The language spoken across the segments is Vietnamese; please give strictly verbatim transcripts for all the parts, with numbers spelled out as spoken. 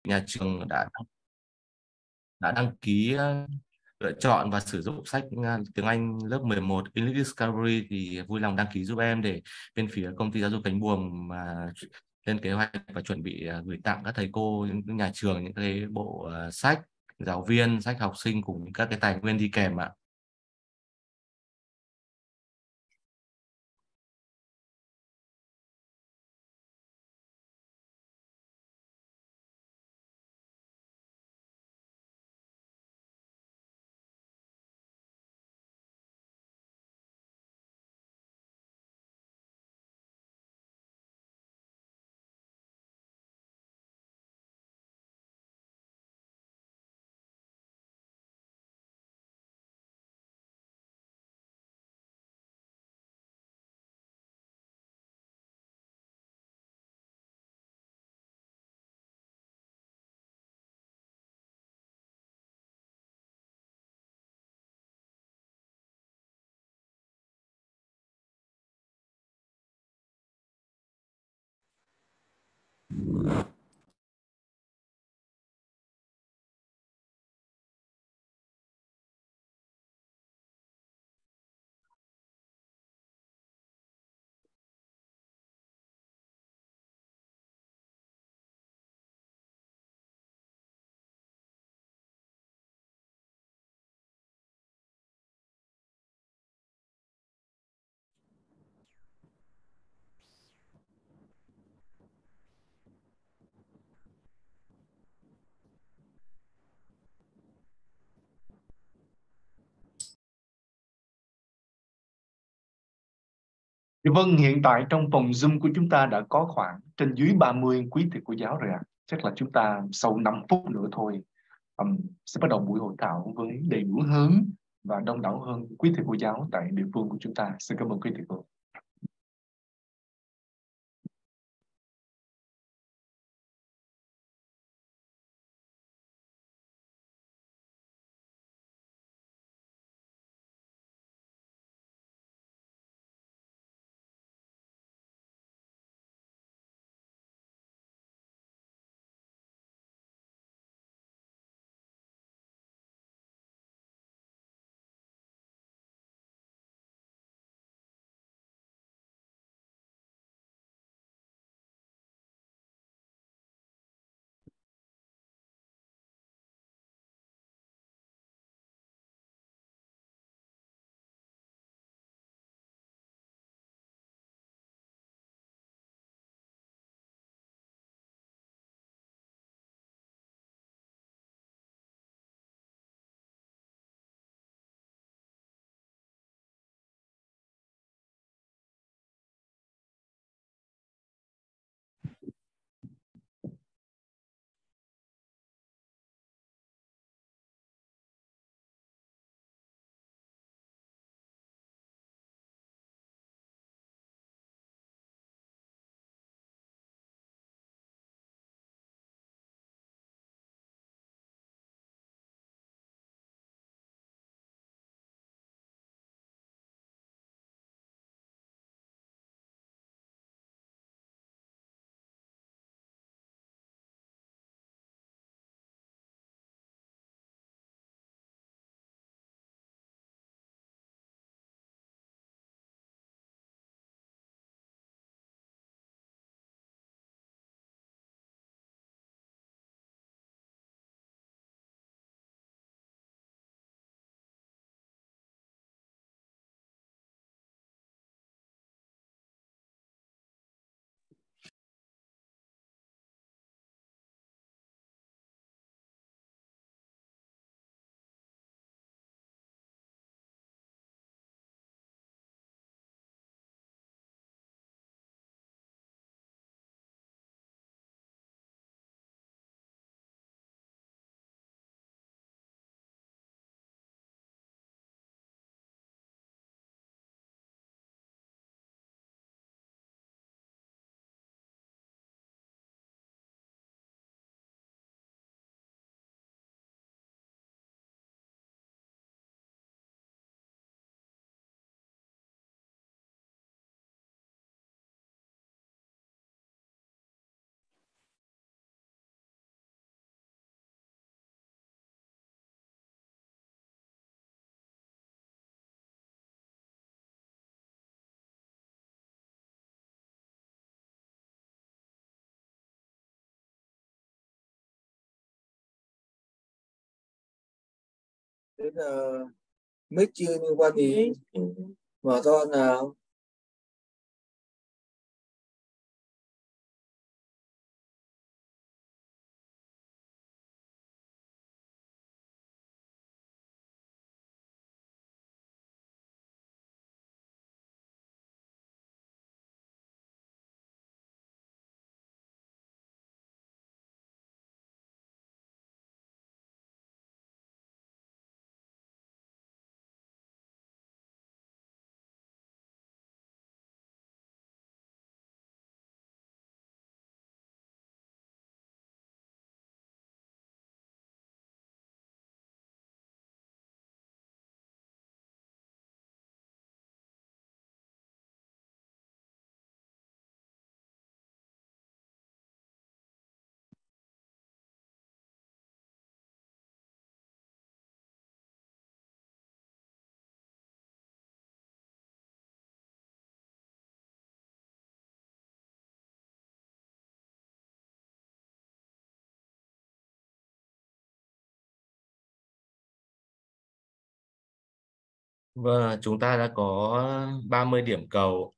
nhà trường đã đã đăng ký ờ, lựa chọn và sử dụng sách ờ, tiếng Anh lớp mười một English Discovery thì vui lòng đăng ký giúp em để bên phía công ty giáo dục Cánh Buồm mà lên kế hoạch và chuẩn bị ờ, gửi tặng các thầy cô, những nhà trường những cái bộ ờ, sách giáo viên, sách học sinh cùng các cái tài nguyên đi kèm ạ. Dạ vâng, hiện tại trong phòng Zoom của chúng ta đã có khoảng trên dưới ba mươi quý thầy cô giáo rồi ạ. Chắc là chúng ta sau năm phút nữa thôi ừm, sẽ bắt đầu buổi hội thảo với đầy đủ hơn và đông đảo hơn quý thầy cô giáo tại địa phương của chúng ta. Xin cảm ơn quý thầy cô. Thế là mic chưa liên quan gì? Mở to nào. Vâng, chúng ta đã có ba mươi điểm cầu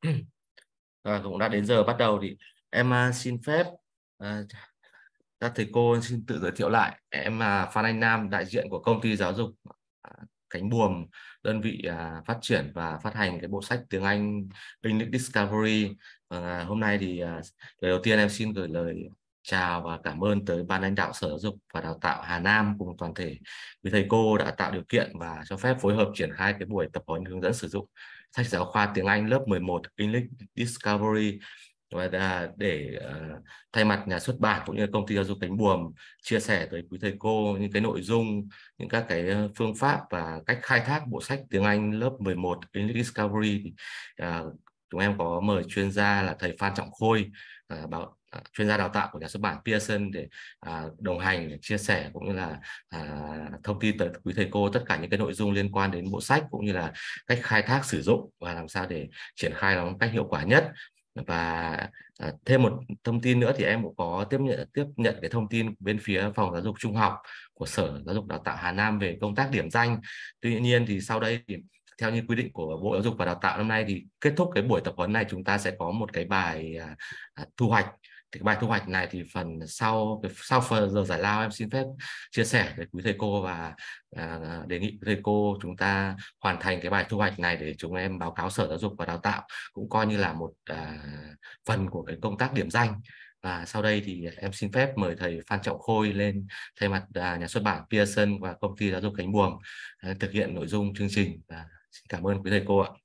và cũng đã đến giờ bắt đầu thì em à, xin phép à, các thầy cô xin tự giới thiệu lại. Em là Phan Anh Nam, đại diện của công ty giáo dục à, Cánh Buồm, đơn vị à, phát triển và phát hành cái bộ sách tiếng Anh English Discovery. Và à, hôm nay thì à, lời đầu tiên em xin gửi lời chào và cảm ơn tới ban lãnh đạo Sở Giáo dục và Đào tạo Hà Nam cùng toàn thể quý thầy cô đã tạo điều kiện và cho phép phối hợp triển khai cái buổi tập huấn hướng dẫn sử dụng sách giáo khoa tiếng Anh lớp mười một English Discovery. Và để uh, thay mặt nhà xuất bản cũng như công ty giáo dục Cánh Buồm chia sẻ tới quý thầy cô những cái nội dung, những các cái phương pháp và cách khai thác bộ sách tiếng Anh lớp mười một English Discovery thì uh, chúng em có mời chuyên gia là thầy Phan Trọng Khôi, uh, bảo, uh, chuyên gia đào tạo của nhà xuất bản Pearson để uh, đồng hành, để chia sẻ cũng như là uh, thông tin tới quý thầy cô tất cả những cái nội dung liên quan đến bộ sách cũng như là cách khai thác sử dụng và làm sao để triển khai nó một cách hiệu quả nhất. Và à, thêm một thông tin nữa thì em cũng có tiếp nhận tiếp nhận cái thông tin bên phía phòng giáo dục trung học của Sở Giáo dục Đào tạo Hà Nam về công tác điểm danh. Tuy nhiên thì sau đây thì theo như quy định của Bộ Giáo dục và Đào tạo năm nay thì kết thúc cái buổi tập huấn này chúng ta sẽ có một cái bài à, à, thu hoạch. Thì cái bài thu hoạch này thì phần sau sau phần giờ giải lao em xin phép chia sẻ với quý thầy cô và à, đề nghị quý thầy cô chúng ta hoàn thành cái bài thu hoạch này để chúng em báo cáo Sở Giáo dục và Đào tạo, cũng coi như là một à, phần của cái công tác điểm danh. Và sau đây thì em xin phép mời thầy Phan Trọng Khôi lên thay mặt à, nhà xuất bản Pearson và công ty giáo dục Cánh Buồm à, thực hiện nội dung chương trình. Và xin cảm ơn quý thầy cô ạ.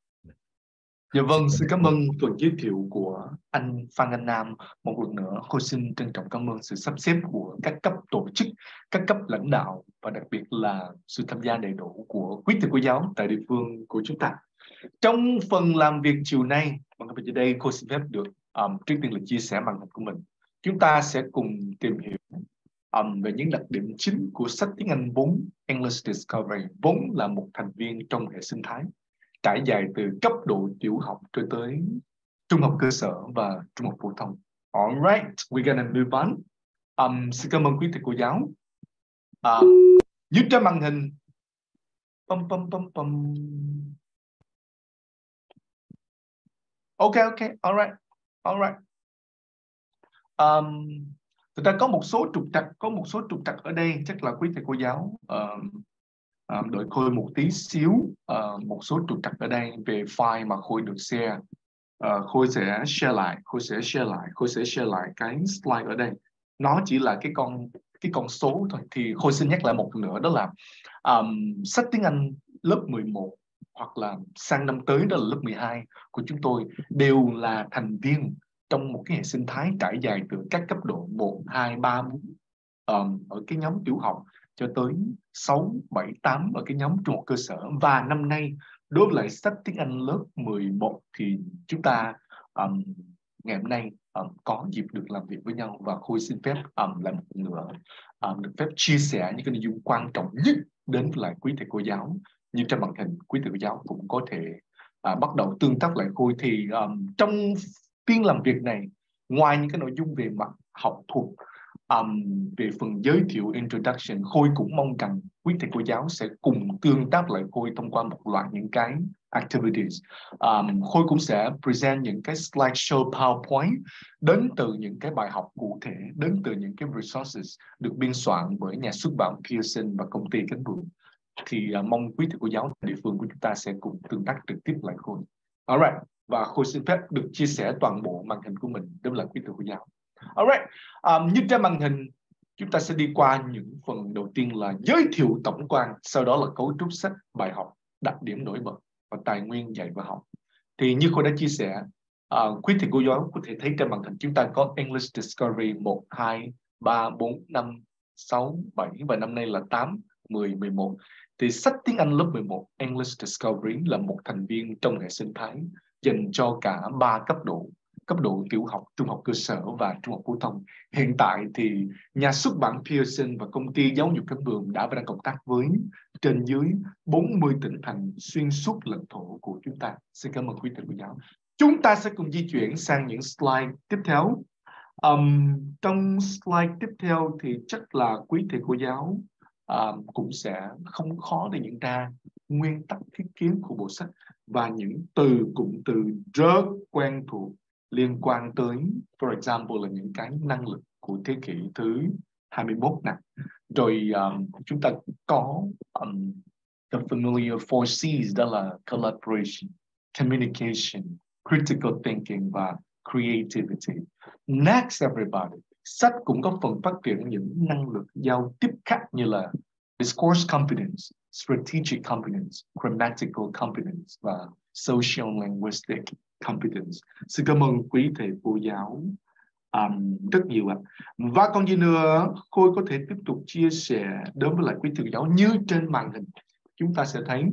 Dạ vâng, xin cảm ơn phần giới thiệu của anh Phan Anh Nam. Một lần nữa, tôi xin trân trọng cảm ơn sự sắp xếp của các cấp tổ chức, các cấp lãnh đạo và đặc biệt là sự tham gia đầy đủ của quý thầy cô giáo tại địa phương của chúng ta. Trong phần làm việc chiều nay, và bây giờ đây cô xin phép được um, trước tiên là chia sẻ màn hình của mình. Chúng ta sẽ cùng tìm hiểu um, về những đặc điểm chính của sách tiếng Anh vốn English Discovery, vốn là một thành viên trong hệ sinh thái trải dài từ cấp độ tiểu học cho tới trung học cơ sở và trung học phổ thông. Alright, we're gonna move on. Um, xin cảm ơn quý thầy cô giáo. Uh, dưới trên màn hình, pum, pum, pum, pum. Ok, ok, alright, alright. Um, Thực ra có một số trục trặc, có một số trục trặc ở đây, chắc là quý thầy cô giáo uh, uh, đợi Khôi một tí xíu. Uh, một số trục trặc ở đây về file mà Khôi được share. Uh, Khôi sẽ share lại, Khôi sẽ share lại, Khôi sẽ share lại cái slide ở đây. Nó chỉ là cái con cái con số thôi. Thì Khôi xin nhắc lại một nữa, đó là um, sách tiếng Anh lớp mười một hoặc là sang năm tới đó là lớp mười hai của chúng tôi đều là thành viên trong một cái hệ sinh thái trải dài từ các cấp độ một, hai, ba, bốn um, ở cái nhóm tiểu học cho tới sáu, bảy, tám ở cái nhóm trung học cơ sở. Và năm nay đối với lại sách tiếng Anh lớp mười một thì chúng ta um, ngày hôm nay um, có dịp được làm việc với nhau, và Khôi xin phép um, làm một nữa um, được phép chia sẻ những cái nội dung quan trọng nhất đến với lại quý thầy cô giáo. Như trên màn hình, quý thầy cô giáo cũng có thể uh, bắt đầu tương tác lại Khôi. Thì um, trong phiên làm việc này, ngoài những cái nội dung về mặt học thuật, um, về phần giới thiệu introduction, Khôi cũng mong rằng quý thầy cô giáo sẽ cùng tương tác lại Khôi thông qua một loạt những cái activities. Um, Khôi cũng sẽ present những cái slideshow PowerPoint đến từ những cái bài học cụ thể, đến từ những cái resources được biên soạn bởi nhà xuất bản Pearson và công ty Cánh Buồm. Thì uh, mong quý thầy cô giáo địa phương của chúng ta sẽ cùng tương tác trực tiếp lại Khôi. Alright, và Khôi xin phép được chia sẻ toàn bộ màn hình của mình đối với quý thầy cô giáo. Alright, um, như trên màn hình chúng ta sẽ đi qua những phần đầu tiên là giới thiệu tổng quan, sau đó là cấu trúc sách, bài học, đặc điểm nổi bật và tài nguyên dạy và học. Thì như Khôi đã chia sẻ, uh, quý thầy cô giáo có thể thấy trên màn hình chúng ta có English Discovery một, hai, ba, bốn, năm, sáu, bảy và năm nay là tám, mười, mười một. Thì sách tiếng Anh lớp mười một English Discovery là một thành viên trong hệ sinh thái dành cho cả ba cấp độ, cấp độ tiểu học, trung học cơ sở và trung học phổ thông. Hiện tại thì nhà xuất bản Pearson và công ty giáo dục Cánh Buồm đã và đang cộng tác với trên dưới bốn mươi tỉnh thành xuyên suốt lãnh thổ của chúng ta. Xin cảm ơn quý thầy cô giáo. Chúng ta sẽ cùng di chuyển sang những slide tiếp theo. Um, trong slide tiếp theo thì chắc là quý thầy cô giáo um, cũng sẽ không khó để nhận ra nguyên tắc thiết kế của bộ sách và những từ cụm từ rất quen thuộc liên quan tới, for example, là những cái năng lực của thế kỷ thứ hai mươi mốt nè. Rồi um, chúng ta có um, the familiar four C's, đó là collaboration, communication, critical thinking và creativity. Next everybody, sách cũng có phần phát triển những năng lực giao tiếp khác như là discourse competence, strategic competence, grammatical competence và social linguistic competence. Xin cảm ơn quý thầy cô giáo um, rất nhiều ạ. Và còn gì nữa, Khôi có thể tiếp tục chia sẻ đối với lại quý thầy cô giáo như trên màn hình. Chúng ta sẽ thấy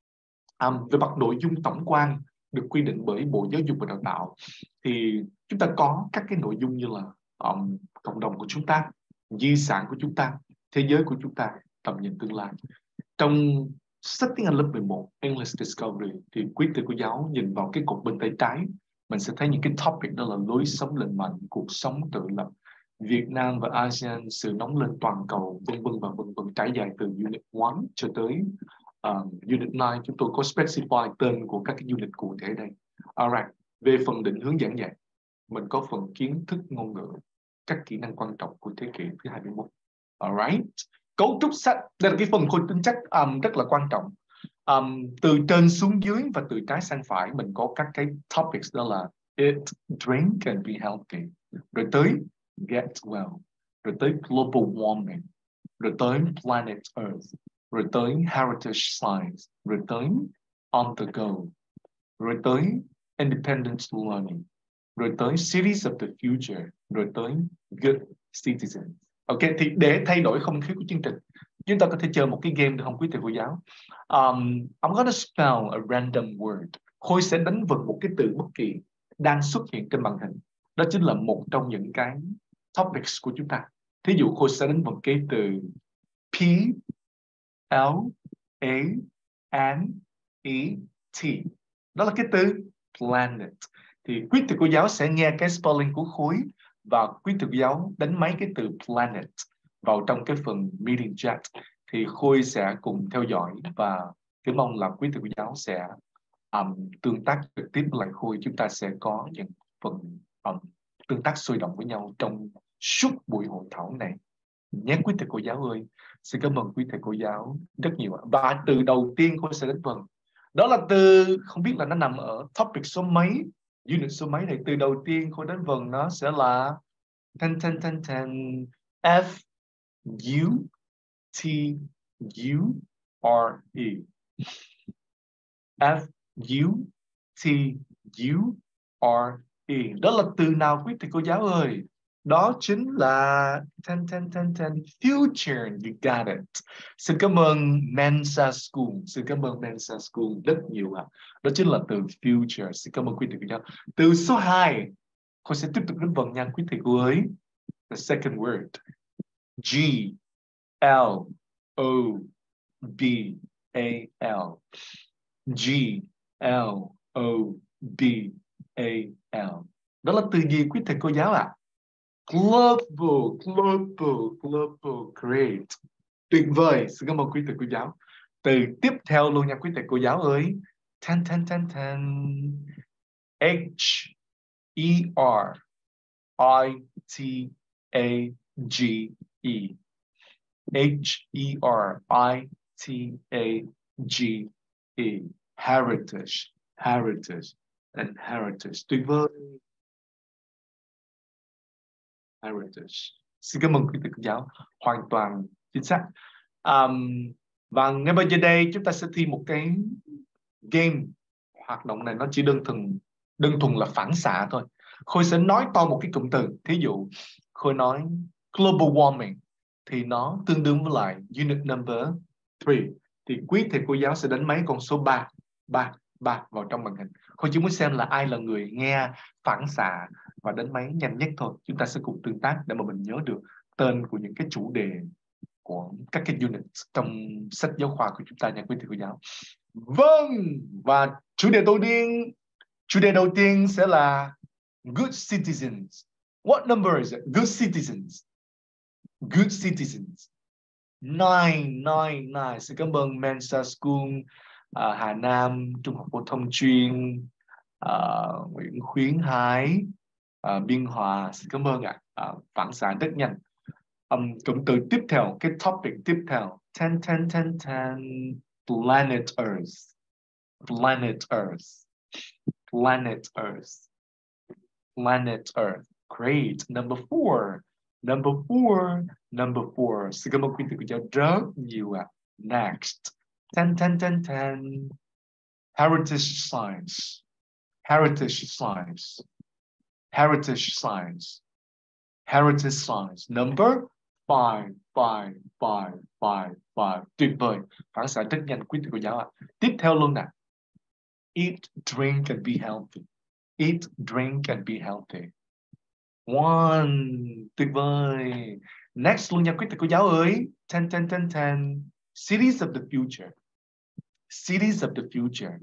um, về mặt nội dung tổng quan được quy định bởi Bộ Giáo dục và Đào tạo thì chúng ta có các cái nội dung như là um, cộng đồng của chúng ta, di sản của chúng ta, thế giới của chúng ta, tầm nhìn tương lai. Trong sách tiếng Anh lớp mười một English Discovery thì quý thầy cô giáo nhìn vào cái cột bên tay trái, mình sẽ thấy những cái topic đó là lối sống lành mạnh, cuộc sống tự lập, Việt Nam và a sê an, sự nóng lên toàn cầu, vân vân và vân vân, trải dài từ unit một cho tới uh, unit chín. Chúng tôi có specify tên của các cái unit cụ thể đây. Alright, về phần định hướng giảng dạy, mình có phần kiến thức ngôn ngữ, các kỹ năng quan trọng của thế kỷ thứ hai mươi mốt. Alright, cấu trúc sách, đây là cái phần Khôi tính chất um, rất là quan trọng. Um, từ trên xuống dưới và từ trái sang phải mình có các cái topics, đó là eat, drink and be healthy, rồi tới get well, rồi tới global warming, rồi tới planet Earth, rồi tới heritage science, rồi tới on the go, rồi tới independent learning, rồi tới cities of the future, rồi tới good citizens. Ok, thì để thay đổi không khí của chương trình, chúng ta có thể chơi một cái game được không quý thầy cô giáo? Um, I'm gonna spell a random word. Khôi sẽ đánh vần một cái từ bất kỳ đang xuất hiện trên màn hình. Đó chính là một trong những cái topics của chúng ta. Thí dụ Khôi sẽ đánh vần cái từ P L A N E T. Đó là cái từ planet. Thì quý thầy cô giáo sẽ nghe cái spelling của Khôi và quý thầy cô giáo đánh mấy cái từ planet vào trong cái phần meeting chat. Thì Khôi sẽ cùng theo dõi và kính mong là quý thầy cô giáo sẽ um, tương tác trực tiếp với lại Khôi. Chúng ta sẽ có những phần um, tương tác sôi động với nhau trong suốt buổi hội thảo này nhé quý thầy cô giáo ơi. Xin cảm ơn quý thầy cô giáo rất nhiều. Và từ đầu tiên Khôi sẽ đánh vần, đó là từ, không biết là nó nằm ở topic số mấy, unit số mấy này. Từ đầu tiên Khôi đánh vần nó sẽ là ten ten ten ten F U T U R E. F U T U R E. Đó là từ nào quý thầy cô giáo ơi? Đó chính là ten ten ten ten future. You got it. Xin cảm ơn Mensa School. Xin cảm ơn Mensa School rất nhiều ạ. Đó chính là từ future. Xin cảm ơn quý thầy cô giáo. Từ số hai, Khôi sẽ tiếp tục đến vần nhanh quý thầy cô ơi. The second word. G L O B A L. G L O B A L. Đó là từ gì quý thầy cô giáo ạ? À? Global, global, global, great. Tuyệt vời. Xin cảm ơn quý thầy cô giáo. Từ tiếp theo luôn nha quý thầy cô giáo ơi. Ten, ten, ten, ten. H E R I T A G E. H E R I T A G E. Heritage, heritage, and heritage. Tuyệt vời. Heritage. Xin cảm ơn quý thầy cô giáo. Hoàn toàn chính xác. Um, và ngay bây giờ đây chúng ta sẽ thi một cái game. Hoạt động này nó chỉ đơn thuần đơn thuần là phản xạ thôi. Khôi sẽ nói to một cái cụm từ. Thí dụ Khôi nói global warming thì nó tương đương với lại unit number ba. Thì quý thầy cô giáo sẽ đánh máy con số ba, ba, ba vào trong màn hình. Khôi chỉ muốn xem là ai là người nghe phản xạ và đánh máy nhanh nhất thôi. Chúng ta sẽ cùng tương tác để mà mình nhớ được tên của những cái chủ đề của các cái unit trong sách giáo khoa của chúng ta nha quý thầy cô giáo. Vâng, và chủ đề đầu tiên chủ đề đầu tiên sẽ là good citizens. What number is it? Good citizens. Good citizens. Nine, nine, nine. Xin cảm ơn Mensa School, uh, Hà Nam, Trung học phổ thông chuyên, uh, Nguyễn Khuyến Hải, uh, Biên Hòa. Xin cảm ơn ạ. À. Uh, phản xạ rất nhanh. Um, cụm từ tiếp theo, cái topic tiếp theo. Ten, ten, ten, ten. Planet Earth. Planet Earth. Planet Earth. Planet Earth. Great. Number four. Number four. Number four. Xin cảm ơn quý thầy cô giáo rất nhiều ạ. Next. Ten, ten, ten, ten. Heritage Science. Heritage Science. Heritage Science. Heritage Science. Number five, five, five, five, five. Tuyệt vời. Phản xạ rất nhanh quý thầy cô giáo ạ. Tiếp theo luôn nè. Eat, drink, and be healthy. Eat, drink, and be healthy. One. Tuyệt vời. Next luôn nha quý thầy cô giáo ơi. Ten, ten, ten, ten. Cities of the future. Cities of the future.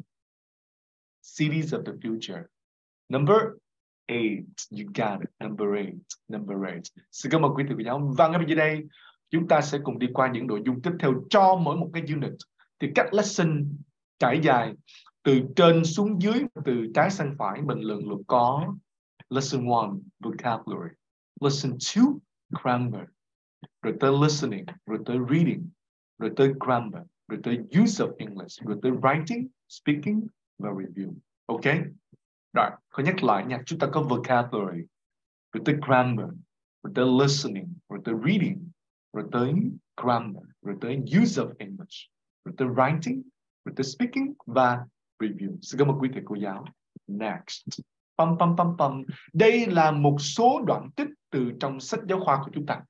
Cities of the future. Number eight. You got it. Number eight. Number eight. Xin cảm ơn quý thầy cô giáo. Và ngay bây giờ đây, chúng ta sẽ cùng đi qua những nội dung tiếp theo cho mỗi một cái unit. Thì các lesson trải dài từ trên xuống dưới, từ trái sang phải, mình lần lượt có lesson one, vocabulary, lesson two, grammar, rồi tới listening, rồi tới reading, rồi tới grammar, rồi tới use of English, rồi tới writing, speaking và review. Ok? Rồi, khởi nhắc lại nha, chúng ta có vocabulary, rồi tới grammar, rồi tới listening, rồi tới reading, rồi tới grammar, rồi tới use of English, rồi tới writing, rồi tới speaking và review. Xin cảm ơn quý thầy cô giáo. Next. Pum, pum, pum, pum. Đây là một số đoạn tích từ trong sách giáo khoa của chúng ta.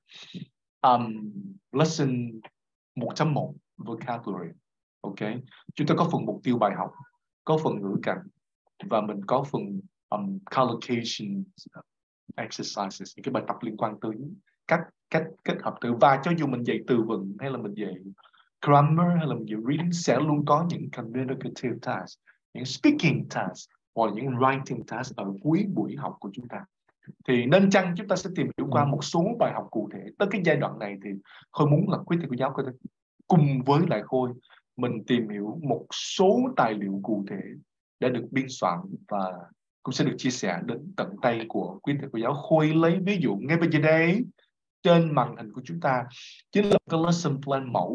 Um, lesson một chấm một, vocabulary. Ok. Chúng ta có phần mục tiêu bài học, có phần ngữ cảnh, và mình có phần um, collocation exercises, những cái bài tập liên quan tới cách cách kết hợp từ. Và cho dù mình dạy từ vựng hay là mình dạy grammar hay là mình dạy reading, sẽ luôn có những communicative tasks, những speaking tasks hoặc những writing tasks ở cuối buổi học của chúng ta. Thì nên chăng chúng ta sẽ tìm hiểu qua một số bài học cụ thể. Tới cái giai đoạn này thì Khôi muốn là quý thầy cô giáo có thể cùng với lại Khôi mình tìm hiểu một số tài liệu cụ thể đã được biên soạn và cũng sẽ được chia sẻ đến tận tay của quý thầy cô giáo. Khôi lấy ví dụ ngay bây giờ đây trên màn hình của chúng ta chính là cái lesson plan mẫu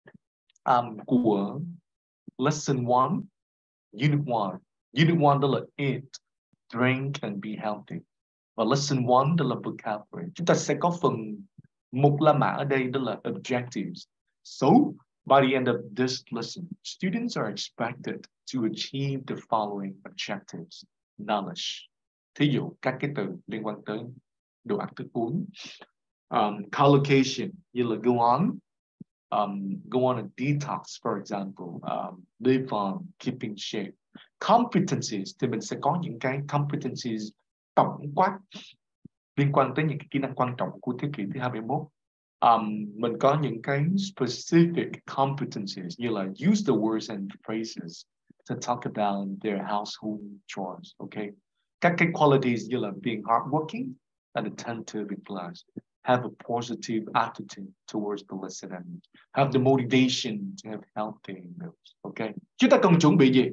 um, của lesson one, unit one. Unit one đó là eat, drink and be healthy. Và lesson one đó là vocabulary. Chúng ta sẽ có phần mục La Mã ở đây đó là objectives. So, by the end of this lesson, students are expected to achieve the following objectives. Knowledge. Thí dụ các cái từ liên quan tới đồ ăn thức uống. Um, collocation như là go on, um, go on a detox, for example, um, live on, keep in shape. Competencies thì mình sẽ có những cái competencies tổng quát liên quan tới những cái kỹ năng quan trọng của thế kỷ thứ hai mươi mốt. Um, mình có những cái specific competencies như là use the words and phrases to talk about their household chores. Okay, các cái qualities như là being hardworking, and attentive in class. Have a positive attitude towards the lesson and have the motivation to have healthy meals. Okay. Chúng ta cần chuẩn bị gì?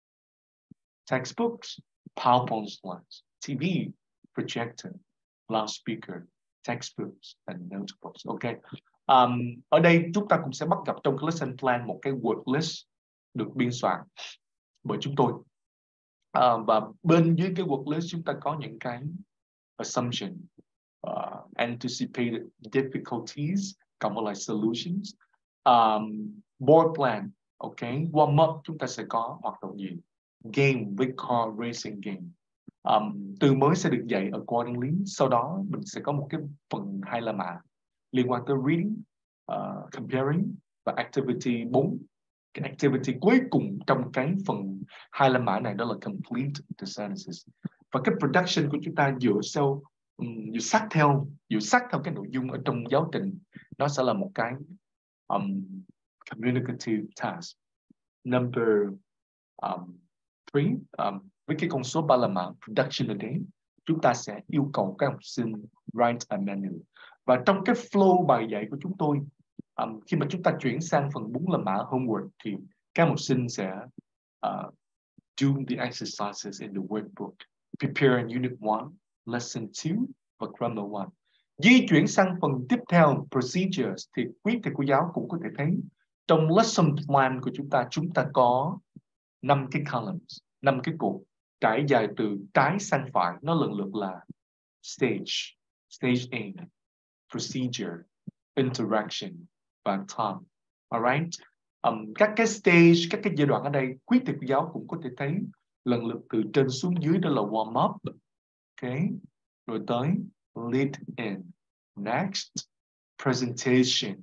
Textbooks, PowerPoint slides, T V, projector, loudspeaker, textbooks and notebooks. Okay. Um, ở đây chúng ta cũng sẽ bắt gặp trong cái lesson plan một cái word list được biên soạn bởi chúng tôi. Uh, và bên dưới cái word list chúng ta có những cái assumption, uh, anticipated difficulties, cộng với lại solutions, um, board plan, okay, warm up chúng ta sẽ có hoạt động gì, game với car racing game, um, từ mới sẽ được dạy accordingly. Sau đó mình sẽ có một cái phần hai la mã liên quan tới reading, uh, comparing và activity bốn. Cái activity cuối cùng trong cái phần hai la mã này đó là complete the sentences. Và cái production của chúng ta dựa theo um, dựa sát theo dựa sát theo cái nội dung ở trong giáo trình, nó sẽ là một cái um, communicative task. Number um, three, um, với cái con số ba la mã production ở đấy, chúng ta sẽ yêu cầu các học sinh write a menu. Và trong cái flow bài dạy của chúng tôi, um, khi mà chúng ta chuyển sang phần bốn la mã homework thì các học sinh sẽ uh, do the exercises in the workbook, prepare unit one, lesson two và grammar one. Di chuyển sang phần tiếp theo procedures thì quý thầy cô giáo cũng có thể thấy trong lesson plan của chúng ta, chúng ta có năm cái columns, năm cái cột trải dài từ trái sang phải, nó lần lượt là stage, stage A, procedure, interaction và time. Alright. Um, các cái stage, các cái giai đoạn ở đây quý thầy cô giáo cũng có thể thấy lần lượt từ trên xuống dưới, đó là warm up, okay, rồi tới lead in, next presentation,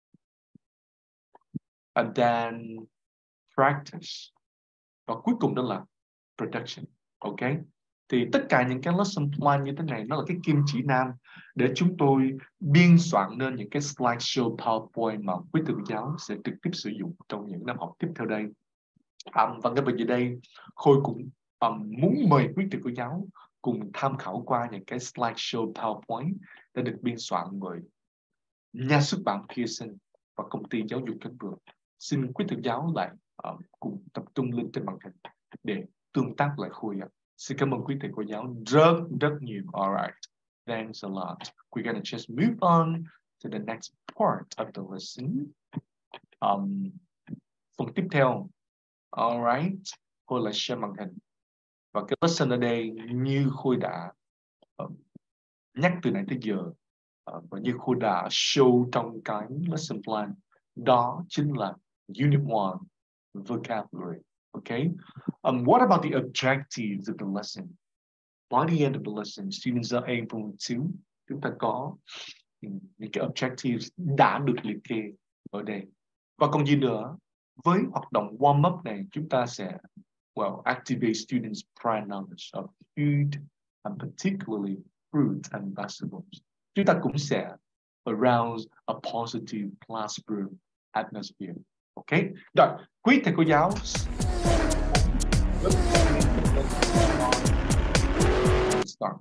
and then practice, và cuối cùng đó là production. Ok, thì tất cả những cái lesson plan như thế này nó là cái kim chỉ nam để chúng tôi biên soạn nên những cái slideshow PowerPoint mà quý thầy cô giáo sẽ trực tiếp sử dụng trong những năm học tiếp theo đây. Um, và ngay bây giờ đây Khôi cũng um, muốn mời quý thầy cô giáo cùng tham khảo qua những cái slideshow PowerPoint đã được biên soạn bởi nhà xuất bản Pearson và công ty giáo dục Cánh Buồm. Xin quý thầy giáo lại um, cùng tập trung lên trên màn hình để tương tác lại Khôi ạ. Xin cảm ơn quý thầy cô giáo rất rất nhiều. Alright, thanks a lot. We're gonna just move on to the next part of the lesson. Um, phần tiếp theo. Alright, Khôi lại share màn hình. Và cái lesson ở đây như Khôi đã uh, nhắc từ nãy tới giờ, uh, và như Khôi đã show trong cái lesson plan, đó chính là Unit one, vocabulary. Okay. Um, what about the objectives of the lesson? By the end of the lesson, students are able to, chúng ta có um, những cái objectives đã được liệt kê ở đây. Và còn gì nữa? Với hoạt động warm up này, chúng ta sẽ well activate students' prior knowledge of food and particularly fruit and vegetables. Chúng ta cũng sẽ arouse a positive classroom atmosphere. Ok. Rồi, quý thầy cô giáo. Start.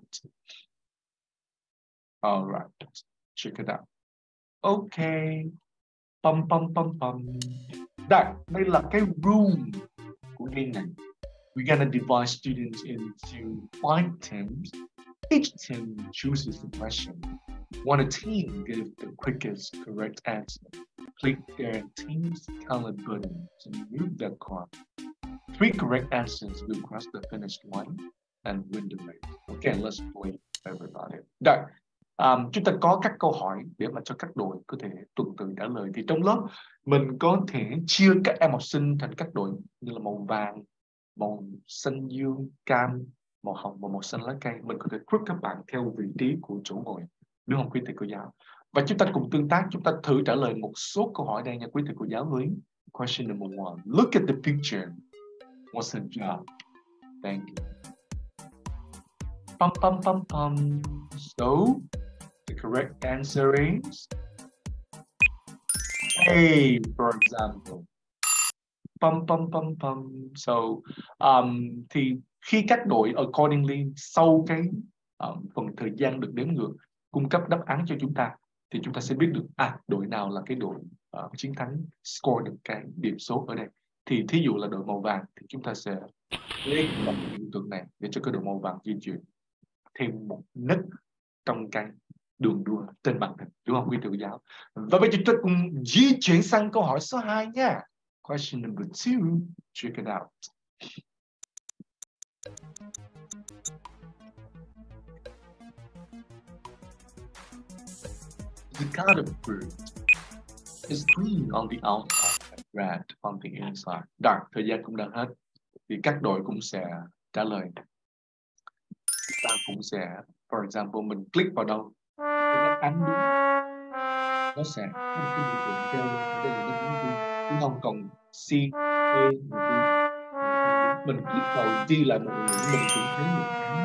All right, check it out. Okay. Pum pum pum pum. Đây, đây là cái room của game này. We're gonna divide students into five teams. Each team chooses the question. One team gives the quickest correct answer. Click their team's colored button to move their card. Three correct answers will cross the finish line and win the race. Okay, let's play everybody. Rồi, um, chúng ta có các câu hỏi để mà cho các đội có thể tuần tự trả lời. Thì trong lớp mình có thể chia các em học sinh thành các đội như là màu vàng, màu xanh dương, cam, màu hồng và màu xanh lá cây. Mình có thể group các bạn theo vị trí của chỗ ngồi, đúng không quý thầy cô giáo? Và chúng ta cùng tương tác, chúng ta thử trả lời một số câu hỏi đây nha quý thầy cô giáo. Với question number one, look at the picture. What's her job? Thank you. Pum pum pum pum. So the correct answer is A, for example. Pum pum pum pum. So um, thì khi các đội accordingly sau cái uh, phần thời gian được đếm ngược cung cấp đáp án cho chúng ta, thì chúng ta sẽ biết được à đội nào là cái đội uh, chiến thắng, score được cái điểm số ở đây. Thì thí dụ là đội màu vàng thì chúng ta sẽ click vào hiện tượng này để cho cái đội màu vàng di chuyển thêm một nấc trong cái đường đua trên màn hình, đúng không quý thầy cô giáo? Và bây giờ chúng ta cùng di chuyển sang câu hỏi số hai nha. Question number two, check it out. The card of fruit is green on the outside and red on the inside. Rồi, thời gian cũng đã hết. Thì các đội cũng sẽ trả lời. Ta cũng sẽ, for example, mình click vào đâu, cái đáp án đúng, nó sẽ có một cái biểu tượng trên đây là đáp án đúng, chứ không còn C, A, mình click vào D lại một lần nữa, mình cũng thấy một cái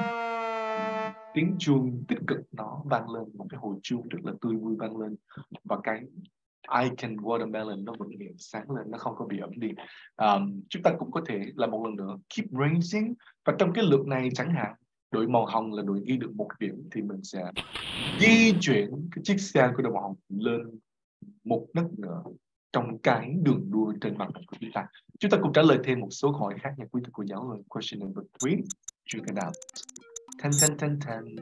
tiếng chuông tích cực nó vang lên, một cái hồi chuông rất là tươi vui vang lên, và cái icon watermelon nó vẫn hiện sáng lên, nó không có bị ẩm đi. Um, chúng ta cũng có thể là một lần nữa keep racing, và trong cái lượt này chẳng hạn đội màu hồng là đội ghi được một điểm, thì mình sẽ di chuyển cái chiếc xe của đội màu hồng lên một nấc nữa trong cái đường đua trên mặt của chúng ta. Chúng ta cũng trả lời thêm một số câu hỏi khác nha quý thầy cô giáo ơi. Question number three, check it out. Ten ten ten ten.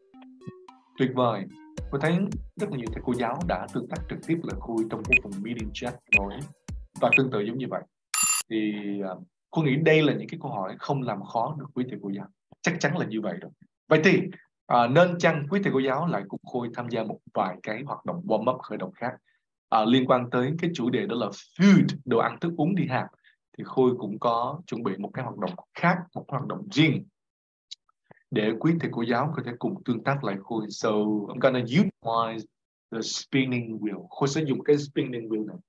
Tuyệt vời. Tôi thấy rất là nhiều thầy cô giáo đã tương tác trực tiếp là Khôi trong cái phần meeting chat rồi, và tương tự giống như vậy. Thì uh, Khôi nghĩ đây là những cái câu hỏi không làm khó được quý thầy cô giáo, chắc chắn là như vậy rồi. Vậy thì uh, nên chăng quý thầy cô giáo lại cùng Khôi tham gia một vài cái hoạt động warm up khởi động khác uh, liên quan tới cái chủ đề đó là food, đồ ăn thức uống đi ha. Thì Khôi cũng có chuẩn bị một cái hoạt động khác, một hoạt động riêng để quý thầy cô giáo có thể cùng tương tác lại Khôi. So I'm gonna utilize the spinning wheel. Khôi sẽ dùng cái spinning wheel này.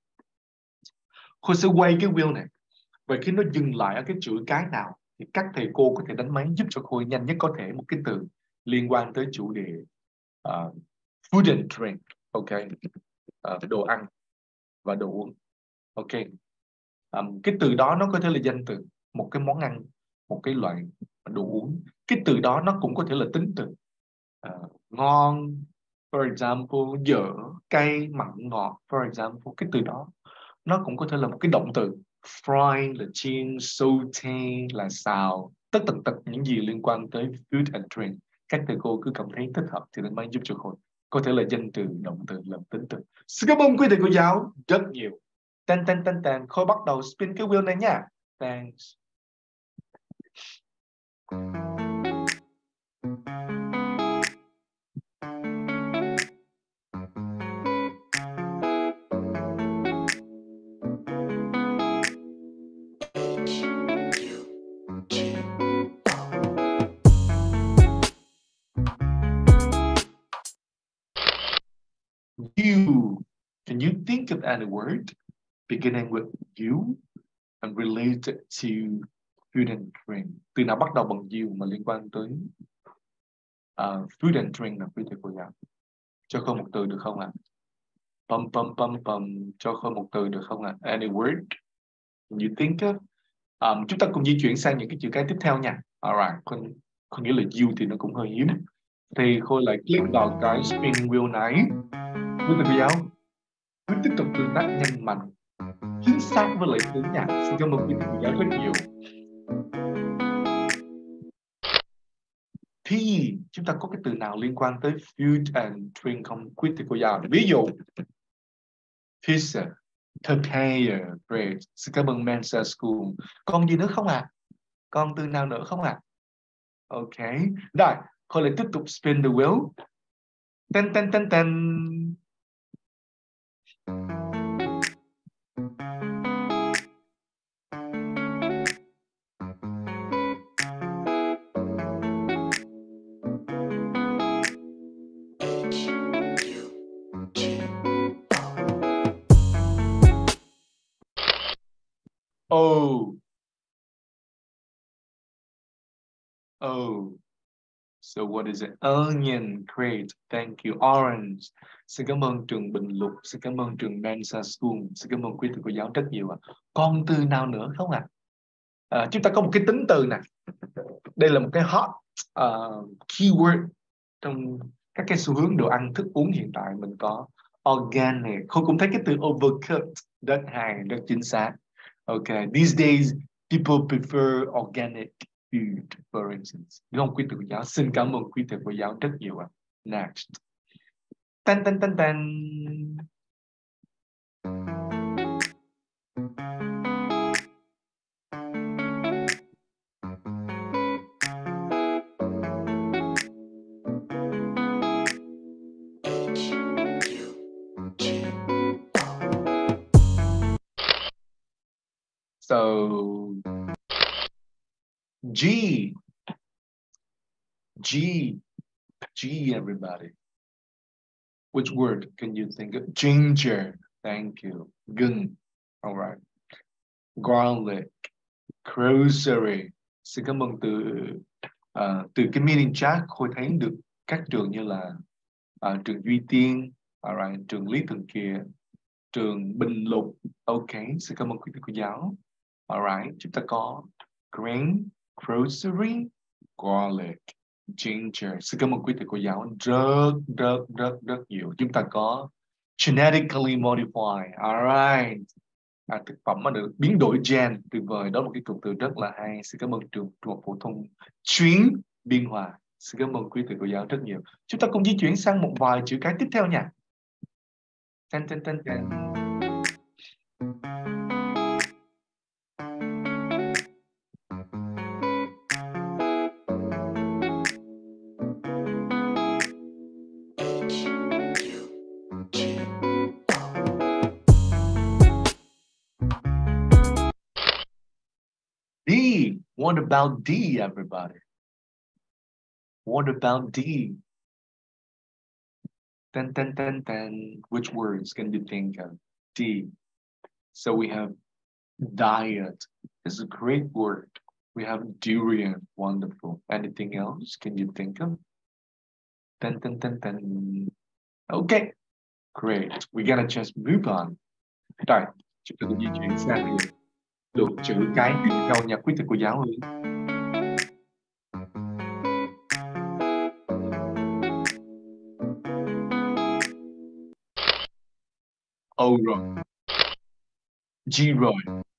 Khôi sẽ quay cái wheel này. Và khi nó dừng lại ở cái chữ cái nào thì các thầy cô có thể đánh máy giúp cho Khôi nhanh nhất có thể một cái từ liên quan tới chủ đề uh, food and drink, ok, uh, đồ ăn và đồ uống, ok. Um, cái từ đó nó có thể là danh từ, một cái món ăn, một cái loại đồ uống. Cái từ đó nó cũng có thể là tính từ, uh, ngon, for example, dở, cay, mặn, ngọt, for example. Cái từ đó nó cũng có thể là một cái động từ, fry là chiên, saute là xào, tất tần tật những gì liên quan tới food and drink. Các thầy cô cứ cảm thấy thích hợp thì nên mới giúp cho Khôi. Có thể là danh từ, động từ, làm tính từ. Xin cảm ơn quý thầy cô giáo rất nhiều. Tên tên tên tên, Khôi bắt đầu spin cái wheel này nha. Thanks. You. Can you think of any word beginning with you and related to food and drink? Từ nào bắt đầu bằng you mà liên quan tới uh, food and drink là quý thầy cô giáo? Cho Khôi một từ được không ạ? À? Pum pum pum pum. Cho Khôi một từ được không ạ? À? Any word can you think of? Um, chúng ta cùng di chuyển sang những cái chữ cái tiếp theo nha. Alright, Khôi, Khôi nghĩ là you thì nó cũng hơi hiếm. Thì Khôi lại click vào cái spinning wheel này. Quý thầy cô giáo cứ tiếp tục tương tác nhanh mạnh, chính xác với lại hướng nha. Xin cảm ơn quý thầy cô giáo rất nhiều. Thì chúng ta có cái từ nào liên quan tới food and drink không quý thầy cô giáo? Ví dụ pizza, papaya, bread. Xin cảm ơn Mensa School. Còn gì nữa không ạ? À? Còn từ nào nữa không ạ? À? Ok. Rồi, Khôi lại tiếp tục spin the wheel. Tên tên tên tên. Oh. Oh. So what is it? Onion. Great. Thank you. Orange. Xin cảm ơn trường Bình Lục. Xin cảm ơn trường Mensa School. Xin cảm ơn quý thầy cô giáo rất nhiều ạ. Còn từ nào nữa không ạ? À? À, chúng ta có một cái tính từ nè. Đây là một cái hot uh, keyword trong các cái xu hướng đồ ăn thức uống hiện tại. Mình có organic. Khôi cũng thấy cái từ overcooked rất hay, rất chính xác. Okay, these days people prefer organic food, for instance. Đúng không quý thầy cô giáo? Xin cảm ơn quý thầy cô giáo rất nhiều ạ. Next. Tan tan tan tan. So G, G, G, everybody. Which word can you think of? Ginger, thank you. Gừng, all right. Garlic, grocery. Xin cảm ơn từ uh, từ cái meaning chat Khôi thấy được các trường như là uh, trường Duy Tiên, all right, trường Lý Thường Kiệt, trường Bình Lục. Ok, xin cảm ơn quý thầy cô giáo. All right, chúng ta có grain, grocery, garlic, ginger. Xin cảm ơn quý thầy cô giáo rất rất rất rất nhiều. Chúng ta có genetically modified. All right. À, thực phẩm mà được biến đổi gen, tuyệt vời. Đó là một cái cụm từ rất là hay. Xin cảm ơn trường Trung học phổ thông Chuyên Biên Hòa. Xin cảm ơn quý thầy cô giáo rất nhiều. Chúng ta cùng di chuyển sang một vài chữ cái tiếp theo nha. Ten, ten, ten, ten. D. What about D, everybody? What about D? Ten, ten, ten, ten. Which words can you think of? D. So we have diet. It's a great word. We have durian. Wonderful. Anything else can you think of? Ten, ten, ten, ten. Okay. Great. We're gonna just move on. Rồi, chúng ta cùng di chuyển sang lượt chữ cái tiếp theo nha quý thầy cô giáo ơi. O rồi, G rồi,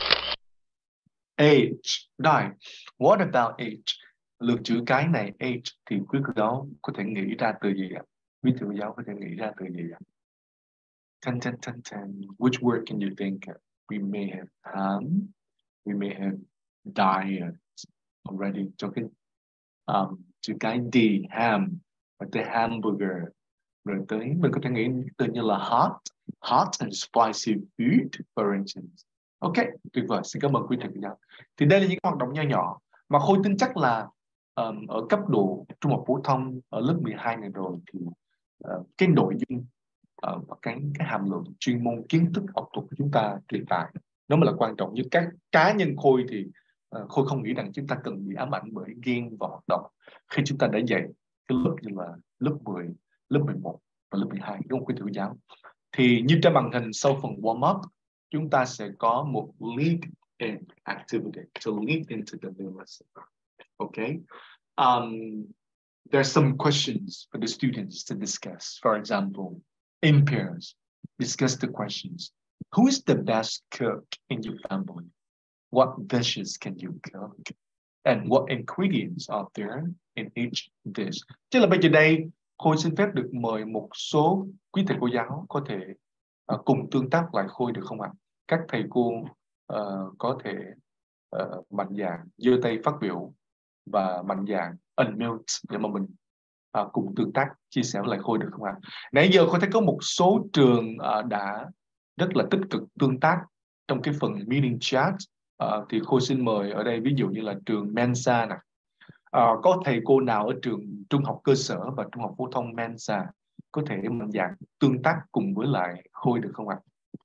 H. Rồi, what about H? Lượt chữ cái này H thì quý cô giáo có thể nghĩ ra từ gì ạ? Quý thầy cô giáo có thể nghĩ ra từ gì ạ? Ten, ten, ten, ten. Which word can you think of? We may have ham. We may have diet already. Cho cái um, chữ cái D, ham, và tới hamburger. Rồi tới mình có thể nghĩ từ như là hot, hot and spicy food, for instance. Ok, tuyệt vời. Xin cảm ơn quý thầy cô giáo. Thì đây là những hoạt động nho nhỏ mà Khôi tin chắc là um, ở cấp độ trung học phổ thông ở lớp mười hai này rồi thì uh, cái nội dung uh, và cái cái hàm lượng chuyên môn kiến thức học thuật của chúng ta truyền tải nó mới là quan trọng nhất. Các cá nhân Khôi thì uh, Khôi không nghĩ rằng chúng ta cần bị ám ảnh bởi game và hoạt động khi chúng ta đã dạy cái lớp như là lớp mười, lớp mười một và lớp mười hai, đúng không quý thầy cô giáo? Thì như trên màn hình sau phần warm up chúng ta sẽ có một lead in activity to lead into the new lesson. Okay. Um, there are some questions for the students to discuss. For example, in pairs, discuss the questions. Who is the best cook in your family? What dishes can you cook? And what ingredients are there in each dish? Chứ là bây giờ đây, Khôi xin phép được mời một số quý thầy cô giáo có thể uh, cùng tương tác lại Khôi được không ạ? Các thầy cô uh, có thể uh, mạnh dạn giơ tay phát biểu và mạnh dạn unmute để mà mình uh, cùng tương tác chia sẻ lại Khôi được không ạ? Nãy giờ Khôi thấy có một số trường uh, đã rất là tích cực tương tác trong cái phần meeting chat. Uh, thì Khôi xin mời ở đây ví dụ như là trường Mensa nè. Uh, có thầy cô nào ở trường trung học cơ sở và trung học phổ thông Mensa có thể mạnh dạn tương tác cùng với lại Khôi được không ạ?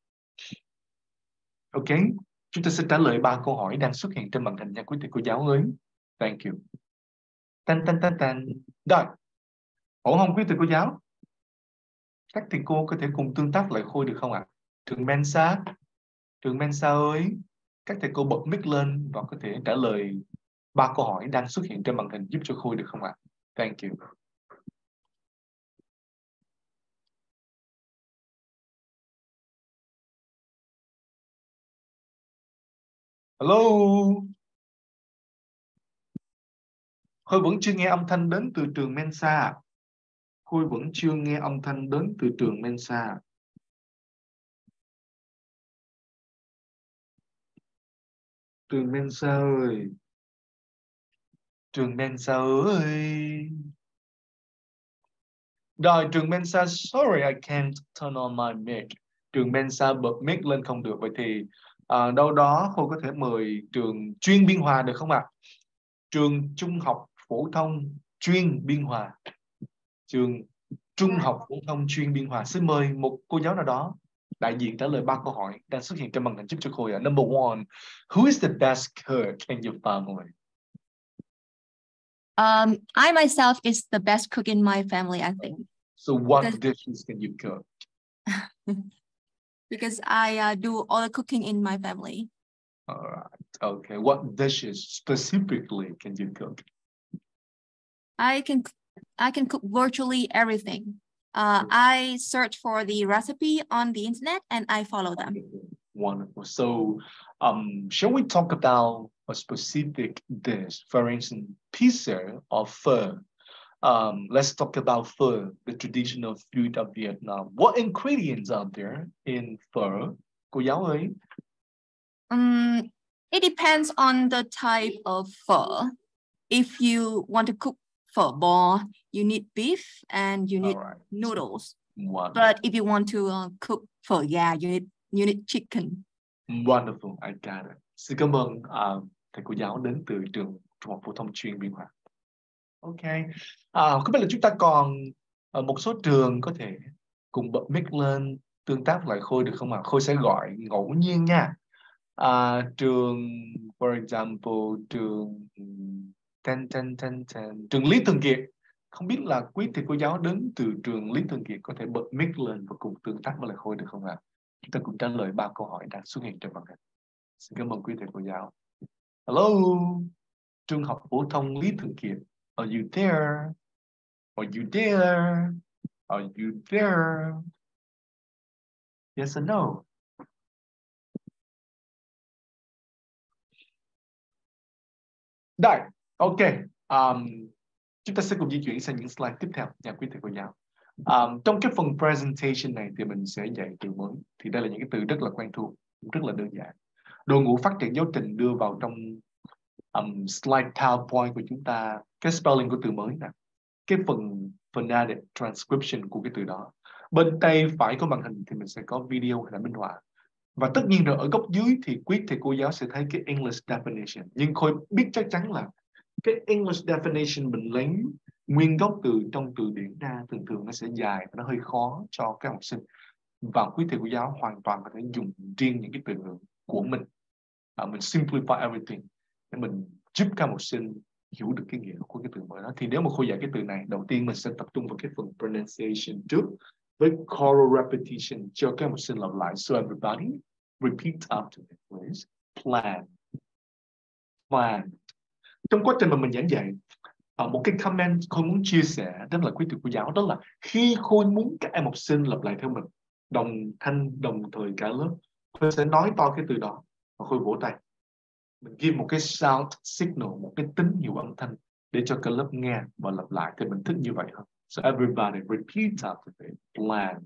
Ok, chúng ta sẽ trả lời ba câu hỏi đang xuất hiện trên màn hình nha quý thầy cô giáo ơi. Thank you. Tan tan tan tan. Rồi, ổn không quý thầy cô giáo? Các thầy cô có thể cùng tương tác lại Khôi được không ạ? Trường Mensa, trường Mensa ơi, các thầy cô bật mic lên và có thể trả lời ba câu hỏi đang xuất hiện trên màn hình giúp cho Khôi được không ạ? Thank you. Hello. Khôi vẫn chưa nghe âm thanh đến từ trường Mensa. Khôi vẫn chưa nghe âm thanh đến từ trường Mensa. Trường Mensa ơi. Trường Mensa ơi. Rồi trường Mensa, sorry I can't turn on my mic. Trường Mensa bật mic lên không được. Vậy thì à, đâu đó Khôi có thể mời trường chuyên Biên Hòa được không ạ? Trường Trung học phổ thông chuyên Biên Hòa. Trường Trung học phổ thông chuyên Biên Hòa. Xin mời một cô giáo nào đó đại diện trả lời ba câu hỏi đang xuất hiện trên màn hình giúp cho Khôi ạ. Number one, who is the best cook in your family? Um, I myself is the best cook in my family, I think. So what Because- dishes can you cook? Because I uh, do all the cooking in my family. All right. Okay. What dishes specifically can you cook? I can I can cook virtually everything. Uh, I search for the recipe on the internet and I follow them. Wonderful. So, um, shall we talk about a specific dish? For instance, pizza or pho. Um, let's talk about pho, the traditional food of Vietnam. What ingredients are there in pho? Cô giáo ơi. Um, it depends on the type of pho. If you want to cook pho bò, you need beef and you need All right. noodles. Wonderful. But if you want to uh, cook phở gà, you need you need chicken. Wonderful. I got it. Xin cảm ơn uh, thầy cô giáo đến từ trường Trung học phổ thông chuyên Biên Hòa. Ok. À, không biết là chúng ta còn ở một số trường có thể cùng bật mic lên tương tác lại Khôi được không ạ? Khôi sẽ gọi ngẫu nhiên nha. À, trường, for example, trường ten, ten, ten, ten, trường Lý Thường Kiệt. Không biết là quý thầy cô giáo đến từ trường Lý Thường Kiệt có thể bật mic lên và cùng tương tác với lại Khôi được không ạ? Chúng ta cùng trả lời ba câu hỏi đang xuất hiện trên màn hình. Xin cảm ơn quý thầy cô giáo. Hello, trường học phổ thông Lý Thường Kiệt. Are you there? Are you there? Are you there? Yes or no? Rồi, ok. Um, chúng ta sẽ cùng di chuyển sang những slide tiếp theo nha quý thầy cô giáo. Um, trong cái phần presentation này thì mình sẽ dạy từ mới. Thì đây là những cái từ rất là quen thuộc, rất là đơn giản. Đội ngũ phát triển giáo trình đưa vào trong um, slide PowerPoint của chúng ta cái spelling của từ mới nè, cái phần phonetic transcription của cái từ đó. Bên tay phải của màn hình thì mình sẽ có video hay là minh họa. Và tất nhiên rồi ở góc dưới thì quý thầy cô giáo sẽ thấy cái English definition. Nhưng Khôi biết chắc chắn là cái English definition mình lấy nguyên gốc từ trong từ điển ra thường thường nó sẽ dài và nó hơi khó cho các học sinh. Và quý thầy cô giáo hoàn toàn có thể dùng riêng những cái từ ngữ của mình. À, mình simplify everything để mình giúp các học sinh hiểu được cái nghĩa của cái từ mới đó. Thì nếu mà Khôi dạy cái từ này, đầu tiên mình sẽ tập trung vào cái phần pronunciation trước với choral repetition cho các học sinh lặp lại. So everybody repeat after me, please. Plan. Plan. Trong quá trình mà mình giảng dạy, một cái comment Khôi muốn chia sẻ rất là quý thầy cô giáo, đó là khi Khôi muốn các em học sinh lặp lại theo mình đồng thanh đồng thời cả lớp, Khôi sẽ nói to cái từ đó và Khôi vỗ tay. Mình ghi một cái sound signal, một cái tín hiệu âm thanh để cho cả lớp nghe và lặp lại, thì mình thích như vậy hơn. So everybody repeat after me. Plan.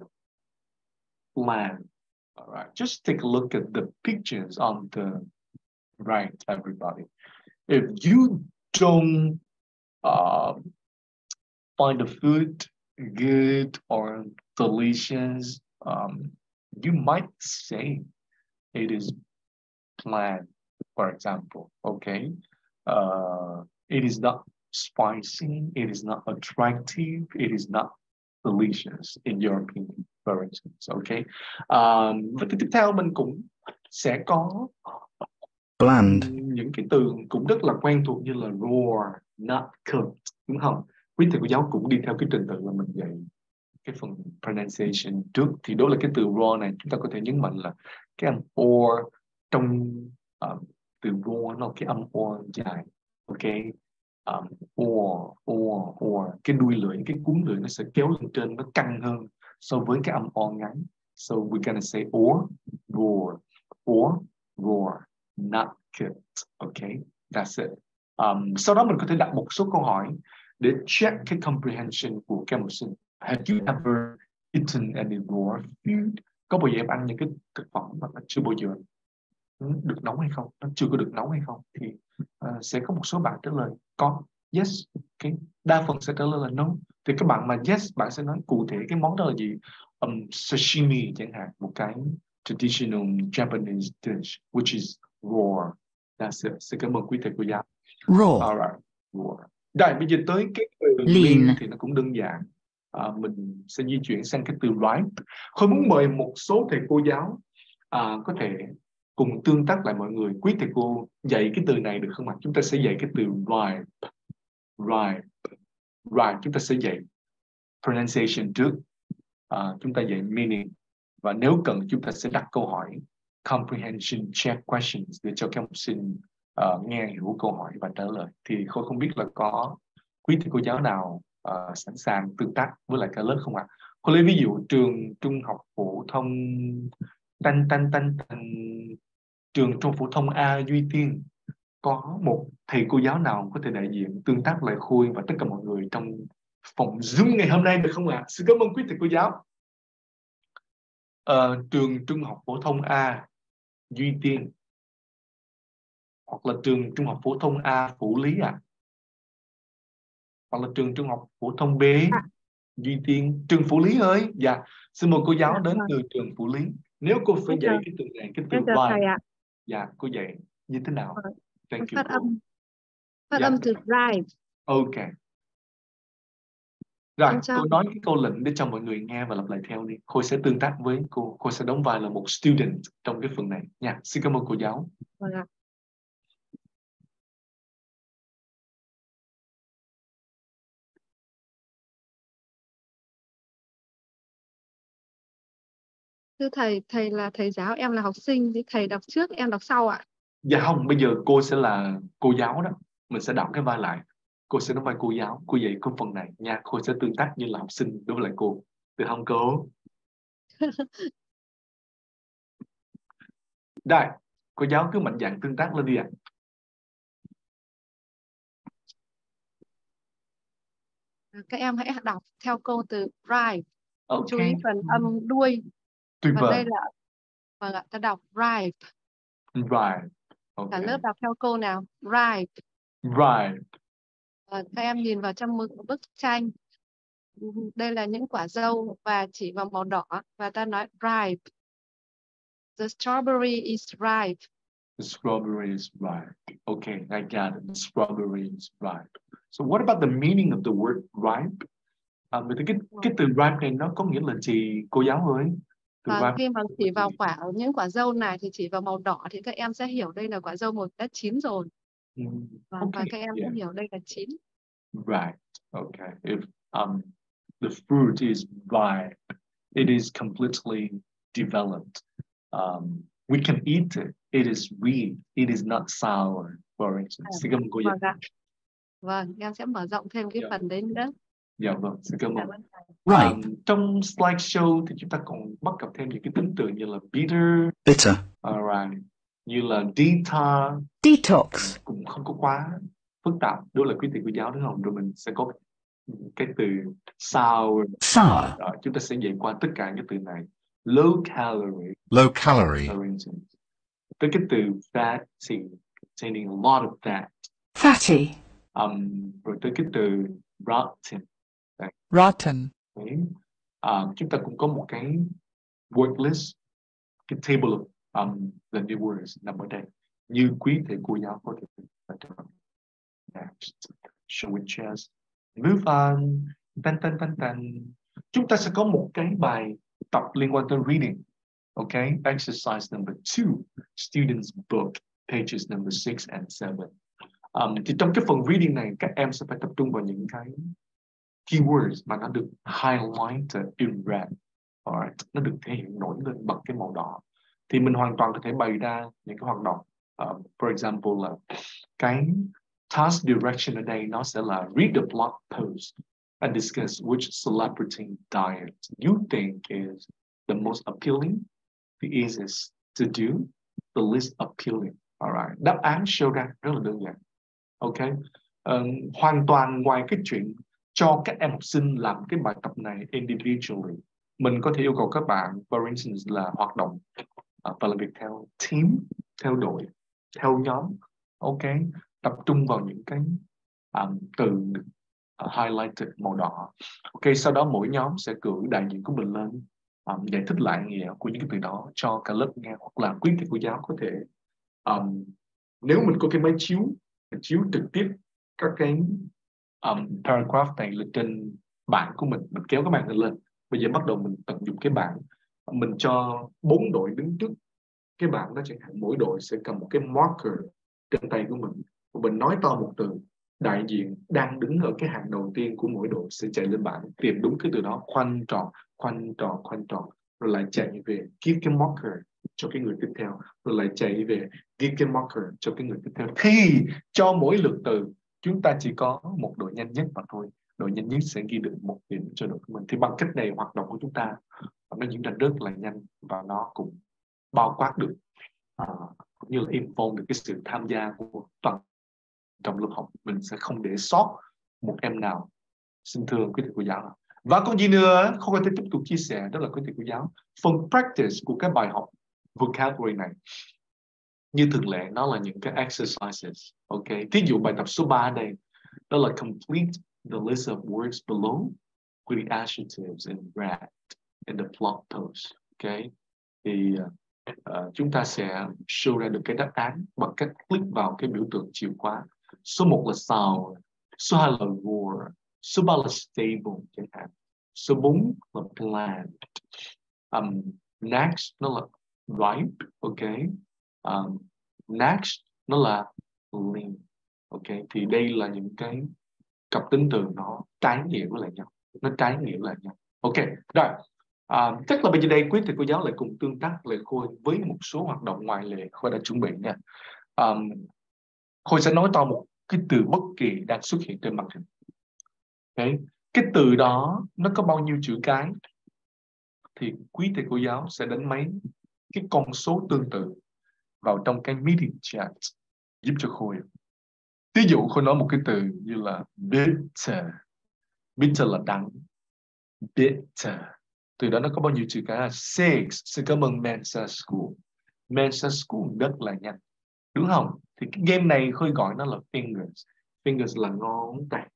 Plan. All right. Just take a look at the pictures on the right, everybody. If you don't uh, find the food good or delicious, um, you might say it is bland, for example, okay? Uh, it is not spicy, it is not attractive, it is not delicious in your opinion, for instance, okay? Um, và tiếp theo mình cũng sẽ có bland, những cái từ cũng rất là quen thuộc như là raw, not cooked, đúng không? Quý thầy cô giáo cũng đi theo cái trình tự là mình dạy cái phần pronunciation trước. Thì đó là cái từ raw này, chúng ta có thể nhấn mạnh là cái âm or trong uh, từ raw nó cái âm or dài, Ok. Um, or, or, or cái đuôi lưỡi, cái cuốn lưỡi nó sẽ kéo lên trên, nó căng hơn so với cái âm o ngắn. So we're gonna say or, roar, or, roar, not good. Okay, that's it. Um, sau đó mình có thể đặt một số câu hỏi để check cái comprehension của các em học sinh. Have you ever eaten any raw food? Có bao giờ em ăn những cái thực phẩm mà nó chưa bao giờ được nấu hay không? Nó chưa có được nấu hay không? Thì uh, sẽ có một số bạn trả lời có, yes. Okay. Đa phần sẽ trả lời là no. Thì các bạn mà yes, bạn sẽ nói cụ thể cái món đó là gì. Um, sashimi chẳng hạn, một cái traditional Japanese dish which is raw. That's it. Xin cảm ơn quý thầy cô giáo. Raw. Alright. Raw. Rồi bây giờ tới cái từ Lean. lean thì nó cũng đơn giản. À, mình sẽ di chuyển sang cái từ ripe. Tôi muốn mời một số thầy cô giáo à, có thể cùng tương tác lại mọi người. Quý thầy cô dạy cái từ này được không ạ? Chúng ta sẽ dạy cái từ ripe. Ripe. Ripe. Chúng ta sẽ dạy pronunciation trước. À, chúng ta dạy meaning. Và nếu cần chúng ta sẽ đặt câu hỏi comprehension check questions để cho các học sinh uh, nghe hiểu câu hỏi và trả lời. Thì Khôi không biết là có quý thầy cô giáo nào uh, sẵn sàng tương tác với lại cả lớp không ạ? À? Khôi lấy ví dụ trường trung học phổ thông Tanh Tanh Tanh Tanh trường trung phổ thông A Duy Tiên, có một thầy cô giáo nào có thể đại diện tương tác lại Khôi và tất cả mọi người trong phòng Zoom ngày hôm nay được không ạ? À? Xin cảm ơn quý thầy cô giáo. Uh, trường trung học phổ thông A Duy Tiên hoặc là trường trung học phổ thông A Phủ Lý ạ, à? Hoặc là trường trung học phổ thông B À. Duy Tiên. Trường Phủ Lý ơi, dạ xin mời cô giáo Dạ, đến vâng. từ trường Phủ Lý. Nếu cô phải Em dạy chào- cái từ này, cái từ Em chào thầy right, ạ. dạ cô dạy như thế nào? Vâng. Thank you Phát cô. âm phát Dạ. âm từ right. Ok. Rồi, Em chào. cô nói cái câu lệnh để cho mọi người nghe và lặp lại theo đi. Khôi sẽ tương tác với cô. Khôi sẽ đóng vai là một student trong cái phần này nha. Xin cảm ơn cô giáo. Vâng ạ. Thưa thầy, thầy là thầy giáo, em là học sinh, thì thầy đọc trước, em đọc sau ạ. Dạ không, bây giờ cô sẽ là cô giáo đó. Mình sẽ đọc cái vai lại. Cô sẽ đóng vai cô giáo. Cô dạy cái phần này nha. Cô sẽ tương tác như là học sinh đối với lại cô. Được không cô? Đây, cô giáo cứ mạnh dạn tương tác lên đi ạ. Các em hãy đọc theo câu từ right. Ok. Chú ý phần âm đuôi. Tuyệt Và đây vời. là, vâng ạ, ta đọc right. Right. Ok. Cả lớp đọc theo câu nào? Right. Right. Và các em nhìn vào trong một bức tranh. Đây là những quả dâu và chỉ vào màu đỏ và ta nói ripe. The strawberry is ripe. The strawberry is ripe. Okay, I got it. The strawberry is ripe. So what about the meaning of the word ripe? À, vậy thì cái cái từ ripe này nó có nghĩa là gì cô giáo ơi? Từ Và ripe. khi mà chỉ vào quả những quả dâu này thì chỉ vào màu đỏ thì các em sẽ hiểu đây là quả dâu một đã chín rồi. Mm, Và, okay, và các em yeah. sẽ hiểu đây là chín. Right. Okay. If um the fruit is ripe, it is completely developed. Um, we can eat it. It is sweet. It is not sour. For instance. À, Xin cảm ơn cô giáo. vâng ạ. Vâng, em sẽ mở rộng thêm cái Yeah. phần đấy nữa. Dạ vâng, xin cảm ơn. Cảm ơn thầy. Right. Um, trong slideshow thì chúng ta còn bắt gặp thêm những cái tính từ như là bitter, Bitter. alright, như là detox, Detox. cũng không có quá phức tạp. Đó là quý thầy cô giáo đúng không? Rồi mình sẽ có cái từ sour. Sour. Rồi, chúng ta sẽ dạy qua tất cả những từ này. Low calorie, Low calorie. for instance. Tới cái từ fatty, containing a lot of fat. Fatty. Um, rồi tới cái từ rotten. Rotten. Đấy. À, chúng ta cũng có một cái word list, cái table of um, the new words nằm ở đây. Như quý thầy cô giáo có thể next. Show and chest. Move on. Tan tan tan tan. Chúng ta sẽ có một cái bài tập liên quan tới reading. Okay, exercise number two, students book, pages number six and seven. Um, thì trong cái phần reading này, các em sẽ phải tập trung vào những cái keywords mà nó được highlighted in red. Alright, nó được thể hiện nổi lên bằng cái màu đỏ. Thì mình hoàn toàn có thể bày ra những cái hoạt động. Uh, for example là cái task direction ở đây nó sẽ là read the blog post and discuss which celebrity diet you think is the most appealing, the easiest to do, the least appealing. Alright. Đáp án show ra rất là đơn giản. Ok. Uh, hoàn toàn ngoài cái chuyện cho các em học sinh làm cái bài tập này individually, mình có thể yêu cầu các bạn, for instance, là hoạt động uh, và làm việc theo team, theo đội, theo nhóm. Ok. Tập trung vào những cái um, từ uh, highlighted màu đỏ. Ok. Sau đó mỗi nhóm sẽ cử đại diện của mình lên um, giải thích lại nghĩa của những cái từ đó cho cả lớp nghe, hoặc là quý thầy cô giáo có thể um, nếu mình có cái máy chiếu chiếu trực tiếp các cái um, paragraph này lên trên bảng của mình, mình kéo cái bảng này lên. Bây giờ bắt đầu mình tận dụng cái bảng, mình cho bốn đội đứng trước cái bảng đó chẳng hạn, mỗi đội sẽ cầm một cái marker trên tay của mình, và mình nói to một từ, đại diện đang đứng ở cái hàng đầu tiên của mỗi đội sẽ chạy lên bảng tìm đúng cái từ đó, khoanh tròn khoanh tròn khoanh tròn, rồi lại chạy về give cái marker cho cái người tiếp theo, rồi lại chạy về give cái marker cho cái người tiếp theo. Thì cho mỗi lượt từ chúng ta chỉ có một đội nhanh nhất mà thôi, đội nhanh nhất sẽ ghi được một điểm cho đội của mình. Thì bằng cách này hoạt động của chúng ta nó diễn ra rất là nhanh, và nó cũng bao quát được uh, cũng như là inform được cái sự tham gia của toàn trong lớp học. Mình sẽ không để sót một em nào. Xin thưa quý thầy cô giáo. Và còn gì nữa không có thể tiếp tục chia sẻ, đó là quý thầy cô giáo, phần practice của cái bài học vocabulary này như thường lệ nó là những cái exercises. Ok, ví dụ bài tập số ba ở đây đó là complete the list of words below with the adjectives in red in the blog post. Ok, thì uh, chúng ta sẽ show ra được cái đáp án bằng cách click vào cái biểu tượng chìa khóa. Số một là sound, số hai là roar, số ba là stable chẳng hạn, số bốn là plant, um, next nó là ripe. Ok, um, next nó là lean. Ok, thì đây là những cái cặp tính từ nó trái nghĩa với lại nhau, nó trái nghĩa với lại nhau. Ok, rồi. À, chắc là bây giờ đây quý thầy cô giáo lại cùng tương tác lại Khôi với một số hoạt động ngoại lệ Khôi đã chuẩn bị nha. Um, Khôi sẽ nói to một cái từ bất kỳ đang xuất hiện trên màn hình. Okay. Cái từ đó nó có bao nhiêu chữ cái thì quý thầy cô giáo sẽ đánh mấy cái con số tương tự vào trong cái meeting chat giúp cho Khôi. Ví dụ Khôi nói một cái từ như là bitter. Bitter là đắng. Bitter. Từ đó nó có bao nhiêu chữ cái? Six. Xin cảm ơn Mensa School. Mensa School rất là nhanh, đúng không? Thì cái game này Khôi gọi nó là fingers. Fingers là ngón tay.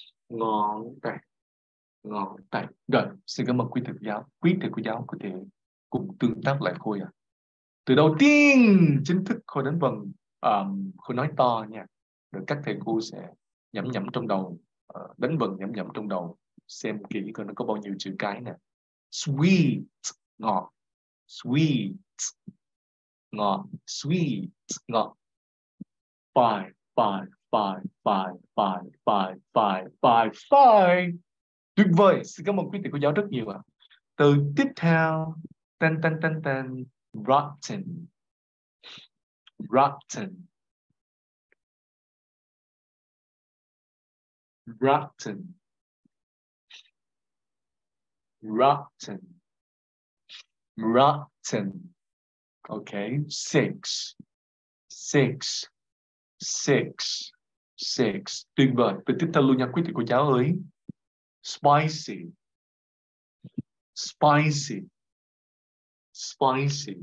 Ngón tay. Ngón tay. Rồi, xin cảm ơn quý thầy cô giáo. Quý thầy cô giáo có thể cùng tương tác lại Khôi à. Từ đầu tiên chính thức Khôi đánh vần, um, Khôi nói to nha. Rồi các thầy cô sẽ nhẩm nhẩm trong đầu, uh, đánh vần nhẩm nhẩm trong đầu, xem kỹ coi nó có bao nhiêu chữ cái nè. Sweet, ngọt. Sweet, ngọt. Sweet, ngọt. Five, five, five, five, five, five, five, five, five. Tuyệt vời, xin cảm ơn quý thầy cô giáo rất nhiều ạ. À. Từ tiếp theo, tên tên tên tên, rotten. Rotten. Rotten. Rotten. Rotten. Okay, six. Six. Six. Six. Tuyệt vời. Từ tiếp theo luôn nha quý thầy cô giáo ơi. Spicy. Spicy. Spicy.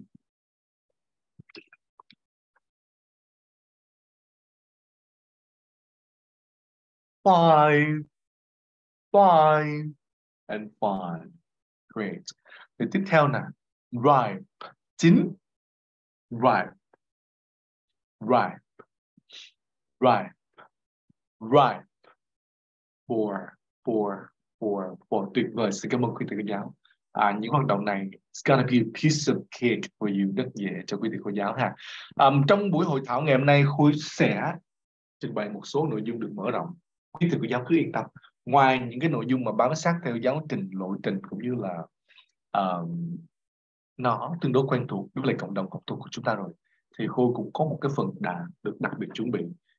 Five. Five. And five. Great. Từ tiếp theo nè. Ripe. Chín. Ripe. Ripe. Ripe. Ripe. Four. Four. Four. Four. Tuyệt vời. Xin cảm ơn quý thầy cô giáo. À, những hoạt động này it's gonna be a piece of cake for you, rất dễ cho quý thầy cô giáo ha. Um, trong buổi hội thảo ngày hôm nay Khôi sẽ trình bày một số nội dung được mở rộng. Quý thầy cô giáo cứ yên tâm. Ngoài những cái nội dung mà bám sát theo giáo trình, lộ trình cũng như là uh, nó tương đối quen thuộc với lại cộng đồng học thuộc của chúng ta rồi, thì Khôi cũng có một cái phần đã được đặc biệt chuẩn bị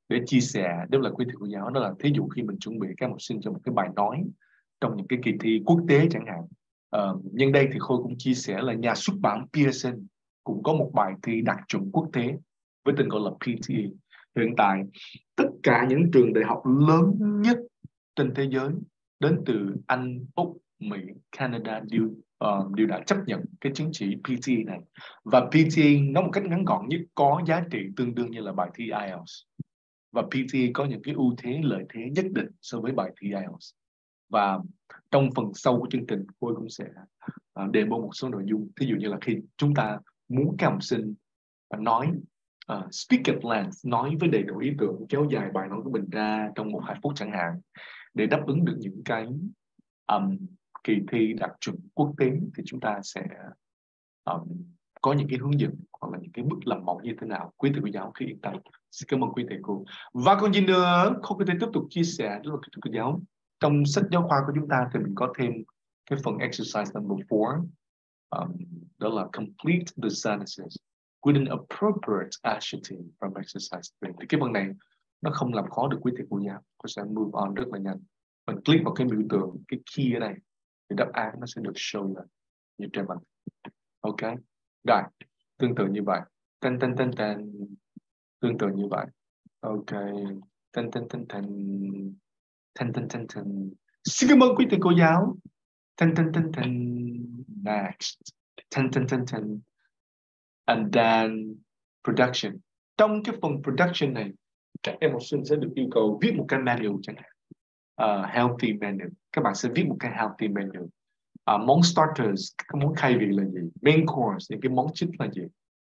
để chia sẻ đó là quý thầy cô giáo. Đó là thí dụ khi mình chuẩn bị các học sinh cho một cái bài nói trong những cái kỳ thi quốc tế chẳng hạn. Uh, nhân đây thì Khôi cũng chia sẻ là nhà xuất bản Pearson cũng có một bài thi đạt chuẩn quốc tế với tên gọi là pê tê e. Hiện tại tất cả những trường đại học lớn nhất trên thế giới đến từ Anh, Úc, Mỹ, Canada đều, uh, đều đã chấp nhận cái chứng chỉ pê tê e này. Và pê tê e nói một cách ngắn gọn nhất có giá trị tương đương như là bài thi ai eo và pê tê e có những cái ưu thế lợi thế nhất định so với bài thi ai eo. Và trong phần sau của chương trình tôi cũng sẽ uh, đề bô một số nội dung. Ví dụ như là khi chúng ta muốn các học sinh uh, nói uh, speak at length, nói với đầy đủ ý tưởng, kéo dài bài nói của mình ra trong một hai phút chẳng hạn, để đáp ứng được những cái um, kỳ thi đạt chuẩn quốc tế, thì chúng ta sẽ um, có những cái hướng dẫn hoặc là những cái bước làm mẫu như thế nào. Quý thầy cô giáo khi yên tâm. Xin cảm ơn quý thầy cô. Và còn gì nữa không có thể tiếp tục chia sẻ đó là quý thầy cô giáo. Trong sách giáo khoa của chúng ta thì mình có thêm cái phần exercise number four, um, đó là complete the sentences with an appropriate adjective from exercise three. Thì cái phần này nó không làm khó được quý thầy cô giáo. Cô sẽ move on rất là nhanh. Mình click vào cái biểu tượng, cái key ở đây, thì đáp án nó sẽ được show lên như trên màn. Ok. Rồi, tương tự như vậy. Tên tên tên tên. Tương tự như vậy. Ok. Tên tên tên tên. Tên tên tên tên. Xin cảm ơn quý thầy cô giáo. Tên tên tên tên. Next. Tên tên tên tên. And then production. Trong cái phần production này, các em học sinh sẽ được yêu cầu viết một cái menu chẳng hạn. Uh, healthy menu. Các bạn sẽ viết một cái healthy menu. Uh, món starters, cái món khai vị là gì? Main course, những cái món chính là gì?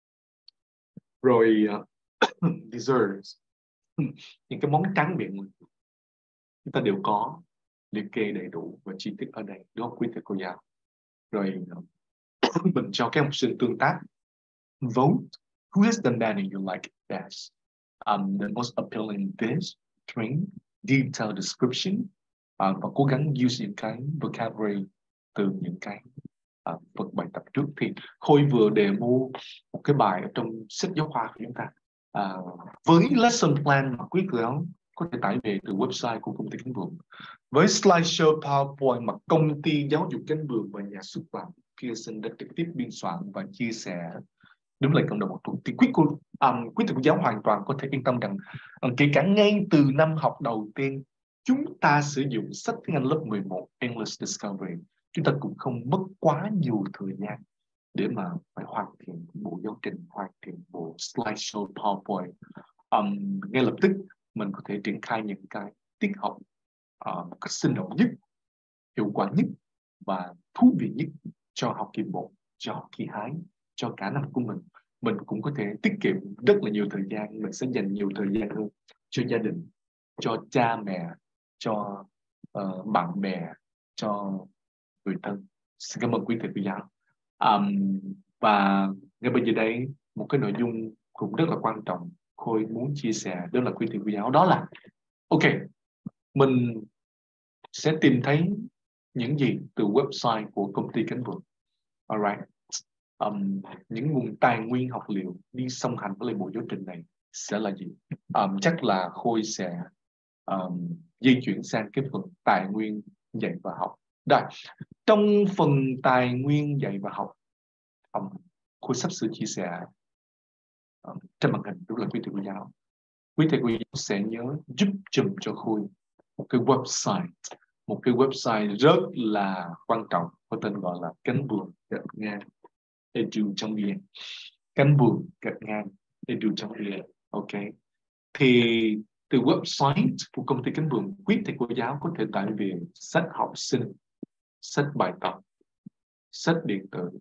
Rồi uh, desserts, những cái món tráng miệng chúng ta đều có liệt kê đầy đủ và chi tiết ở đây, đúng không quý thầy cô giáo? Rồi uh, mình cho các học sinh tương tác, vote who is the menu you like best, um, the most appealing dish, drink, detailed description, uh, và cố gắng use những cái vocabulary từ những cái uh, phần bài tập trước. Thì Khôi vừa demo một cái bài ở trong sách giáo khoa của chúng ta uh, với lesson plan mà quý vị có thể tải về từ website của công ty Cánh Buồm, với slideshow PowerPoint mà công ty giáo dục Cánh Buồm và nhà xuất bản Pearson đã trực tiếp biên soạn và chia sẻ đúng là cộng đồng học thuật. Thì quý cô um, quý thầy cô giáo hoàn toàn có thể yên tâm rằng um, kể cả ngay từ năm học đầu tiên chúng ta sử dụng sách tiếng Anh lớp mười một English Discovery, chúng ta cũng không mất quá nhiều thời gian để mà phải hoàn thiện bộ giáo trình, hoàn thiện bộ slideshow PowerPoint. Um, ngay lập tức mình có thể triển khai những cái tiết học uh, một cách sinh động nhất, hiệu quả nhất và thú vị nhất cho học kỳ một, cho học kỳ hai, cho cả năm của mình. Mình cũng có thể tiết kiệm rất là nhiều thời gian, mình sẽ dành nhiều thời gian hơn cho gia đình, cho cha mẹ, cho uh, bạn bè, cho người thân. Xin cảm ơn quý thầy cô giáo. Um, và ngay bây giờ đây một cái nội dung cũng rất là quan trọng Khôi muốn chia sẻ đó là quý thầy cô giáo, đó là ok, mình sẽ tìm thấy những gì từ website của công ty Cánh Buồm. Alright. Um, những nguồn tài nguyên học liệu đi song hành với bộ giáo trình này sẽ là gì? Um, chắc là Khôi sẽ um, di chuyển sang cái phần tài nguyên dạy và học. Đây, trong phần tài nguyên dạy và học, um, Khôi sắp sửa chia sẻ um, trên màn hình, đúng là quý thầy cô giáo. Quý thầy cô giáo sẽ nhớ giúp chùm cho Khôi một cái website, một cái website rất là quan trọng có tên gọi là Cánh Buồm gạch ngang edu chấm vn. Cánh Buồm gạch ngang edu chấm vn. Ok. Thì từ website của công ty Cánh Buồm, quý thầy cô giáo có thể tải về sách học sinh, sách bài tập, sách điện tử,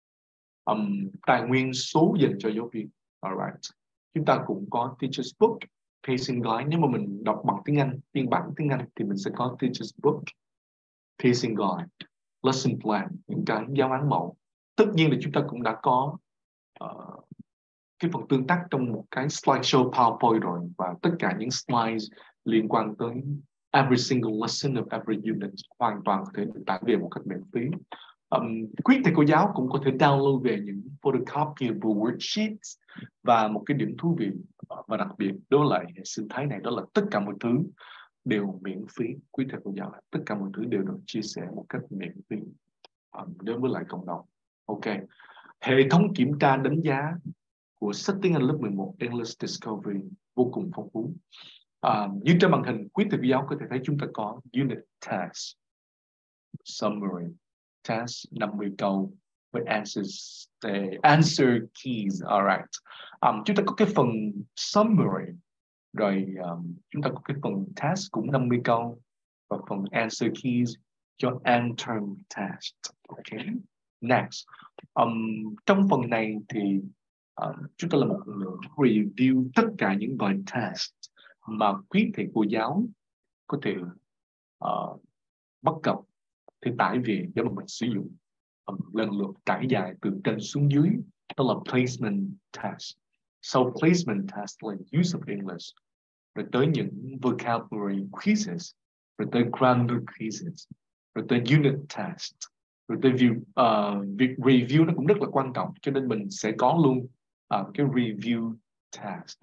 um, tài nguyên số dành cho giáo viên. Alright. Chúng ta cũng có Teacher's Book, Pacing Guide. Nếu mà mình đọc bằng tiếng Anh, phiên bản tiếng Anh thì mình sẽ có Teacher's Book, Pacing Guide, Lesson Plan, những cái giáo án mẫu. Tất nhiên là chúng ta cũng đã có uh, cái phần tương tác trong một cái slideshow PowerPoint rồi, và tất cả những slides liên quan tới every single lesson of every unit hoàn toàn có thể được tải về một cách miễn phí. Um, quý thầy cô giáo cũng có thể download về những photocopyable worksheets. Và một cái điểm thú vị uh, và đặc biệt đối với lại hệ sinh thái này, đó là tất cả mọi thứ đều miễn phí. Quý thầy cô giáo, tất cả mọi thứ đều được chia sẻ một cách miễn phí uh, đối với lại cộng đồng. Ok, hệ thống kiểm tra đánh giá của sách tiếng Anh lớp mười một English Discovery vô cùng phong phú. Uh, như trên màn hình, quý thầy cô giáo có thể thấy chúng ta có unit test, summary test năm mươi câu với answers, the answer keys. Alright, um, chúng ta có cái phần summary, rồi um, chúng ta có cái phần test cũng năm mươi câu và phần answer keys cho end term test. Okay, next, um, trong phần này thì uh, chúng ta là một lượng review tất cả những bài test mà quý thầy cô giáo có thể uh, bắt gặp thì tải về để mà mình sử dụng, um, lần lượt trải dài từ trên xuống dưới. Đó là placement test. Sau placement test là use of English, rồi tới những vocabulary quizzes, rồi tới grammar quizzes, rồi tới unit test, rồi tới view, uh, việc review nó cũng rất là quan trọng, cho nên mình sẽ có luôn uh, cái review test.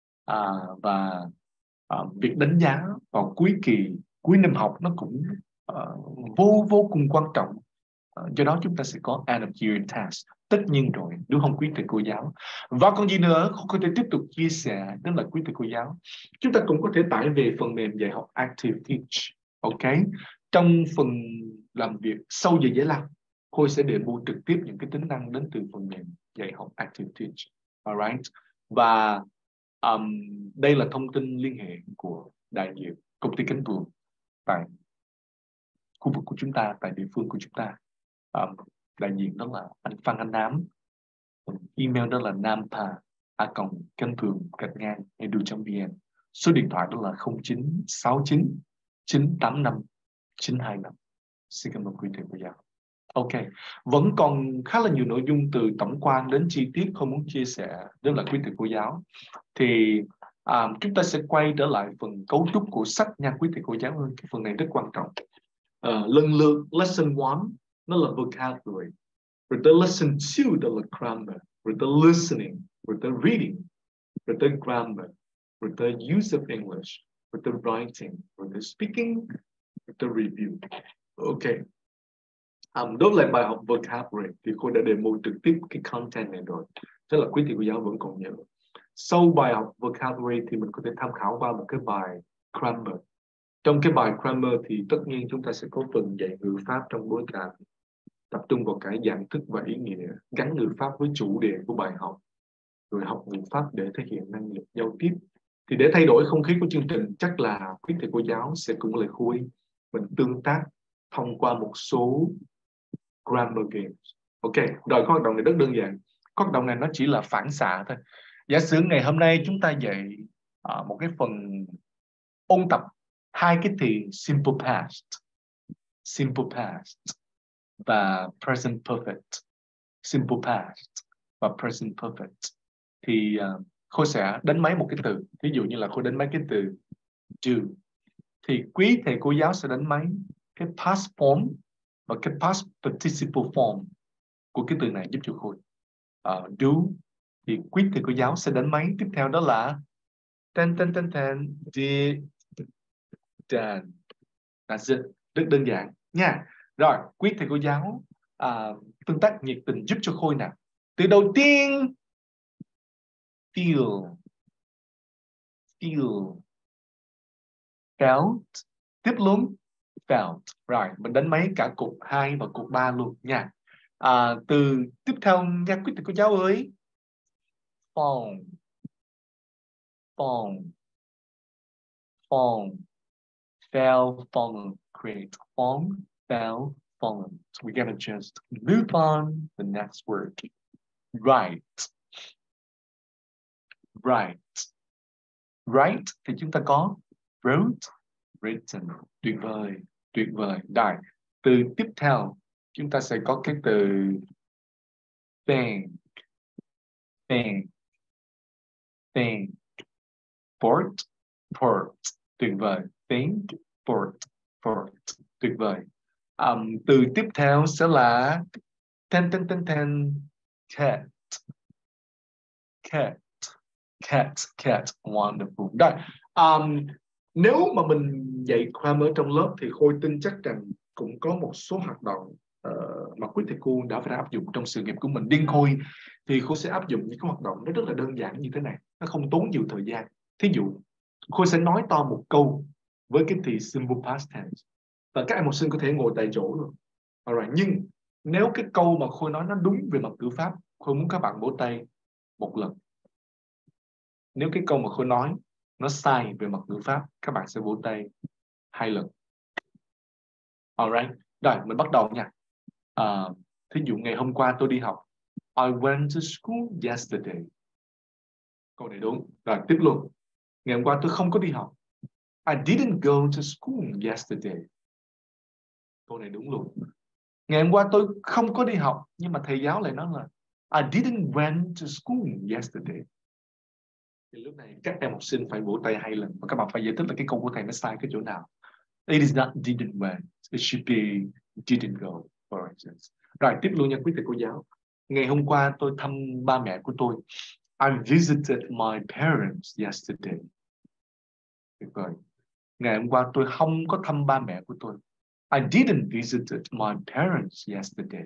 Uh, và uh, việc đánh giá vào cuối kỳ, cuối năm học nó cũng uh, vô vô cùng quan trọng. Uh, do đó chúng ta sẽ có end of year test, tất nhiên rồi, đúng không quý thầy cô giáo? Và còn gì nữa không có thể tiếp tục chia sẻ, đó là quý thầy cô giáo, chúng ta cũng có thể tải về phần mềm dạy học Active Teach. Ok, trong phần làm việc sau giờ giải lao, Khôi sẽ demo trực tiếp những cái tính năng đến từ phần mềm dạy học Active Teach. Alright, và um, đây là thông tin liên hệ của đại diện công ty Cánh Buồm tại khu vực của chúng ta, tại địa phương của chúng ta. Um, đại diện đó là anh Phan Anh Nám, email đó là nampa a còng canh thường gạch ngang edu chấm vn, số điện thoại đó là không chín sáu chín chín tám năm chín hai năm. Xin cảm ơn quý thầy cô giáo. Ok, vẫn còn khá là nhiều nội dung từ tổng quan đến chi tiết không muốn chia sẻ với lại quý thầy cô giáo, thì à, chúng ta sẽ quay trở lại phần cấu trúc của sách nha quý thầy cô giáo ơi. Cái phần này rất quan trọng. À, lần lượt lesson one nó là vocabulary, rồi tới lesson two đó là grammar, rồi tới listening, rồi tới reading, rồi tới grammar, rồi tới use of English, rồi tới writing, rồi tới speaking, rồi tới review. Ok, um, đối với lại bài học vocabulary thì cô đã demo trực tiếp cái content này rồi, tức là quý thầy cô giáo vẫn còn nhớ. Sau bài học vocabulary thì mình có thể tham khảo qua một cái bài grammar. Trong cái bài grammar thì tất nhiên chúng ta sẽ có phần dạy ngữ pháp trong bối cảnh, tập trung vào cả dạng thức và ý nghĩa, gắn ngữ pháp với chủ đề của bài học, rồi học ngữ pháp để thể hiện năng lực giao tiếp. Thì để thay đổi không khí của chương trình, chắc là quý thầy cô giáo sẽ cùng lời Khôi mình tương tác thông qua một số grammar games. Ok, rồi có hoạt động này rất đơn giản. Có hoạt động này nó chỉ là phản xạ thôi. Giả sử ngày hôm nay chúng ta dạy uh, một cái phần ôn tập hai cái thì simple past, simple past và present perfect, simple past và present perfect. Thì uh, Khôi sẽ đánh máy một cái từ, ví dụ như là Khôi đánh máy cái từ do, thì quý thầy cô giáo sẽ đánh máy cái past form và cái past participle form của cái từ này giúp cho Khôi. Uh, do thì quý thầy cô giáo sẽ đánh máy tiếp theo đó là ten ten ten ten did done. That's it. Rất đơn giản nha. Rồi quý thầy cô giáo uh, tương tác nhiệt tình giúp cho Khôi nào. Từ đầu tiên feel, feel, felt, tiếp luôn felt. Rồi mình đánh máy cả cục hai và cục ba luôn nha. À, từ tiếp theo nha quý thầy cô giáo ơi. Phone, phone, phone, fell, fallen, create, form, fell, fallen. So we're gonna just move on the next word. Right, right, right thì chúng ta có wrote, written. Tuyệt vời, tuyệt vời. Rồi, từ tiếp theo chúng ta sẽ có cái từ think, think, think, port, port. Tuyệt vời. Think, port, port. Tuyệt vời. Um, từ tiếp theo sẽ là ten ten ten ten cat, cat, cat, cat, wonderful. Rồi, um, nếu mà mình dạy grammar trong lớp thì Khôi tin chắc rằng cũng có một số hoạt động uh, mà quý thầy cô đã phải áp dụng trong sự nghiệp của mình. Riêng Khôi thì Khôi sẽ áp dụng những cái hoạt động nó rất là đơn giản như thế này, nó không tốn nhiều thời gian. Thí dụ, Khôi sẽ nói to một câu với cái thì simple past tense và các em học sinh có thể ngồi tại chỗ luôn. Alright. Nhưng nếu cái câu mà Khôi nói nó đúng về mặt ngữ pháp, Khôi muốn các bạn vỗ tay một lần. Nếu cái câu mà Khôi nói nó sai về mặt ngữ pháp, các bạn sẽ vỗ tay hai lần. Alright. Rồi, mình bắt đầu nha. À, thí dụ ngày hôm qua tôi đi học. I went to school yesterday. Câu này đúng. Rồi, tiếp luôn. Ngày hôm qua tôi không có đi học. I didn't go to school yesterday. Câu này đúng luôn. Ngày hôm qua tôi không có đi học, nhưng mà thầy giáo lại nói là I didn't went to school yesterday. Thì lúc này các em học sinh phải vỗ tay hai lần và các bạn phải giải thích là cái câu của thầy nó sai cái chỗ nào. It is not didn't went. It should be didn't go, for instance. Rồi, tiếp luôn nha quý thầy cô giáo. Ngày hôm qua tôi thăm ba mẹ của tôi. I visited my parents yesterday. Tuyệt vời. Ngày hôm qua tôi không có thăm ba mẹ của tôi. I didn't visit my parents yesterday.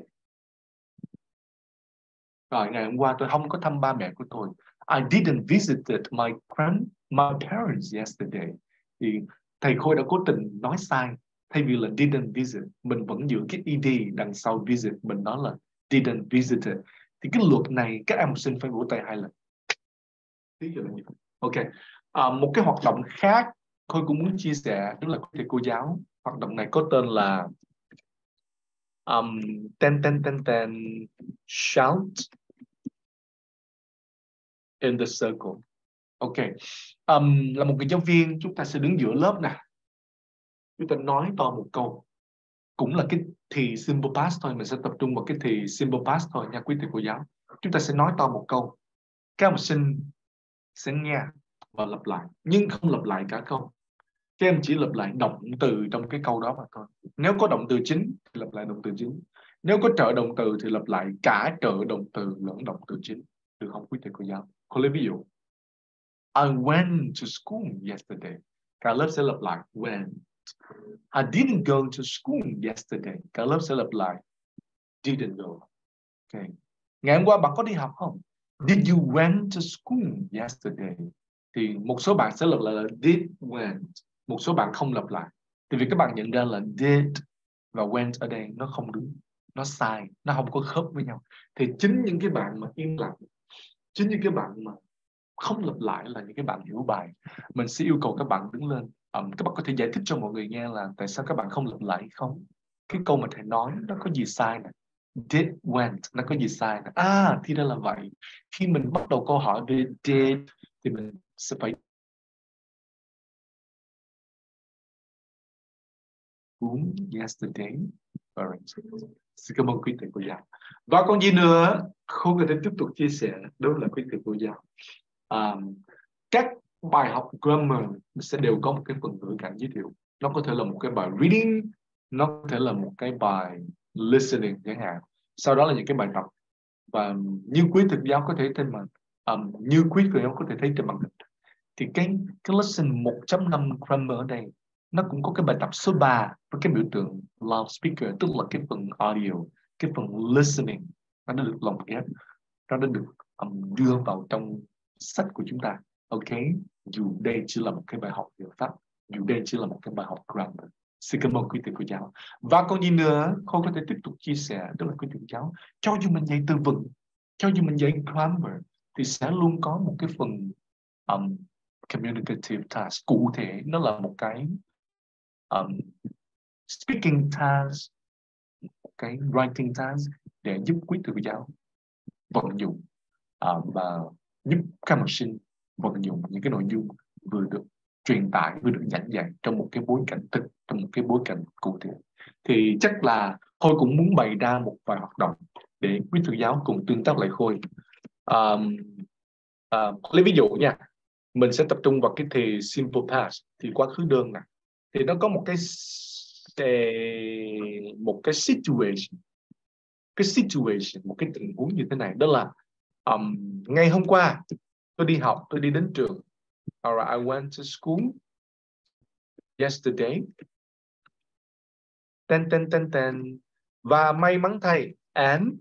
Rồi, ngày hôm qua tôi không có thăm ba mẹ của tôi. I didn't visit my grand my parents yesterday. Thì thầy Khôi đã cố tình nói sai. Thay vì là didn't visit, mình vẫn giữ cái ed đằng sau visit, mình nói là didn't visit. Thì cái luật này các em học sinh phải vỗ tay hai lần. Ok. À, một cái hoạt động khác Khôi cũng muốn chia sẻ, đó là thầy cô giáo. Hoạt động này có tên là um, ten ten ten ten shout in the circle. Ok. Um, là một cái giáo viên, chúng ta sẽ đứng giữa lớp nè. Chúng ta nói to một câu. Cũng là cái thì simple past thôi. Mình sẽ tập trung vào cái thì simple past thôi nha quý thầy cô giáo. Chúng ta sẽ nói to một câu. Các học sinh sẽ nghe và lặp lại. Nhưng không lặp lại cả câu. Các em chỉ lặp lại động từ trong cái câu đó mà thôi. Nếu có động từ chính thì lặp lại động từ chính. Nếu có trợ động từ thì lặp lại cả trợ động từ lẫn động từ chính. Được không quý thầy cô giáo? Cô lấy ví dụ. I went to school yesterday. Cả lớp sẽ lặp lại went. I didn't go to school yesterday. Cả lớp sẽ lặp lại didn't go. Okay. Ngày hôm qua bạn có đi học không? Did you went to school yesterday? Thì một số bạn sẽ lặp lại là did went. Một số bạn không lặp lại. Thì vì các bạn nhận ra là did và went ở đây nó không đúng. Nó sai. Nó không có khớp với nhau. Thì chính những cái bạn mà yên lặng, chính những cái bạn mà không lặp lại là những cái bạn hiểu bài. Mình sẽ yêu cầu các bạn đứng lên. Um, các bạn có thể giải thích cho mọi người nghe là tại sao các bạn không lặp lại không? Cái câu mà thầy nói nó có gì sai nè? Did, went, nó có gì sai nè? À, thì ra là vậy. Khi mình bắt đầu câu hỏi về did thì mình sẽ phải uống yesterday. Xin cảm ơn quý thầy cô giáo. Và còn gì nữa không có thể tiếp tục chia sẻ, đó là quý thầy cô giáo. Um, các bài học grammar sẽ đều có một cái phần ngữ cảnh giới thiệu. Nó có thể là một cái bài reading, nó có thể là một cái bài listening chẳng hạn. Sau đó là những cái bài tập. Và như quý thầy giáo có thể thấy mà um, như quý thầy giáo có thể thấy trên màn hình. Thì cái cái lesson một chấm năm grammar ở đây nó cũng có cái bài tập số ba với cái biểu tượng loudspeaker, tức là cái phần audio, cái phần listening nó đã được lồng ghép, nó đã được um, đưa vào trong sách của chúng ta. Ok, dù đây chỉ là một cái bài học ngữ pháp, dù đây chỉ là một cái bài học grammar. Xin cảm ơn quý thầy cô giáo. Và còn gì nữa Khôi có thể tiếp tục chia sẻ, đó là quý thầy cô giáo, cho dù mình dạy từ vựng, cho dù mình dạy grammar thì sẽ luôn có một cái phần um, communicative task cụ thể. Nó là một cái um, speaking task, một cái writing task để giúp quý thầy cô giáo vận dụng uh, và giúp các học sinh vận dụng những cái nội dung vừa được truyền tải, vừa được giảng dạy trong một cái bối cảnh thực, trong một cái bối cảnh cụ thể. Thì chắc là Khôi cũng muốn bày ra một vài hoạt động để quý thầy giáo cùng tương tác lại Khôi. Um, uh, lấy ví dụ nha, mình sẽ tập trung vào cái thì simple past, thì quá khứ đơn này. Thì nó có một cái một cái situation, cái situation, một cái tình huống như thế này, đó là um, ngày hôm qua Tôi đi học, tôi đi đến trường. Alright, I went to school yesterday. Ten ten ten ten. Và may mắn thay. And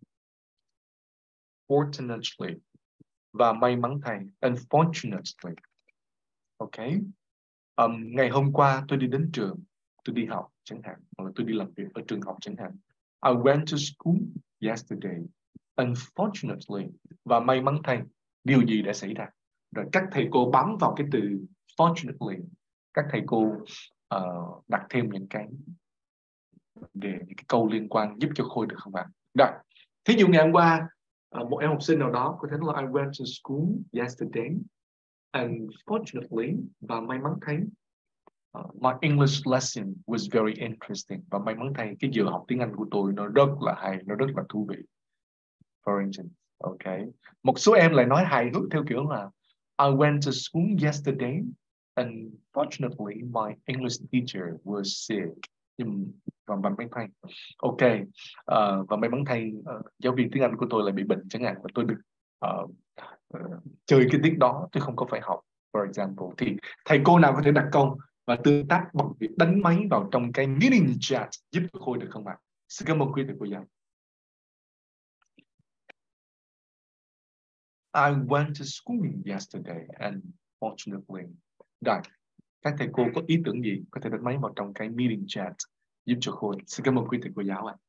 fortunately. Và may mắn thay. Unfortunately. Ok. Um, ngày hôm qua tôi đi đến trường. Tôi đi học chẳng hạn. Hoặc là tôi đi làm việc ở trường học chẳng hạn. I went to school yesterday. Unfortunately. Và may mắn thay. Điều gì đã xảy ra? Rồi các thầy cô bám vào cái từ fortunately. Các thầy cô uh, đặt thêm những cái để những cái câu liên quan giúp cho Khôi được không bạn? Rồi. Thí dụ ngày hôm qua uh, một em học sinh nào đó có thể nói là I went to school yesterday. Unfortunately, và may mắn thay, uh, my English lesson was very interesting. Và may mắn thay, cái giờ học tiếng Anh của tôi nó rất là hay, nó rất là thú vị. For instance, okay. Một số em lại nói hài hước theo kiểu là I went to school yesterday. Unfortunately, my English teacher was sick. Nhưng và may mắn thay, ok. Uh, và may mắn thay, uh, giáo viên tiếng Anh của tôi lại bị bệnh chẳng hạn, và tôi được uh, uh, chơi cái tiết đó, tôi không có phải học. For example, thì thầy cô nào có thể đặt câu và tương tác bằng việc đánh máy vào trong cái meeting chat giúp cho Khôi được không ạ? Xin cảm ơn quý thầy cô giáo. I went to school yesterday, unfortunately. Rồi, các thầy cô có ý tưởng gì có thể đánh máy vào trong cái meeting chat giúp cho Khôi. Xin cảm ơn quý thầy cô giáo ạ.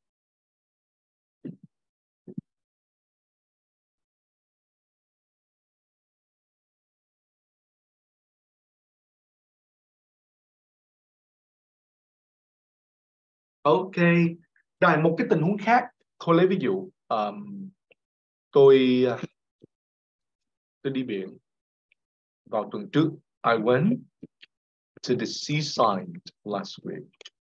Ok. Rồi, một cái tình huống khác. Khôi lấy ví dụ. Um, tôi tôi đi biển vào tuần trước. I went to the seaside last week.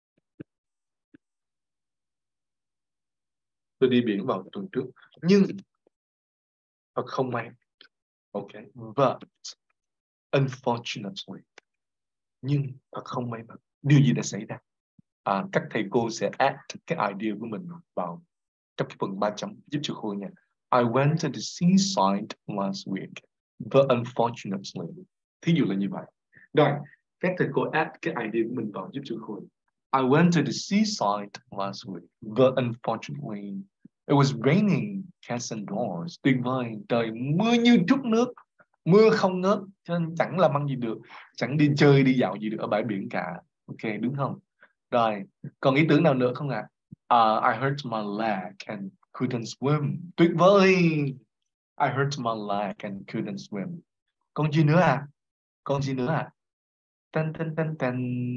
Tôi đi biển vào tuần trước. Nhưng thật không may. Ok. But unfortunately. Nhưng thật không may mắn. Điều gì đã xảy ra? À, các thầy cô sẽ add cái idea của mình vào trong cái phần ba chấm giúp cho Khôi nha. I went to the seaside last week. But unfortunately. Thí dụ là như vậy. Rồi, các thầy cô add cái idea của mình vào giúp cho Khôi. I went to the seaside last week. But unfortunately, it was raining cats and dogs. Tuyệt vời, trời mưa như trút nước. Mưa không ngớt, cho nên chẳng làm ăn gì được. Chẳng đi chơi, đi dạo gì được ở bãi biển cả. Ok, đúng không? Rồi, còn ý tưởng nào nữa không ạ? À? Uh, I hurt my leg and couldn't swim. Tuyệt vời! I hurt my leg and couldn't swim. Còn gì nữa à? Còn gì nữa à? Tên tên tên tên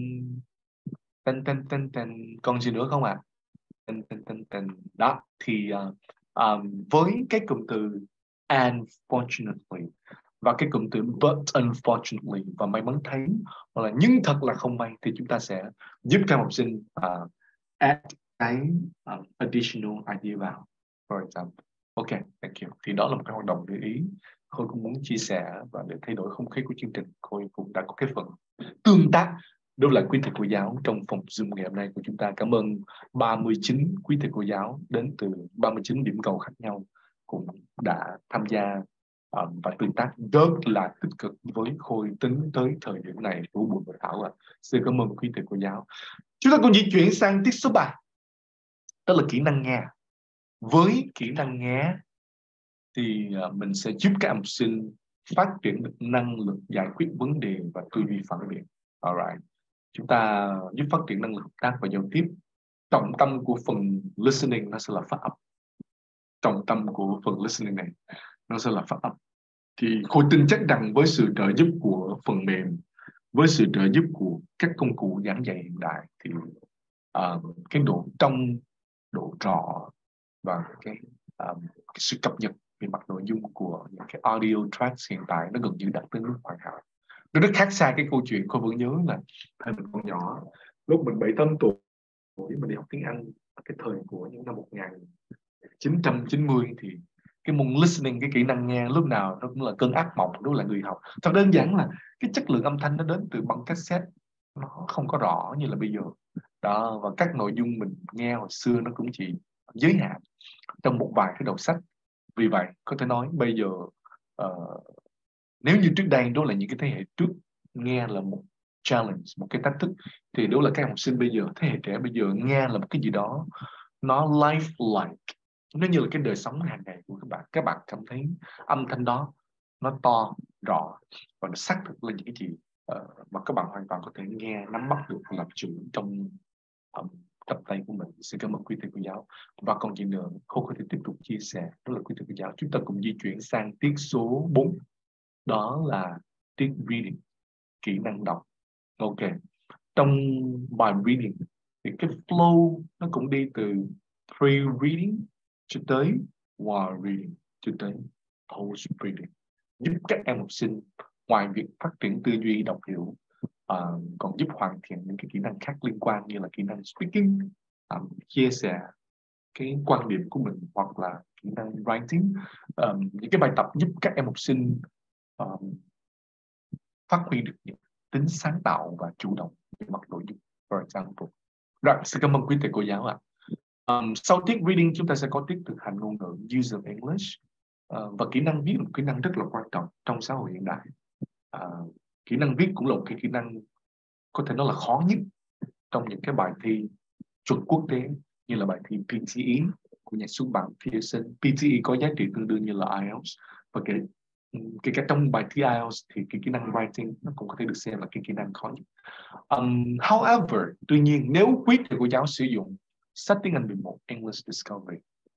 tên tên tên tên còn gì nữa không ạ? À? Tên tên tên tên đó thì uh, um, với cái cụm từ unfortunately và cái cụm từ but unfortunately và may mắn thay hoặc là nhưng thật là không may thì chúng ta sẽ giúp các học sinh uh, add cái uh, additional idea vào. For example. Ok, thank you. Thì đó là một cái hoạt động để ý. Khôi cũng muốn chia sẻ và để thay đổi không khí của chương trình. Khôi cũng đã có cái phần tương tác đối với lại quý thầy cô giáo trong phòng Zoom ngày hôm nay của chúng ta. Cảm ơn ba mươi chín quý thầy cô giáo đến từ ba mươi chín điểm cầu khác nhau cũng đã tham gia um, và tương tác rất là tích cực với Khôi tính tới thời điểm này của buổi hội thảo. À. Xin cảm ơn quý thầy cô giáo. Chúng ta cùng di chuyển sang tiết số ba. Đó là kỹ năng nghe. Với kỹ năng nghe thì uh, mình sẽ giúp các học sinh phát triển được năng lực giải quyết vấn đề và tư duy phản biện. Alright. Chúng ta giúp phát triển năng lực hợp tác và giao tiếp. Trọng tâm của phần listening nó sẽ là phát âm. Trọng tâm của phần listening này nó sẽ là phát âm. Thì Khôi tin chắc rằng với sự trợ giúp của phần mềm, với sự trợ giúp của các công cụ giảng dạy hiện đại thì uh, cái độ trong, độ rõ và cái, um, cái sự cập nhật về mặt nội dung của những cái audio tracks hiện tại nó gần như đạt tới mức hoàn hảo. Nó rất khác xa cái câu chuyện Khôi vẫn nhớ là thời mình còn nhỏ, lúc mình bảy tám tuổi mình đi học tiếng Anh cái thời của những năm một nghìn chín trăm chín mươi thì cái môn listening, cái kỹ năng nghe lúc nào nó cũng là cơn ác mộng đối với người học. Thật đơn giản là cái chất lượng âm thanh nó đến từ băng cassette nó không có rõ như là bây giờ đó, và các nội dung mình nghe hồi xưa nó cũng chỉ giới hạn trong một vài cái đầu sách. Vì vậy có thể nói bây giờ uh, Nếu như trước đây đó là những cái thế hệ trước nghe là một challenge, một cái thách thức, thì đó là các học sinh bây giờ, thế hệ trẻ bây giờ nghe là một cái gì đó nó lifelike, nó như là cái đời sống hàng ngày của các bạn. Các bạn cảm thấy âm thanh đó nó to, rõ và nó xác thực lên những cái gì uh, mà các bạn hoàn toàn có thể nghe, nắm bắt được, làm chủ trong um, tập tay của mình. Xin cảm ơn quý thầy cô giáo. Và còn gì nữa cô có thể tiếp tục chia sẻ, đó là quý thầy cô giáo. Chúng ta cùng di chuyển sang tiết số bốn, đó là tiết reading, kỹ năng đọc. Ok, trong bài reading thì cái flow nó cũng đi từ pre-reading cho tới while reading cho tới post-reading, giúp các em học sinh ngoài việc phát triển tư duy đọc hiểu, uh, còn giúp hoàn thiện những cái kỹ năng khác liên quan như là kỹ năng speaking, um, chia sẻ cái quan điểm của mình, hoặc là kỹ năng writing, um, những cái bài tập giúp các em học sinh um, phát huy được những tính sáng tạo và chủ động về mặt nội dung. For example, rồi xin cảm ơn quý thầy cô giáo ạ. Um, sau tiết reading chúng ta sẽ có tiết thực hành ngôn ngữ, use of English, uh, và kỹ năng viết là một kỹ năng rất là quan trọng trong xã hội hiện đại. Uh, kỹ năng viết cũng là một cái kỹ năng có thể nói là khó nhất trong những cái bài thi chuẩn quốc tế như là bài thi P T E của nhà xuất bản Pearson. P T E có giá trị tương đương như là I E L T S, và kể kể cả trong bài thi I E L T S thì cái kỹ năng writing nó cũng có thể được xem là cái kỹ năng khó nhất. Um, however, tuy nhiên nếu quý thầy cô giáo sử dụng sách tiếng Anh mười một English Discovery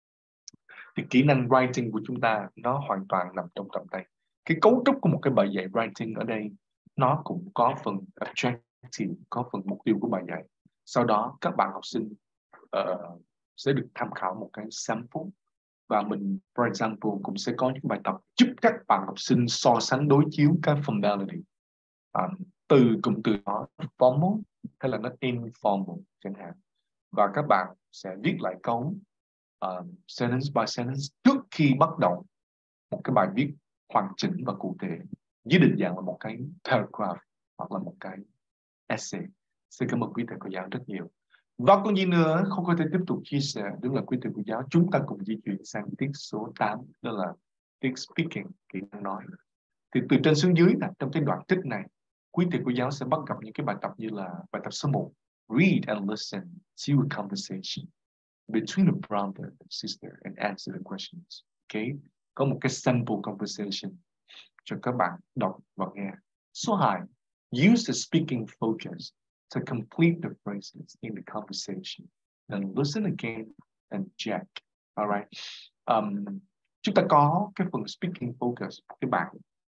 thì kỹ năng writing của chúng ta nó hoàn toàn nằm trong tầm tay. Cái cấu trúc của một cái bài dạy writing ở đây nó cũng có phần objective, có phần mục tiêu của bài dạy. Sau đó các bạn học sinh uh, sẽ được tham khảo một cái sample, và mình, for example, cũng sẽ có những bài tập giúp các bạn học sinh so sánh đối chiếu cái formality, um, từ cụm từ đó formal hay là nó informal chẳng hạn, và các bạn sẽ viết lại cấu uh, sentence by sentence trước khi bắt đầu một cái bài viết hoàn chỉnh và cụ thể, dưới định dạng là một cái paragraph hoặc là một cái essay. Xin cảm ơn quý thầy cô giáo rất nhiều. Và còn gì nữa không có thể tiếp tục chia sẻ, đúng là quý thầy cô giáo. Chúng ta cùng di chuyển sang tiết số tám, đó là tiết speaking, kỹ năng nói. Thì từ trên xuống dưới là trong cái đoạn trích này, quý thầy cô giáo sẽ bắt gặp những cái bài tập như là bài tập số một, read and listen to a conversation between a brother and sister and answer the questions. Okay, có một cái sample conversation cho các bạn đọc và nghe. Số hai, use the speaking focus to complete the phrases in the conversation and listen again and check. All right. Um, chúng ta có cái phần speaking focus các bạn.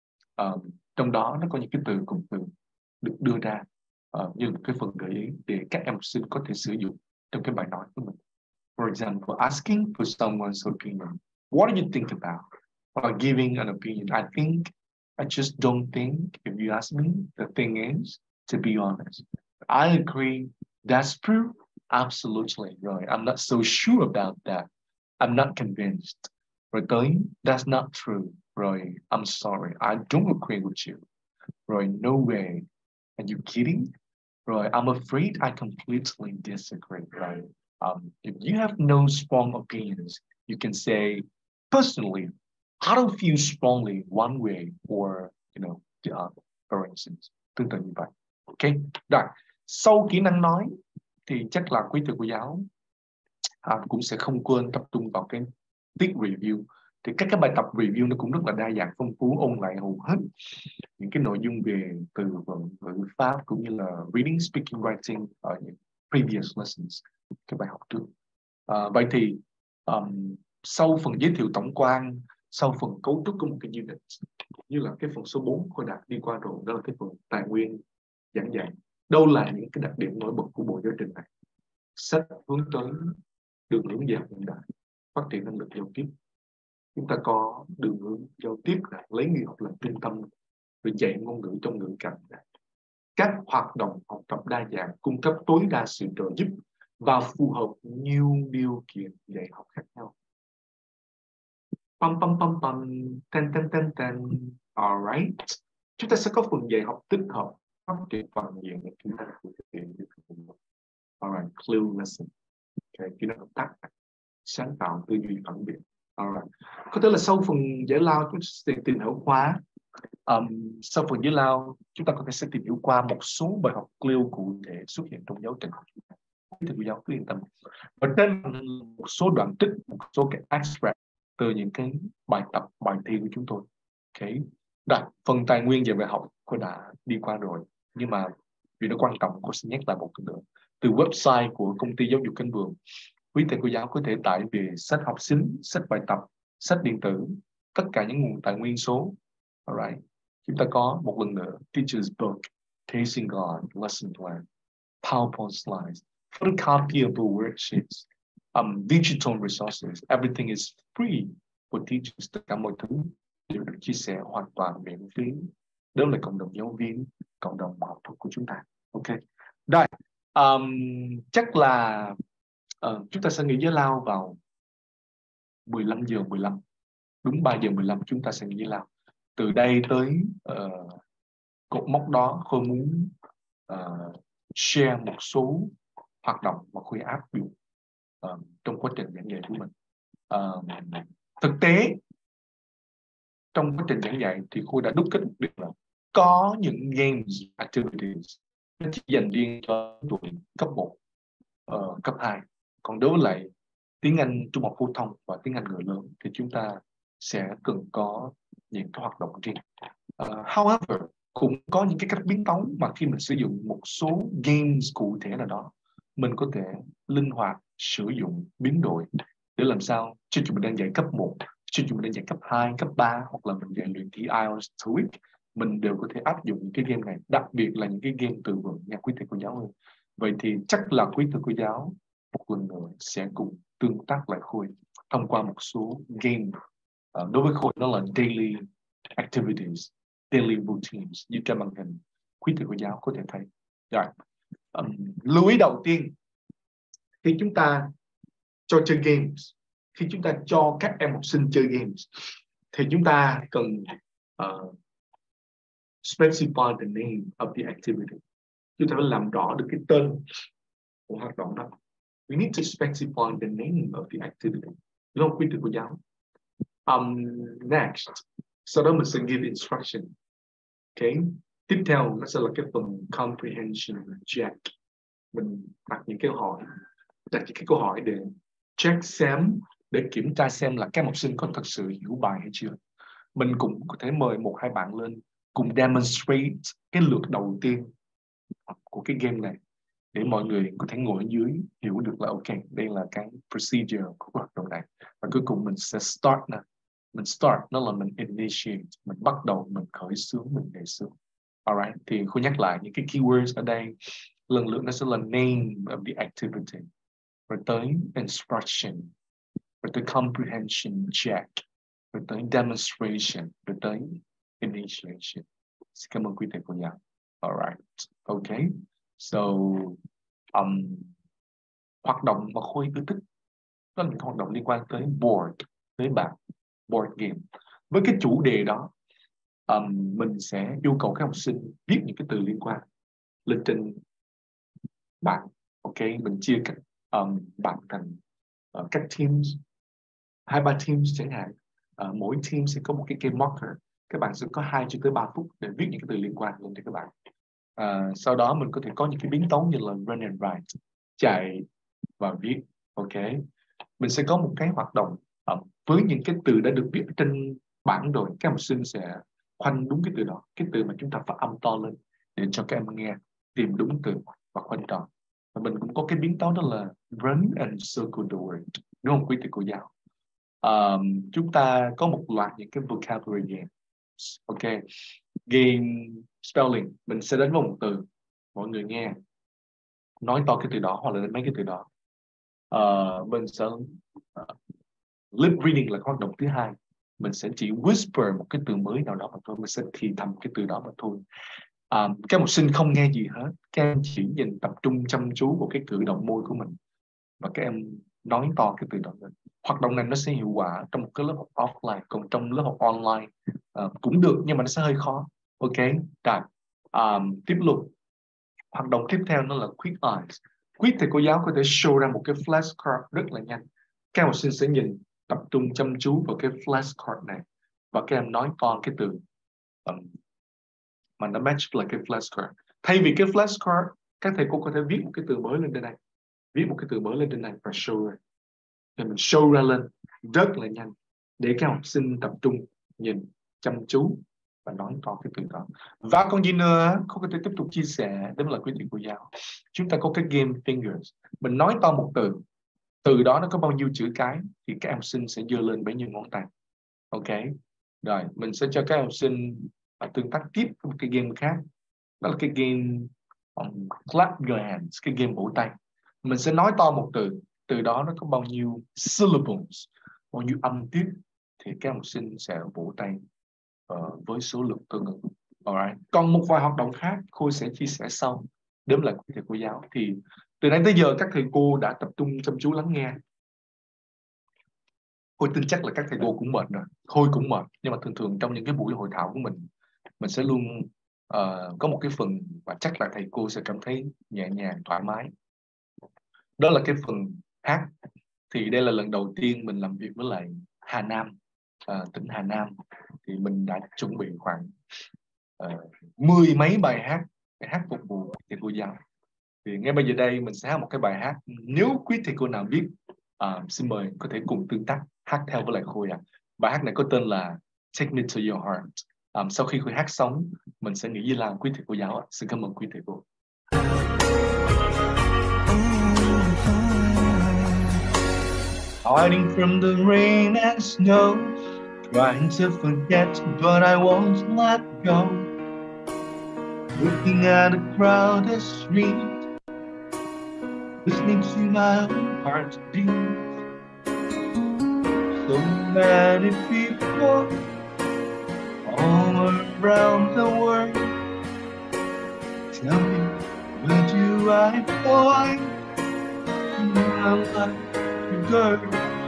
Um, trong đó nó có những cái từ cụm từ được đưa ra uh, như một cái phần gợi ý để các em học sinh có thể sử dụng trong cái bài nói của mình. For example, asking for someone's opinion. What do you think about? Or giving an opinion. I think, I just don't think. If you ask me, the thing is, to be honest, I agree. That's true. Absolutely. Right. I'm not so sure about that. I'm not convinced. Rồi tới, that's not true. Rồi, I'm sorry. I don't agree with you. Rồi, no way. Are you kidding? Rồi, I'm afraid I completely disagree. Right. Um, if you have no strong opinions, you can say, personally, I don't feel strongly one way or, you know, the other, for instance. Tương tự như vậy. Ok. Rồi, sau kỹ năng nói thì chắc là quý thầy cô giáo à, cũng sẽ không quên tập trung vào cái tiết review. Thì các cái bài tập review nó cũng rất là đa dạng, phong phú, ôn lại hầu hết những cái nội dung về từ vựng, ngữ pháp cũng như là reading, speaking, writing ở những previous lessons, cái bài học trước. À, vậy thì um, sau phần giới thiệu tổng quan, sau phần cấu trúc của một cái unit, như là cái phần số bốn cô đã đi qua rồi, đó là cái phần tài nguyên giảng dạy. Đâu là những cái đặc điểm nổi bật của bộ giáo trình này? Sách hướng tới đường hướng giao hiện đại, phát triển năng lực giao tiếp. Chúng ta có đường hướng giao tiếp là lấy người học làm trung tâm, rồi dạy ngôn ngữ trong ngữ cảnh. Các hoạt động học tập đa dạng, cung cấp tối đa sự trợ giúp và phù hợp nhiều điều kiện dạy học khác nhau. Pam pam pam pam, ten ten ten ten. Alright. Chúng ta sẽ có phần dạy học tích hợp, phát triển toàn diện để chúng ta thực hiện. Alright, clue lesson. Okay, kỹ năng hợp tác, sáng tạo, tư duy phản biện. Alright. Có thể là sau phần giải lao chúng ta sẽ tìm hiểu khóa Um, sau phần giải lao, chúng ta có thể sẽ tìm hiểu qua một số bài học clear cụ thể xuất hiện trong giáo trình của chúng ta. Thì cô giáo cứ yên tâm. Và trên một số đoạn trích, một số cái extract từ những cái bài tập, bài thi của chúng tôi. Okay. Rồi, phần tài nguyên về bài học cô đã đi qua rồi. Nhưng mà vì nó quan trọng, cô sẽ nhắc lại một lần nữa. Từ website của công ty giáo dục Cánh Buồm, quý thầy cô giáo có thể tải về sách học sinh, sách bài tập, sách điện tử, tất cả những nguồn tài nguyên số. Alright. Chúng ta có một lần nữa Teacher's Book, Casing Guide, Lesson Plan, PowerPoint Slides, photocopyable worksheets, um, digital resources. Everything is free for teachers. Tất cả mọi thứ đều được chia sẻ hoàn toàn miễn phí. Đó là cộng đồng giáo viên, cộng đồng học thuật của chúng ta. Ok. Rồi, um, chắc là uh, chúng ta sẽ nghỉ giải lao vào mười lăm giờ mười lăm. Đúng ba giờ mười lăm chúng ta sẽ nghỉ giải lao. Từ đây tới uh, cột mốc đó, Khôi muốn uh, share một số hoạt động mà Khôi áp dụng uh, trong quá trình giảng dạy của mình. Uh, thực tế, trong quá trình giảng dạy thì Khôi đã đúc kết một điều là có những games activities nó chỉ dành riêng cho tuổi cấp một, uh, cấp hai. Còn đối với lại tiếng Anh trung học phổ thông và tiếng Anh người lớn thì chúng ta sẽ cần có những cái hoạt động riêng. Uh, however, cũng có những cái cách biến tấu mà khi mình sử dụng một số games cụ thể nào đó, mình có thể linh hoạt sử dụng biến đổi để làm sao cho chúng mình đang dạy cấp một, cho chúng mình đang dạy cấp hai, cấp ba, hoặc là mình dạy luyện thi ai eo ti ét, mình đều có thể áp dụng những cái game này, đặc biệt là những cái game từ vựng nha quý thầy cô giáo ơi. Vậy thì chắc là quý thầy cô giáo một lần nữa sẽ cùng tương tác lại Khôi thông qua một số game. Uh, đối với Khôi nó là daily activities, daily routines như trên màn hình quý thầy cô giáo có thể thấy. Rồi, um, lưu ý đầu tiên khi chúng ta cho chơi games, khi chúng ta cho các em học sinh chơi games thì chúng ta cần uh, specify the name of the activity. Chúng ta phải làm rõ được cái tên của hoạt động đó. We need to specify the name of the activity. Đúng không quý thầy cô giáo? Um, next, sau đó mình sẽ give instruction. Okay. Tiếp theo nó sẽ là cái phần comprehension check. Mình đặt những câu hỏi, đặt những cái câu hỏi để check xem, để kiểm tra xem là các học sinh có thật sự hiểu bài hay chưa. Mình cũng có thể mời một hai bạn lên cùng demonstrate cái lượt đầu tiên của cái game này để mọi người có thể ngồi ở dưới hiểu được là ok, đây là cái procedure của hoạt động này. Và cuối cùng mình sẽ start nè. Mình start nó là mình initiate, mình bắt đầu, mình khởi xướng, mình đề xướng. Alright, thì Khôi nhắc lại những cái keywords ở đây. Lần lượt nó sẽ là name of the activity, rồi tới instruction, rồi tới comprehension check, rồi tới demonstration, rồi tới initiation. Xin cảm ơn quý thầy cô giáo. Alright, okay. So, um, hoạt động mà Khôi ưa thích đó là những hoạt động liên quan tới board, tới bảng, board game. Với cái chủ đề đó, um, mình sẽ yêu cầu các học sinh viết những cái từ liên quan lên trên bảng. Ok, mình chia các um, bảng thành uh, các teams, hai ba teams chẳng hạn. Uh, mỗi team sẽ có một cái game marker. Các bạn sẽ có hai cho tới ba phút để viết những cái từ liên quan lên cho các bạn. Uh, sau đó mình có thể có những cái biến tấu như là run and write, chạy và viết. Ok, mình sẽ có một cái hoạt động uh, với những cái từ đã được viết trên bảng rồi, các học sinh sẽ khoanh đúng cái từ đó, cái từ mà chúng ta phát âm to lên để cho các em nghe, tìm đúng từ và khoanh tròn. Và mình cũng có cái biến tấu đó là run and circle the word, đúng không quý thầy cô giáo? Um, chúng ta có một loạt những cái vocabulary game. Ok, game spelling, mình sẽ đến với một từ, mọi người nghe, nói to cái từ đó hoặc là đến mấy cái từ đó. Uh, mình sẽ uh, lip reading là hoạt động thứ hai. Mình sẽ chỉ whisper một cái từ mới nào đó mà thôi, mình sẽ thì thầm cái từ đó mà thôi. À, các học sinh không nghe gì hết, các em chỉ nhìn tập trung chăm chú vào cái cử động môi của mình và các em nói to cái từ đó lên. Hoạt động này nó sẽ hiệu quả trong một cái lớp học offline, còn trong lớp học online uh, cũng được nhưng mà nó sẽ hơi khó. Ok, rồi um, tiếp tục hoạt động tiếp theo nó là quick eyes. Quick thì cô giáo có thể show ra một cái flashcard rất là nhanh. Các học sinh sẽ nhìn tập trung chăm chú vào cái flashcard này và các em nói to cái từ um, mà nó match là cái flashcard. Thay vì cái flashcard, các thầy cô có thể viết một cái từ mới lên trên đây, viết một cái từ mới lên trên này và show ra. Thì mình show ra lên rất là nhanh để các học sinh tập trung nhìn chăm chú và nói to cái từ đó. Và còn gì nữa không có thể tiếp tục chia sẻ, đó là quý thầy cô giáo. Chúng ta có cái game fingers, mình nói to một từ, từ đó nó có bao nhiêu chữ cái thì các học sinh sẽ giơ lên bấy nhiêu ngón tay. Ok, rồi mình sẽ cho các học sinh uh, tương tác tiếp với một cái game khác, đó là cái game um, clap your hands, cái game vỗ tay. Mình sẽ nói to một từ, từ đó nó có bao nhiêu syllables, bao nhiêu âm tiết thì các học sinh sẽ vỗ tay uh, với số lượng tương ứng. Alright. Còn một vài hoạt động khác cô sẽ chia sẻ sau. Đến là quý thầy cô giáo thì từ nãy tới giờ các thầy cô đã tập trung chăm chú lắng nghe. Tôi tin chắc là các thầy cô cũng mệt rồi, Khôi cũng mệt, nhưng mà thường thường trong những cái buổi hội thảo của mình, mình sẽ luôn uh, có một cái phần và chắc là thầy cô sẽ cảm thấy nhẹ nhàng, thoải mái. Đó là cái phần hát. Thì đây là lần đầu tiên mình làm việc với lại Hà Nam, uh, tỉnh Hà Nam. Thì mình đã chuẩn bị khoảng uh, mười mấy bài hát để hát phục vụ thầy cô giáo. Thì ngay bây giờ đây mình sẽ hát một cái bài hát. Nếu quý thầy cô nào biết, uh, xin mời có thể cùng tương tác hát theo với lại Khôi ạ. À. Bài hát này có tên là Take Me To Your Heart. Um, sau khi Khôi hát xong, mình sẽ nghĩ với làm quý thầy cô giáo ạ. À. Xin cảm ơn quý thầy cô. Hiding from the rain and snow, trying to forget, but I won't let go. Looking at a crowded street, listening to my own heartbeat. So many people all around the world. Tell me, where do I find my life to go?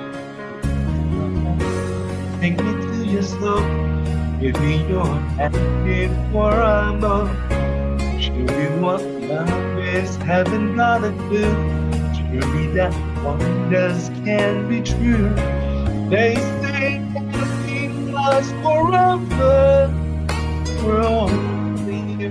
Take me to your soul, give me your hand before I'm gone. Show me what love is, haven't gotta do. Show me that wonders can be true. They say nothing lasts forever. We're only here.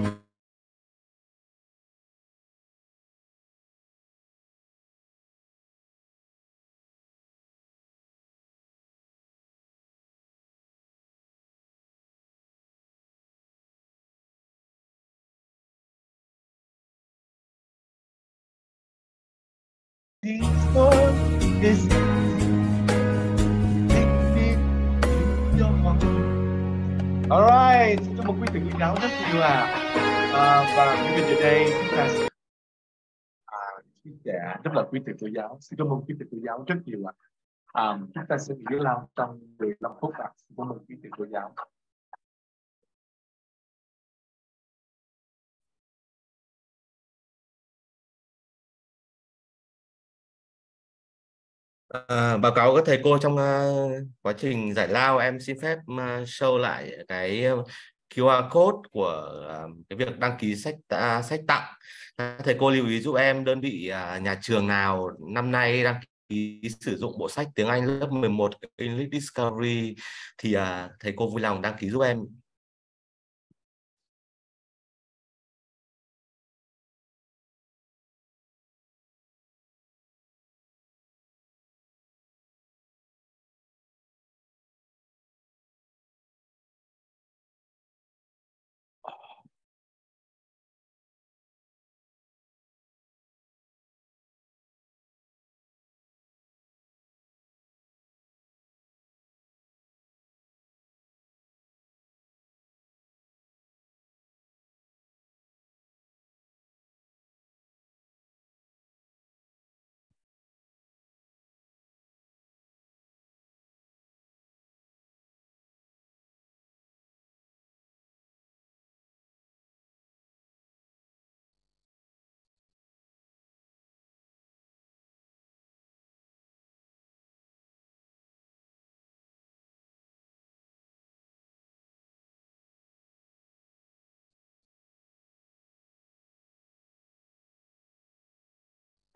Is alright, xin chúc mừng quý thầy cô giáo rất nhiều à. À và bây giờ đây chúng ta sẽ à, chia sẻ rất là quý thầy cô giáo. Xin cảm ơn quý thầy cô giáo rất nhiều ạ. À. À, chúng ta sẽ nghỉ lao trong mười lăm phút ạ. À. Xin cảm ơn quý thầy cô giáo. À, báo cáo các thầy cô trong uh, quá trình giải lao em xin phép uh, show lại cái quy rờ code của uh, cái việc đăng ký sách uh, sách tặng. Các thầy cô lưu ý giúp em đơn vị uh, nhà trường nào năm nay đăng ký sử dụng bộ sách tiếng Anh lớp mười một English Discovery thì uh, thầy cô vui lòng đăng ký giúp em.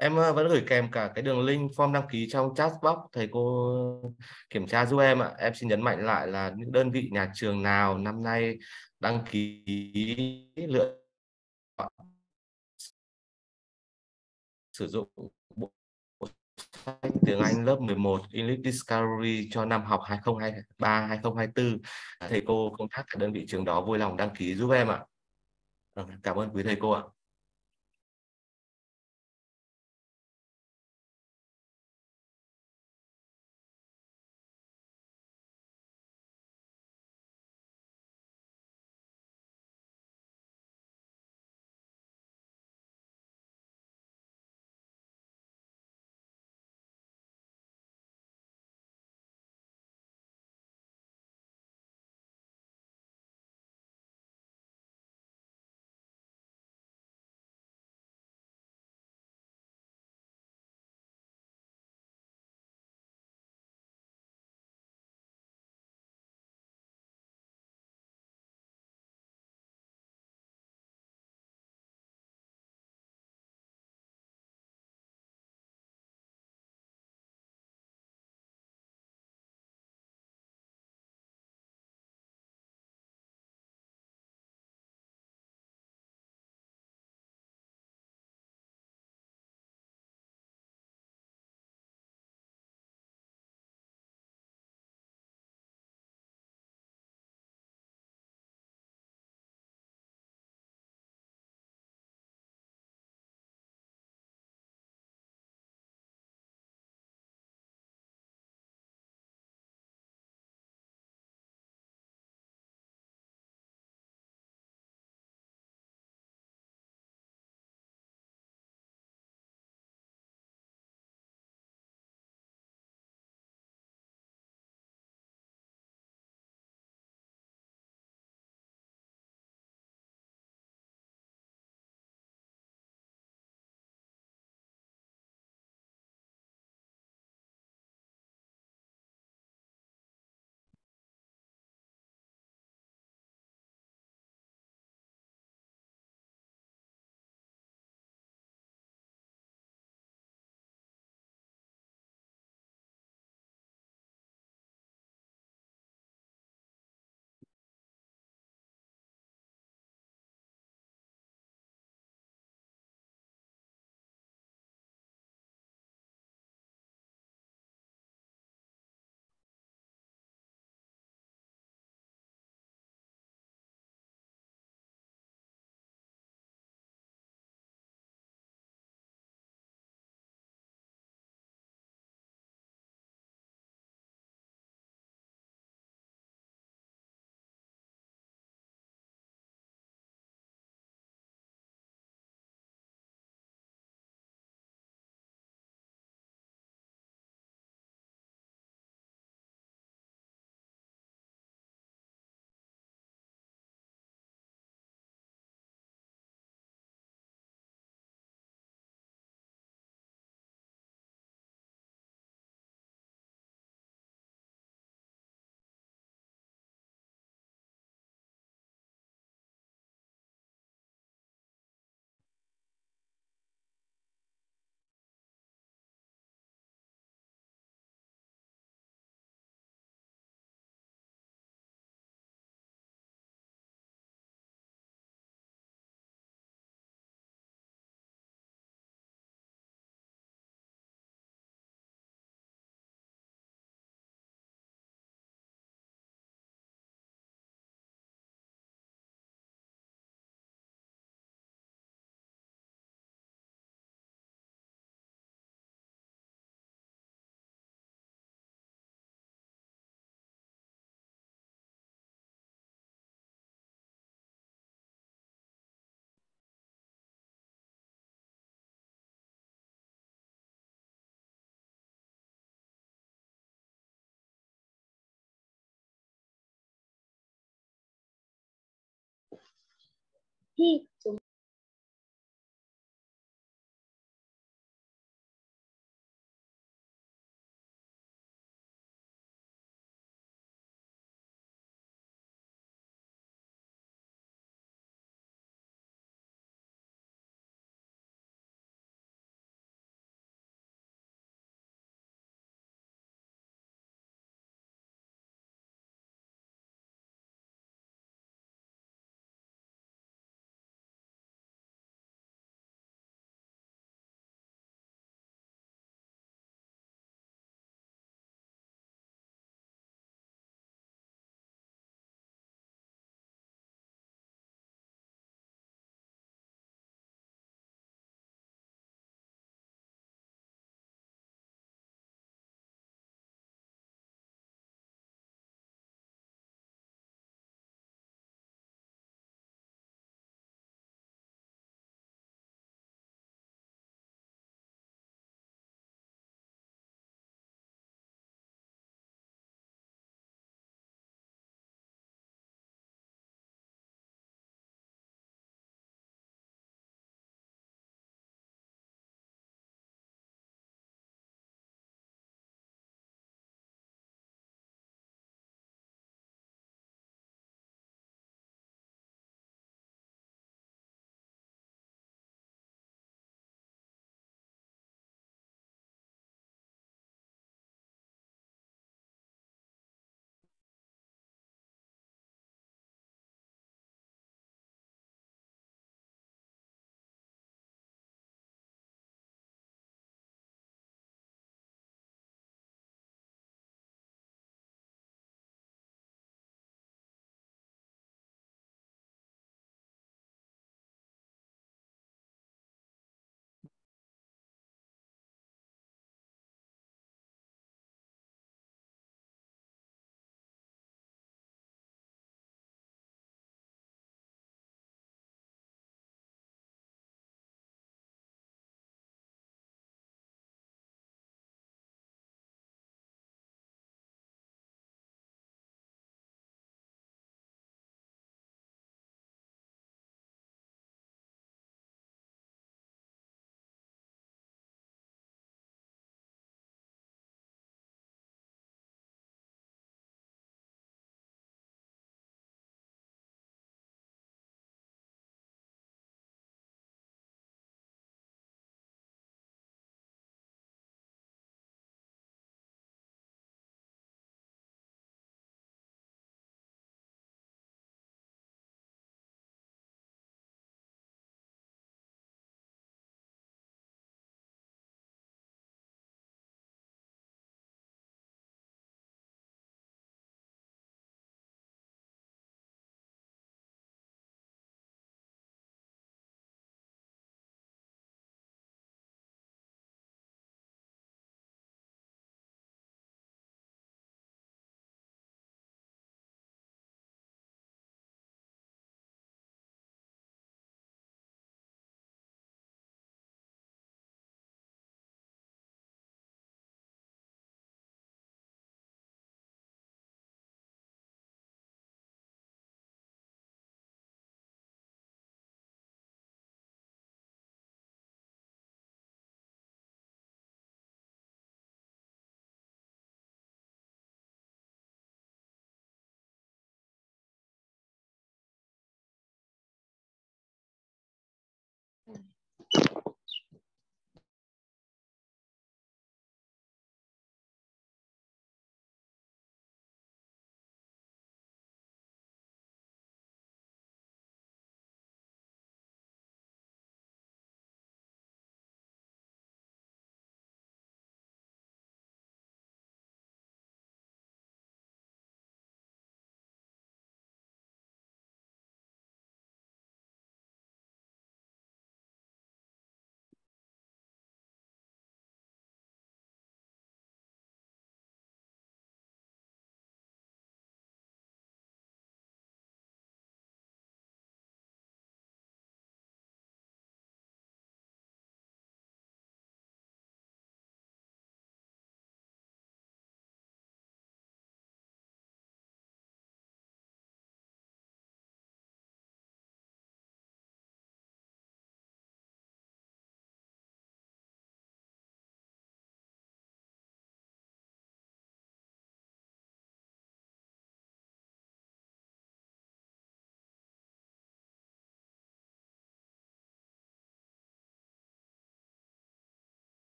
Em ờ, vẫn gửi kèm cả cái đường link form đăng ký trong chat box, thầy cô kiểm tra giúp em ạ. Em xin nhấn mạnh lại là những đơn vị nhà trường nào năm nay đăng ký lựa chọn sử dụng bộ sách tiếng Anh lớp mười một English Discovery cho năm học hai không hai ba hai không hai tư. Thầy cô công tác ở đơn vị trường đó vui lòng đăng ký giúp em ạ. Vâng, cảm ơn quý thầy cô ạ.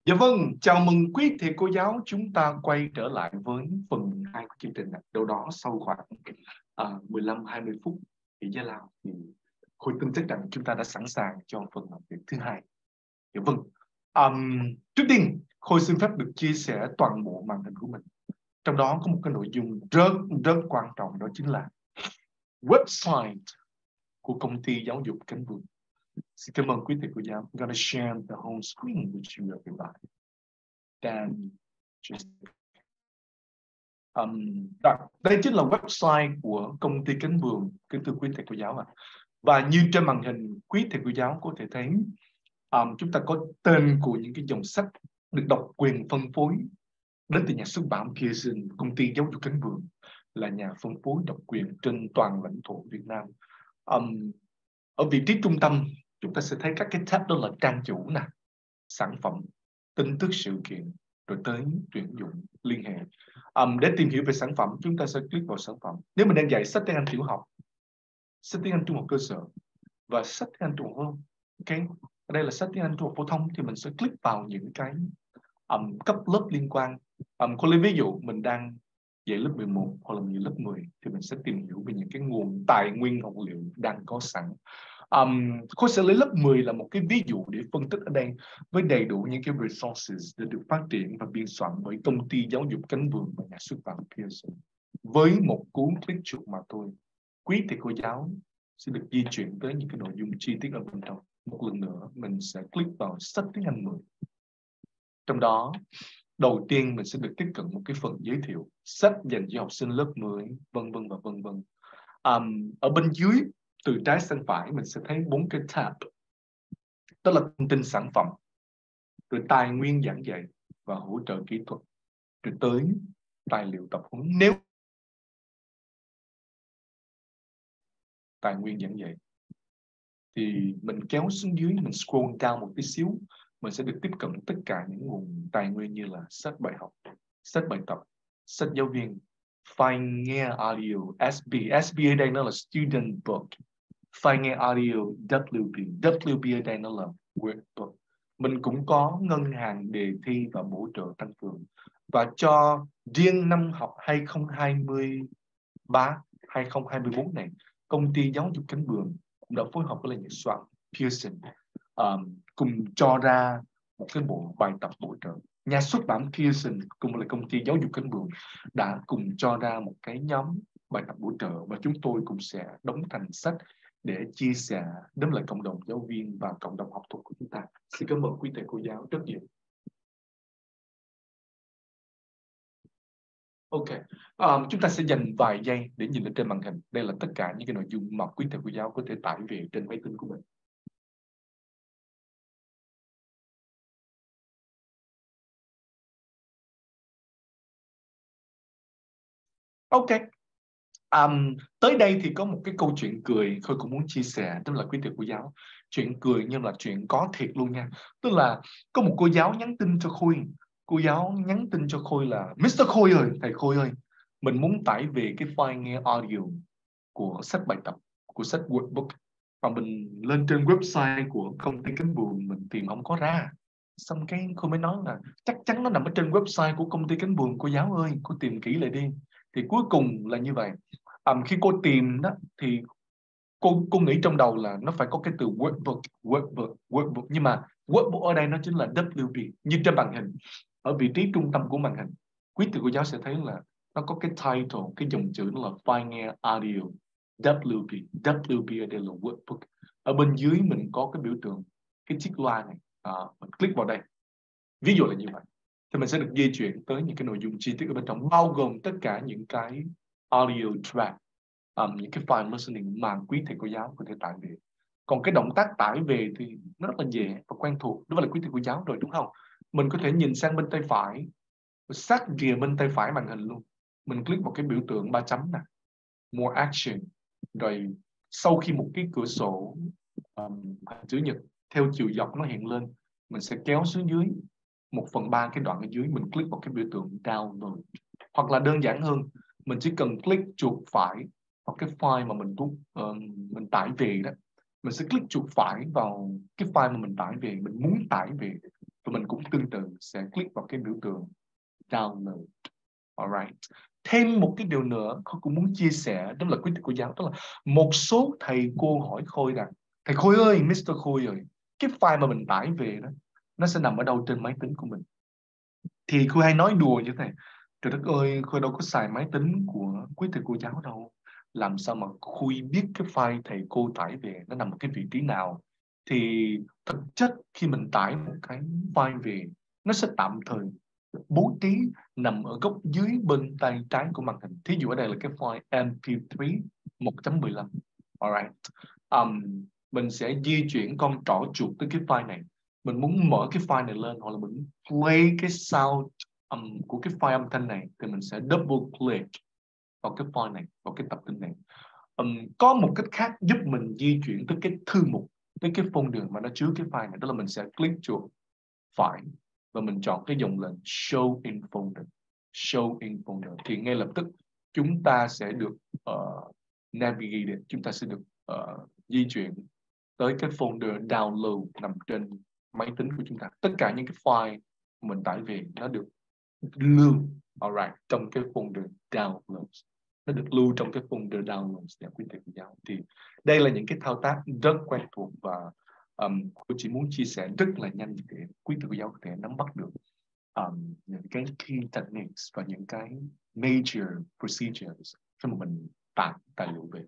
Dạ vâng, chào mừng quý thầy cô giáo, chúng ta quay trở lại với phần hai của chương trình này. Đâu đó sau khoảng uh, mười lăm hai mươi phút thì giải lao thì Khôi tin chắc rằng chúng ta đã sẵn sàng cho phần làm việc thứ hai. Dạ vâng. Um, trước tiên, Khôi xin phép được chia sẻ toàn bộ màn hình của mình. Trong đó có một cái nội dung rất rất quan trọng, đó chính là website của công ty giáo dục Cánh Buồm. Xin cảm ơn quý thầy cô giáo. I'm gonna share the home screen with you everybody. Then just um, đó, đây chính là website của công ty Cánh Buồm, kính thưa quý thầy cô giáo ạ. À. Và như trên màn hình quý thầy cô giáo có thể thấy, um, chúng ta có tên của những cái dòng sách được độc quyền phân phối đến từ nhà xuất bản Pearson. Công ty giáo dục Cánh Buồm là nhà phân phối độc quyền trên toàn lãnh thổ Việt Nam. Um, ở vị trí trung tâm chúng ta sẽ thấy các cái tab, đó là trang chủ nè, sản phẩm, tin tức sự kiện, rồi tới tuyển dụng, liên hệ. Um, để tìm hiểu về sản phẩm, chúng ta sẽ click vào sản phẩm. Nếu mình đang dạy sách tiếng Anh tiểu học, sách tiếng Anh trung học cơ sở và sách tiếng Anh trung học phổ thông, ok, ở đây là sách tiếng Anh trung học phổ thông, thì mình sẽ click vào những cái um, cấp lớp liên quan. Um, cô lấy ví dụ mình đang dạy lớp mười một hoặc là mình dạy lớp mười, thì mình sẽ tìm hiểu về những cái nguồn tài nguyên học liệu đang có sẵn. Um, Khôi sẽ lấy lớp mười là một cái ví dụ để phân tích ở đây, với đầy đủ những cái resources để được phát triển và biên soạn bởi công ty giáo dục Cánh Buồm và nhà xuất bản Pearson. Với một cú click chuột mà thôi, quý thầy cô giáo sẽ được di chuyển tới những cái nội dung chi tiết ở bên trong. Một lần nữa mình sẽ click vào sách tiếng Anh mười. Trong đó đầu tiên mình sẽ được tiếp cận một cái phần giới thiệu sách dành cho học sinh lớp mười, vân vân và vân vân. Um, ở bên dưới từ trái sang phải mình sẽ thấy bốn cái tab, đó là thông tin sản phẩm, rồi tài nguyên giảng dạy và hỗ trợ kỹ thuật, rồi tới tài liệu tập huấn. Nếu tài nguyên giảng dạy thì mình kéo xuống dưới, mình scroll down một tí xíu, mình sẽ được tiếp cận tất cả những nguồn tài nguyên như là sách bài học, sách bài tập, sách giáo viên, file nghe audio, S B. S B ở đây nó là student book. File nghe audio, W B. W B ở đây nó là workbook. Mình cũng có ngân hàng đề thi và bổ trợ tăng cường. Và cho riêng năm học hai không hai ba hai không hai tư này, công ty giáo dục Cánh Buồm cũng đã phối hợp với nhà soạn Pearson um, cùng cho ra một cái bộ bài tập bổ trợ. Nhà xuất bản Pearson cùng là công ty giáo dục Cánh Buồm đã cùng cho ra một cái nhóm bài tập bổ trợ, và chúng tôi cũng sẽ đóng thành sách để chia sẻ đến lại cộng đồng giáo viên và cộng đồng học thuật của chúng ta. Xin cảm ơn quý thầy cô giáo rất nhiều. Ok, um, chúng ta sẽ dành vài giây để nhìn lên trên màn hình. Đây là tất cả những cái nội dung mà quý thầy cô giáo có thể tải về trên máy tính của mình. Ok, um, tới đây thì có một cái câu chuyện cười Khôi cũng muốn chia sẻ, tức là quý thầy cô giáo. Chuyện cười nhưng là chuyện có thiệt luôn nha. Tức là có một cô giáo nhắn tin cho Khôi. Cô giáo nhắn tin cho Khôi là mít tơ Khôi ơi, thầy Khôi ơi, mình muốn tải về cái file nghe audio của sách bài tập, của sách workbook, và mình lên trên website của công ty Cánh Buồm mình tìm không có ra. Xong cái Khôi mới nói là chắc chắn nó nằm ở trên website của công ty Cánh Buồm, cô giáo ơi, cô tìm kỹ lại đi. Thì cuối cùng là như vậy. Um, khi cô tìm đó thì cô cô nghĩ trong đầu là nó phải có cái từ workbook, workbook, workbook, nhưng mà workbook ở đây nó chính là W B. Như trên màn hình, ở vị trí trung tâm của màn hình, quý thầy cô giáo sẽ thấy là nó có cái title, cái dòng chữ nó là file nghe audio W B. W B ở đây là workbook. Ở bên dưới mình có cái biểu tượng cái chiếc loa này, à, mình click vào đây, ví dụ là như vậy, thì mình sẽ được di chuyển tới những cái nội dung chi tiết ở bên trong, bao gồm tất cả những cái audio track, um, những cái file listening mà quý thầy cô giáo có thể tải về. Còn cái động tác tải về thì nó rất là dễ và quen thuộc đối với là quý thầy cô giáo rồi, đúng không? Mình có thể nhìn sang bên tay phải, sát rìa bên tay phải màn hình luôn, mình click vào cái biểu tượng ba chấm này, more action, rồi sau khi một cái cửa sổ um, hình chữ nhật theo chiều dọc nó hiện lên, mình sẽ kéo xuống dưới một phần ba cái đoạn ở dưới, mình click vào cái biểu tượng download. Hoặc là đơn giản hơn, mình chỉ cần click chuột phải vào cái file mà mình uh, mình tải về đó, mình sẽ click chuột phải vào cái file mà mình tải về, mình muốn tải về, Và mình cũng tương tự sẽ click vào cái biểu tượng download. Alright. Thêm một cái điều nữa Khôi cũng muốn chia sẻ, đó là quý thầy cô giáo, đó là một số thầy cô hỏi Khôi rằng, thầy Khôi ơi, mít tơ Khôi ơi, cái file mà mình tải về đó, nó sẽ nằm ở đâu trên máy tính của mình? Thì Khôi hay nói đùa như thế này, trời đất ơi, Khôi đâu có xài máy tính của quý thầy cô giáo đâu, làm sao mà Khôi biết cái file thầy cô tải về nó nằm ở cái vị trí nào? Thì thực chất khi mình tải một cái file về, nó sẽ tạm thời bố trí nằm ở góc dưới bên tay trái của màn hình. Thí dụ ở đây là cái file em pê ba một chấm mười lăm. Alright. Um, mình sẽ di chuyển con trỏ chuột tới cái file này. Mình muốn mở cái file này lên, hoặc là mình play cái sound um, của cái file âm thanh này, thì mình sẽ double click vào cái file này, vào cái tập tin này. Um, có một cách khác giúp mình di chuyển tới cái thư mục, tới cái folder mà nó chứa cái file này, đó là mình sẽ click chuột phải và mình chọn cái dòng lệnh show in folder. Show in folder thì ngay lập tức chúng ta sẽ được uh, navigate, chúng ta sẽ được uh, di chuyển tới cái folder download nằm trên máy tính của chúng ta. Tất cả những cái file mình tải về nó được lưu alright, trong cái folder downloads. Nó được lưu trong cái folder downloads để quý thầy cô giáo. Thì đây là những cái thao tác rất quen thuộc và um, tôi chỉ muốn chia sẻ rất là nhanh để quý thầy cô giáo có thể nắm bắt được um, những cái key techniques và những cái major procedures khi mà mình tải tài liệu về.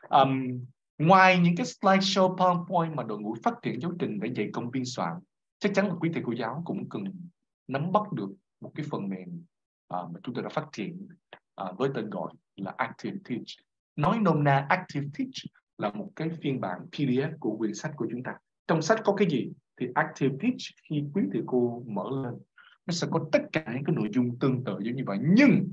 Um, ngoài những cái slideshow PowerPoint mà đội ngũ phát triển giáo trình để dạy công biên soạn, chắc chắn là quý thầy cô giáo cũng cần nắm bắt được một cái phần mềm uh, mà chúng tôi đã phát triển uh, với tên gọi là Active Teach. Nói nôm na, Active Teach là một cái phiên bản pê đê ép của quyển sách của chúng ta. Trong sách có cái gì? Thì Active Teach khi quý thầy cô mở lên, nó sẽ có tất cả những cái nội dung tương tự giống như vậy. Nhưng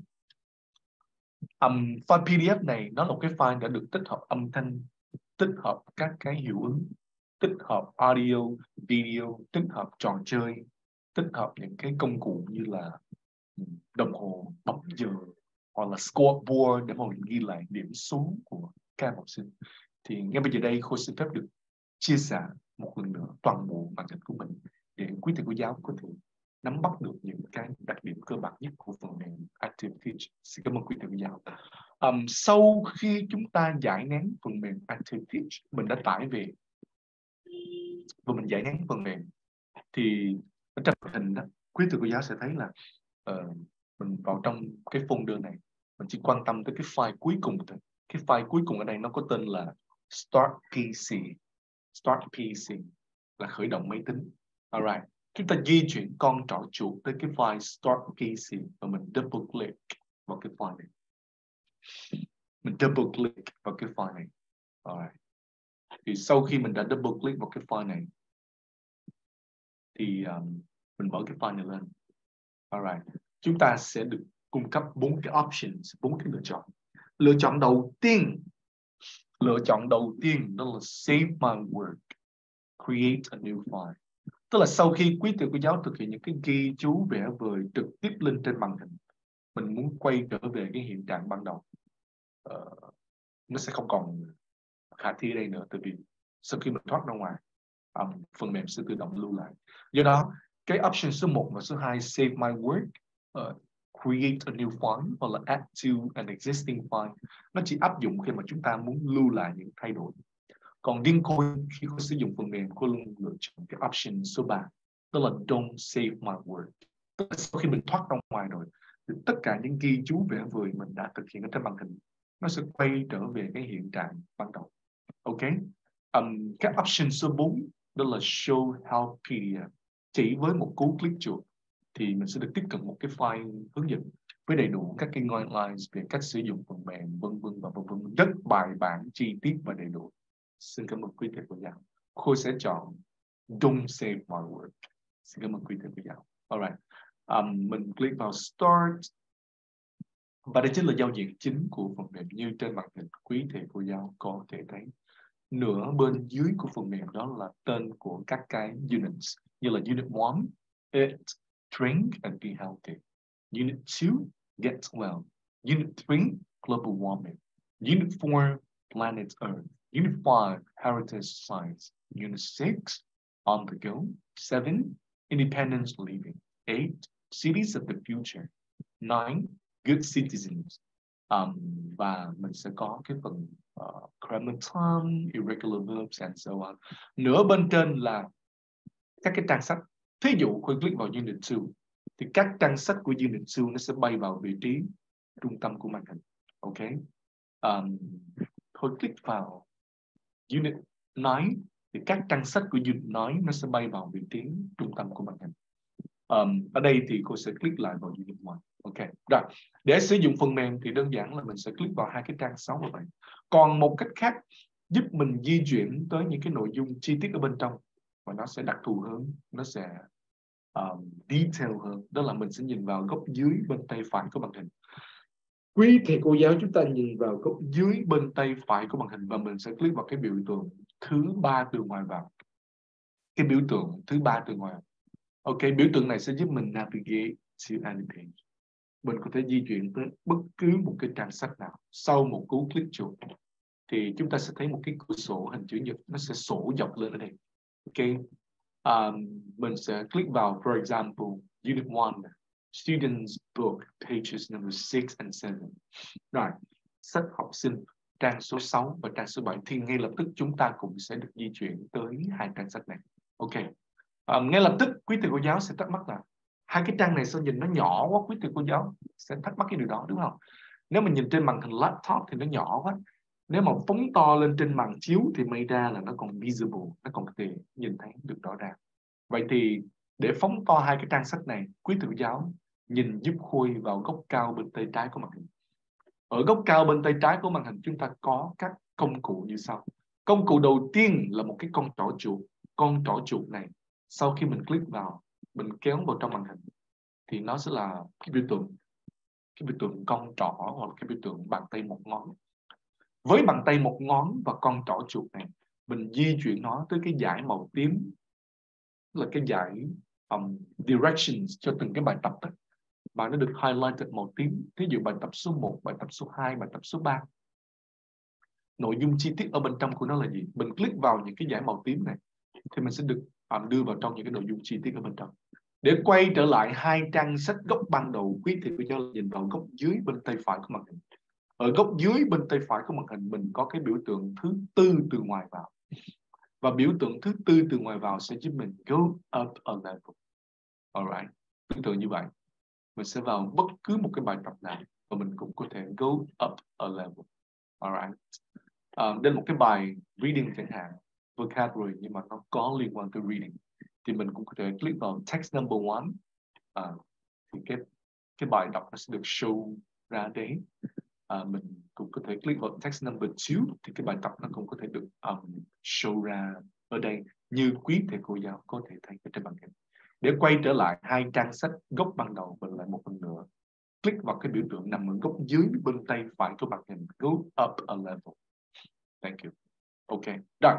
um, file pê đê ép này nó là một cái file đã được tích hợp âm thanh, tích hợp các cái hiệu ứng, tích hợp audio, video, tích hợp trò chơi, tích hợp những cái công cụ như là đồng hồ bấm giờ hoặc là scoreboard để mà mình ghi lại điểm số của các em học sinh. Thì ngay bây giờ đây Khôi xin phép được chia sẻ một lần nữa toàn bộ màn hình của mình để quý thầy cô giáo có thể nắm bắt được những cái đặc điểm cơ bản nhất của phần mềm Active Teach. Xin cảm ơn quý thầy cô giáo. Um, sau khi chúng ta giải nén phần mềm Active Teach, mình đã tải về và mình giải nén phần mềm, thì ở trong màn hình đó, quý thầy cô giáo sẽ thấy là uh, mình vào trong cái folder này, mình chỉ quan tâm tới cái file cuối cùng thôi. Cái file cuối cùng ở đây nó có tên là Start pê xê. Start pê xê là khởi động máy tính. Alright. Chúng ta di chuyển con trỏ chuột tới cái file Start pê xê và mình double click vào cái file này. Mình double click vào cái file này. Alright. Thì sau khi mình đã double click vào cái file này, thì um, mình mở cái file này lên. Alright. Chúng ta sẽ được cung cấp bốn cái options, bốn cái lựa chọn. Lựa chọn đầu tiên, lựa chọn đầu tiên đó là Save My Work, Create a New File. Tức là sau khi quý thầy cô giáo thực hiện những cái ghi chú vẽ vời trực tiếp lên trên màn hình, mình muốn quay trở về cái hiện trạng ban đầu, uh, nó sẽ không còn khả thi ở đây nữa, tại vì sau khi mình thoát ra ngoài, um, phần mềm sẽ tự động lưu lại. Do đó cái option số một và số hai, Save My Work, uh, Create a New File hoặc là Add to an Existing File, nó chỉ áp dụng khi mà chúng ta muốn lưu lại những thay đổi. Còn riêng Khôi, khi Khôi sử dụng phần mềm, Khôi luôn lựa chọn cái option số ba, đó là Don't Save My Work. Tức là sau khi mình thoát ra ngoài rồi, thì tất cả những ghi chú vẽ vời mình đã thực hiện ở trên màn hình, nó sẽ quay trở về cái hiện trạng ban đầu. Ok. Um, cái option số bốn, đó là Show Help pê đê ép. Chỉ với một cú click chuột thì mình sẽ được tiếp cận một cái file hướng dẫn với đầy đủ các cái guidelines về cách sử dụng phần mềm, vân vân và vân vân, rất bài bản, chi tiết và đầy đủ. Xin cảm ơn quý thầy cô giáo. Khôi sẽ chọn Don't Save My Work. Xin cảm ơn quý thầy cô giáo. Alright. Um, mình click vào Start. Và đây chính là giao diện chính của phần mềm như trên màn hình quý thầy cô giáo có thể thấy. Nửa bên dưới của phần mềm đó là tên của các cái units, như là Unit một, Eat, Drink and Be Healthy. Unit two, Get Well. Unit three, Global Warming. Unit four, Planet Earth. Unit five, Heritage Science. Unit six, On the Go. seven, independence living. Eight, cities of the future. Nine, good citizens. Um, và mình sẽ có cái phần uh, Clementine, irregular verbs and so on. Nửa bên trên là các cái trang sách. Thí dụ Khôi click vào Unit hai thì các trang sách của Unit hai nó sẽ bay vào vị trí trung tâm của màn hình. Ok. Um, Khôi click vào Unit chín thì các trang sách của Unit chín nó sẽ bay vào vị trí trung tâm của màn hình. Um, ở đây thì cô sẽ click lại vào Unit một. Ok. Rồi. Để sử dụng phần mềm thì đơn giản là mình sẽ click vào hai cái trang sáu và bảy. Còn một cách khác giúp mình di chuyển tới những cái nội dung chi tiết ở bên trong và nó sẽ đặc thù hơn, nó sẽ um, detail hơn. Đó là mình sẽ nhìn vào góc dưới bên tay phải của màn hình. Quý thầy cô giáo chúng ta nhìn vào góc dưới bên tay phải của màn hình và mình sẽ click vào cái biểu tượng thứ ba từ ngoài vào. Cái biểu tượng thứ ba từ ngoài. Ok, biểu tượng này sẽ giúp mình navigate to any page. Mình có thể di chuyển tới bất cứ một cái trang sách nào. Sau một cú click chuột thì chúng ta sẽ thấy một cái cửa sổ hình chữ nhật, nó sẽ sổ dọc lên ở đây. Ok, um, mình sẽ click vào, for example, Unit one, Students Book, pages number six and seven. Rồi, sách học sinh, trang số sáu và trang số bảy thì ngay lập tức chúng ta cũng sẽ được di chuyển tới hai trang sách này. Ok, um, ngay lập tức quý thầy cô giáo sẽ thắc mắc là hai cái trang này sao nhìn nó nhỏ quá, quý thầy cô giáo sẽ thắc mắc cái điều đó đúng không? Nếu mình nhìn trên màn hình laptop thì nó nhỏ quá. Nếu mà phóng to lên trên màn chiếu thì may ra là nó còn visible, nó còn có thể nhìn thấy được rõ ràng. Vậy thì để phóng to hai cái trang sách này, quý thầy cô giáo nhìn giúp Khôi vào góc cao bên tay trái của màn hình. Ở góc cao bên tay trái của màn hình chúng ta có các công cụ như sau. Công cụ đầu tiên là một cái con trỏ chuột. Con trỏ chuột này sau khi mình click vào, mình kéo vào trong màn hình thì nó sẽ là cái biểu tượng cái biểu tượng con trỏ hoặc là cái biểu tượng bàn tay một ngón. Với bàn tay một ngón và con trỏ chuột này, mình di chuyển nó tới cái dải màu tím, là cái dải um, directions cho từng cái bài tập đó. Và nó được highlighted màu tím. Ví dụ bài tập số một, bài tập số hai, bài tập số ba. Nội dung chi tiết ở bên trong của nó là gì? Mình click vào những cái dải màu tím này thì mình sẽ được um, đưa vào trong những cái nội dung chi tiết ở bên trong. Để quay trở lại hai trang sách góc ban đầu, quý thì tôi cho nhìn vào góc dưới bên tay phải của màn hình. Ở góc dưới bên tay phải của màn hình mình có cái biểu tượng thứ tư từ ngoài vào. Và biểu tượng thứ tư từ ngoài vào sẽ giúp mình go up a level. Alright, tương tự như vậy. Mình sẽ vào bất cứ một cái bài tập nào và mình cũng có thể go up a level. Alright. Um, đến một cái bài reading chẳng hạn, vocabulary nhưng mà nó có liên quan tới reading thì mình cũng có thể click vào text number one. À, thì cái cái bài đọc nó sẽ được show ra đấy. À, mình cũng có thể click vào text number two thì cái bài tập nó cũng có thể được um, show ra ở đây như quý thầy cô giáo có thể thấy ở trên màn hình. Để quay trở lại hai trang sách gốc ban đầu, mình lại một lần nữa click vào cái biểu tượng nằm ở góc dưới bên tay phải của màn hình, go up a level. Thank you. Ok, rồi.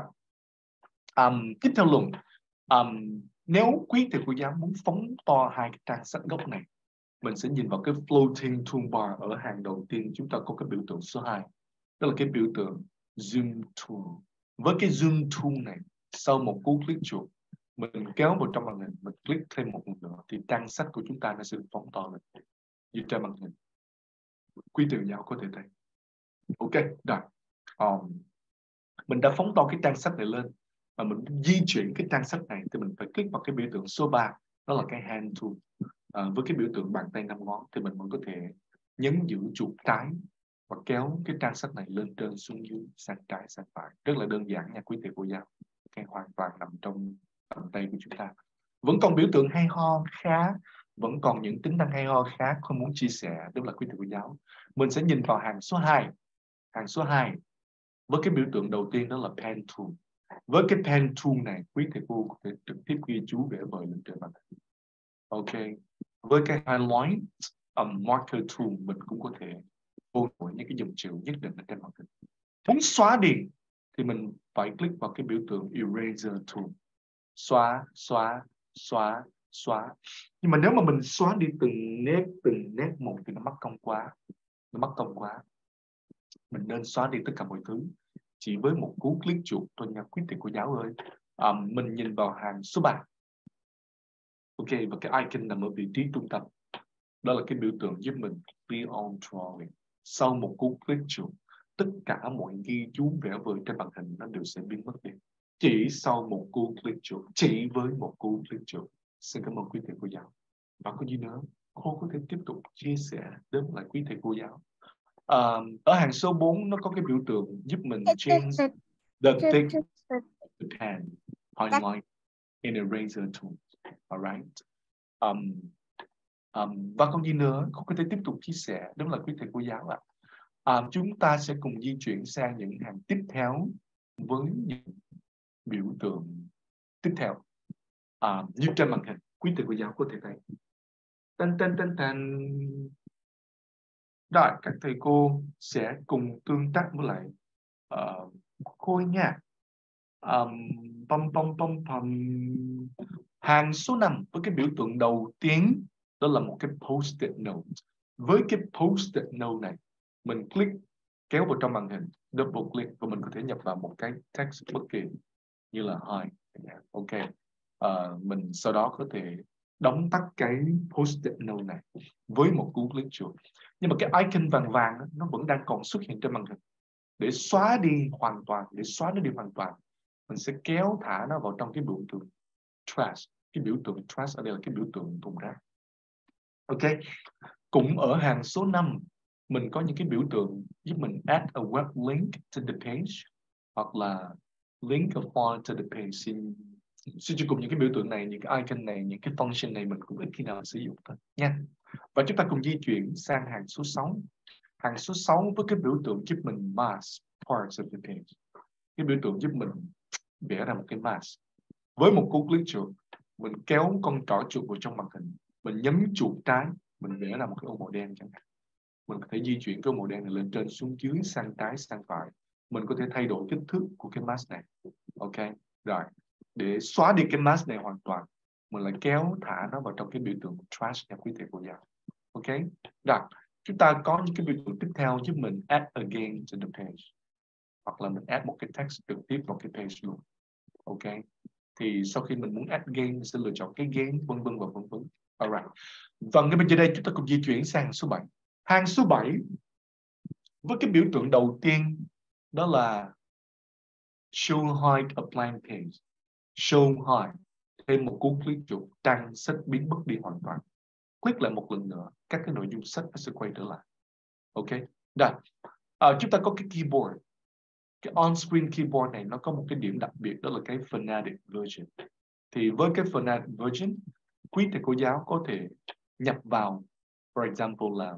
Um, tiếp theo luôn. Um, nếu quý thầy cô giáo muốn phóng to hai cái trang sách gốc này, mình sẽ nhìn vào cái floating toolbar ở hàng đầu tiên. Chúng ta có cái biểu tượng số hai, đó là cái biểu tượng zoom tool. Với cái zoom tool này, sau một cú click chuột, mình kéo vào trong màn hình, mình click thêm một lần nữa thì trang sách của chúng ta nó sẽ được phóng to lên như trên màn hình. Quý thầy cô giáo có thể thấy. Ok, rồi. Um, mình đã phóng to cái trang sách này lên và mình di chuyển cái trang sách này thì mình phải click vào cái biểu tượng số ba, đó là cái hand tool. À, với cái biểu tượng bàn tay năm ngón thì mình vẫn có thể nhấn giữ chuột trái và kéo cái trang sách này lên trên xuống dưới, sang trái sang phải. Rất là đơn giản nha quý thầy cô giáo. Cái hoàn toàn nằm trong tầm tay của chúng ta. Vẫn còn biểu tượng hay ho khá, vẫn còn những tính năng hay ho khác không muốn chia sẻ, đó là quý thầy cô giáo. Mình sẽ nhìn vào hàng số hai. Hàng số hai với cái biểu tượng đầu tiên đó là pen tool. Với cái pen tool này, quý thầy cô có thể trực tiếp ghi chú vẽ vời lên trên màn hình. Ok. Với cái highlight um, marker tool, mình cũng có thể vô nổi những cái dòng chữ nhất định ở trên màn hình. Muốn xóa đi thì mình phải click vào cái biểu tượng eraser tool. Xóa, xóa, xóa, xóa. Nhưng mà nếu mà mình xóa đi từng nét, từng nét một thì nó mất công quá. Nó mất công quá. Mình nên xóa đi tất cả mọi thứ chỉ với một cú click chuột thôi nha quý thầy cô giáo ơi. À, mình nhìn vào hàng số ba. Ok, và cái icon nằm ở vị trí trung tâm. Đó là cái biểu tượng giúp mình clear on drawing. Sau một cú click chuột, tất cả mọi ghi chú vẽ vời trên màn hình nó đều sẽ biến mất đi. Chỉ sau một cú click chuột, chỉ với một cú click chuột. Xin cảm ơn quý thầy cô giáo. Và có gì nữa, cô có thể tiếp tục chia sẻ đến lại quý thầy cô giáo. À, ở hàng số bốn nó có cái biểu tượng giúp mình change the thick the pen, highlight and eraser tool. Alright. Um, um, và có gì nữa, cô có thể tiếp tục chia sẻ đến lại quý thầy cô giáo ạ. À. À, chúng ta sẽ cùng di chuyển sang những hàng tiếp theo với những biểu tượng tiếp theo. À, như trên màn hình, quý thầy cô giáo có thể thấy. Tên tên tên tên. Rồi, các thầy cô sẽ cùng tương tác với lại uh, cô nha. Um, pom pom pom pom. Hàng số năm với cái biểu tượng đầu tiên, đó là một cái post-it note. Với cái post-it note này, mình click kéo vào trong màn hình, double click và mình có thể nhập vào một cái text bất kỳ như là hi. Ok. Uh, mình sau đó có thể đóng tắt cái post-it note này với một cú click chuột. Nhưng mà cái icon vàng vàng đó, nó vẫn đang còn xuất hiện trên màn hình. Để xóa đi hoàn toàn, để xóa nó đi hoàn toàn, mình sẽ kéo thả nó vào trong cái biểu tượng trash. Cái biểu tượng trash ở đây là cái biểu tượng thùng rác. Ok. Cũng ở hàng số năm, mình có những cái biểu tượng giúp mình add a web link to the page hoặc là link a file to the page. Xin Suy cho cùng những cái biểu tượng này, những cái icon này, những cái function này mình cũng ít khi nào sử dụng thôi nha. Và chúng ta cùng di chuyển sang hàng số sáu. Hàng số sáu với cái biểu tượng giúp mình mask parts of the page. Cái biểu tượng giúp mình vẽ ra một cái mask. Với một cú click chuột, mình kéo con trỏ chuột vào trong màn hình, mình nhấn chuột trái, mình vẽ ra một cái ô màu đen chẳng hạn. Mình có thể di chuyển cái ô màu đen này lên trên xuống dưới, sang trái sang phải. Mình có thể thay đổi kích thước của cái mask này. Ok, rồi. Để xóa đi cái mask này hoàn toàn, mình lại kéo thả nó vào trong cái biểu tượng trash nha quý thầy cô giáo. Ok, rồi. Chúng ta có những cái biểu tượng tiếp theo giúp mình add again to the page. Hoặc là mình add một cái text trực tiếp vào cái page luôn. Ok. Thì sau khi mình muốn add again, mình sẽ lựa chọn cái again, vân vân và vân vân. Alright. Và ngay bên dưới đây chúng ta cùng di chuyển sang hàng số bảy. Hàng số bảy với cái biểu tượng đầu tiên đó là show hide a blank page. Show hide. Thêm một cú click chuột, trang sách biến mất đi hoàn toàn. Click lại một lần nữa, các cái nội dung sách sẽ quay trở lại. Ok. Rồi. À, chúng ta có cái keyboard. Cái on-screen keyboard này nó có một cái điểm đặc biệt, đó là cái phonetic version. Thì với cái phonetic version, quý thầy cô giáo có thể nhập vào, for example là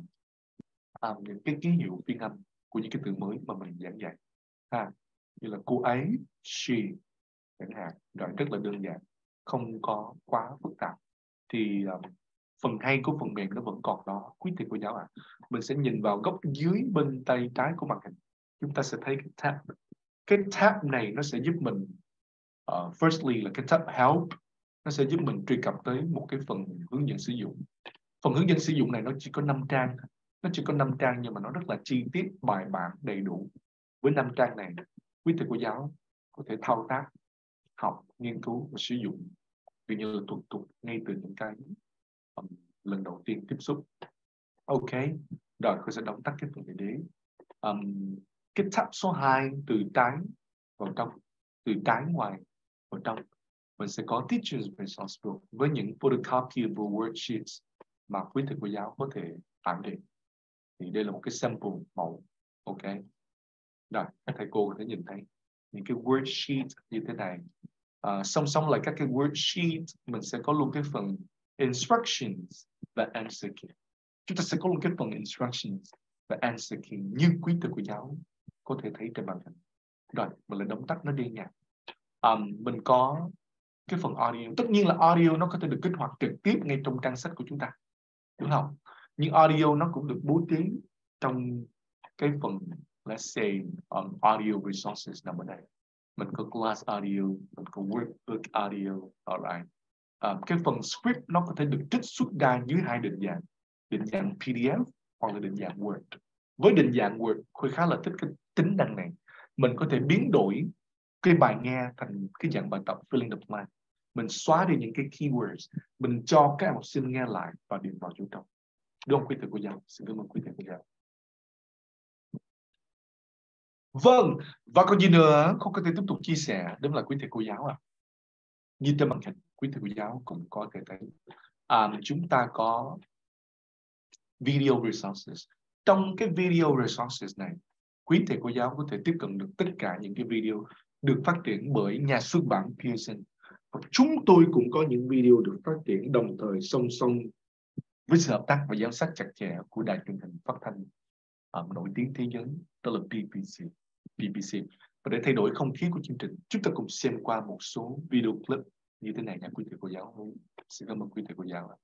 um, những cái ký hiệu phiên âm của những cái từ mới mà mình giảng dạy. Ha, như là cô ấy, she, chẳng hạn. Rồi rất là đơn giản, không có quá phức tạp. Thì um, phần hay của phần mềm nó vẫn còn đó, quý thầy cô giáo ạ. À. Mình sẽ nhìn vào góc dưới bên tay trái của màn hình, chúng ta sẽ thấy cái tab. Cái tab này nó sẽ giúp mình, uh, firstly là cái tab help, nó sẽ giúp mình truy cập tới một cái phần hướng dẫn sử dụng. Phần hướng dẫn sử dụng này nó chỉ có năm trang, nó chỉ có năm trang nhưng mà nó rất là chi tiết, bài bản, đầy đủ. Với năm trang này, quý thầy cô giáo có thể thao tác, học, nghiên cứu và sử dụng tự như là thuần thục ngay từ những cái um, lần đầu tiên tiếp xúc. Ok, rồi tôi sẽ đóng tắt cái phần này đấy. Um, cái tab số hai từ trái vào trong, từ trái ngoài vào trong, mình sẽ có Teachers Resource Book với những photocopyable worksheets mà quý thầy cô giáo có thể tải về. Thì đây là một cái sample mẫu. Ok, rồi các thầy cô có thể nhìn thấy những cái worksheet như thế này. Uh, song song lại các cái worksheet, mình sẽ có luôn cái phần instructions và answer key. Chúng ta sẽ có luôn cái phần instructions và answer key như quý thầy cô giáo có thể thấy trên màn hình. Rồi, mình lại đóng tắt nó đi nha. Um, mình có cái phần audio. Tất nhiên là audio nó có thể được kích hoạt trực tiếp ngay trong trang sách của chúng ta, đúng không? Nhưng audio nó cũng được bố trí trong cái phần, let's say, um, audio resources nằm ở đây. Mình có class audio, mình có workbook audio, alright. Um, cái phần script nó có thể được trích xuất ra dưới hai định dạng, định dạng pê đê ép hoặc là định dạng Word. Với định dạng Word, Khôi khá là thích cái tính năng này. Mình có thể biến đổi cái bài nghe thành cái dạng bài tập filling the blank. mình xóa đi những cái keywords, mình cho các học sinh nghe lại và điền vào chỗ trống. Đúng không quý thầy cô giáo? Xin cảm ơn quý thầy cô giáo. Vâng, và còn gì nữa không có thể tiếp tục chia sẻ đến là quý thầy cô giáo à? Như trên màn hình, quý thầy cô giáo cũng có thể thấy à, chúng ta có video resources. Trong cái video resources này, quý thầy cô giáo có thể tiếp cận được tất cả những cái video được phát triển bởi nhà xuất bản Pearson. Và chúng tôi cũng có những video được phát triển đồng thời song song với sự hợp tác và giám sát chặt chẽ của đài truyền hình phát thanh um, nổi tiếng thế giới, đó là bê bê xê. bê bê xê. Và để thay đổi không khí của chương trình, chúng ta cùng xem qua một số video clip như thế này nha quý thầy cô giáo. Xin cảm ơn quý thầy cô giáo.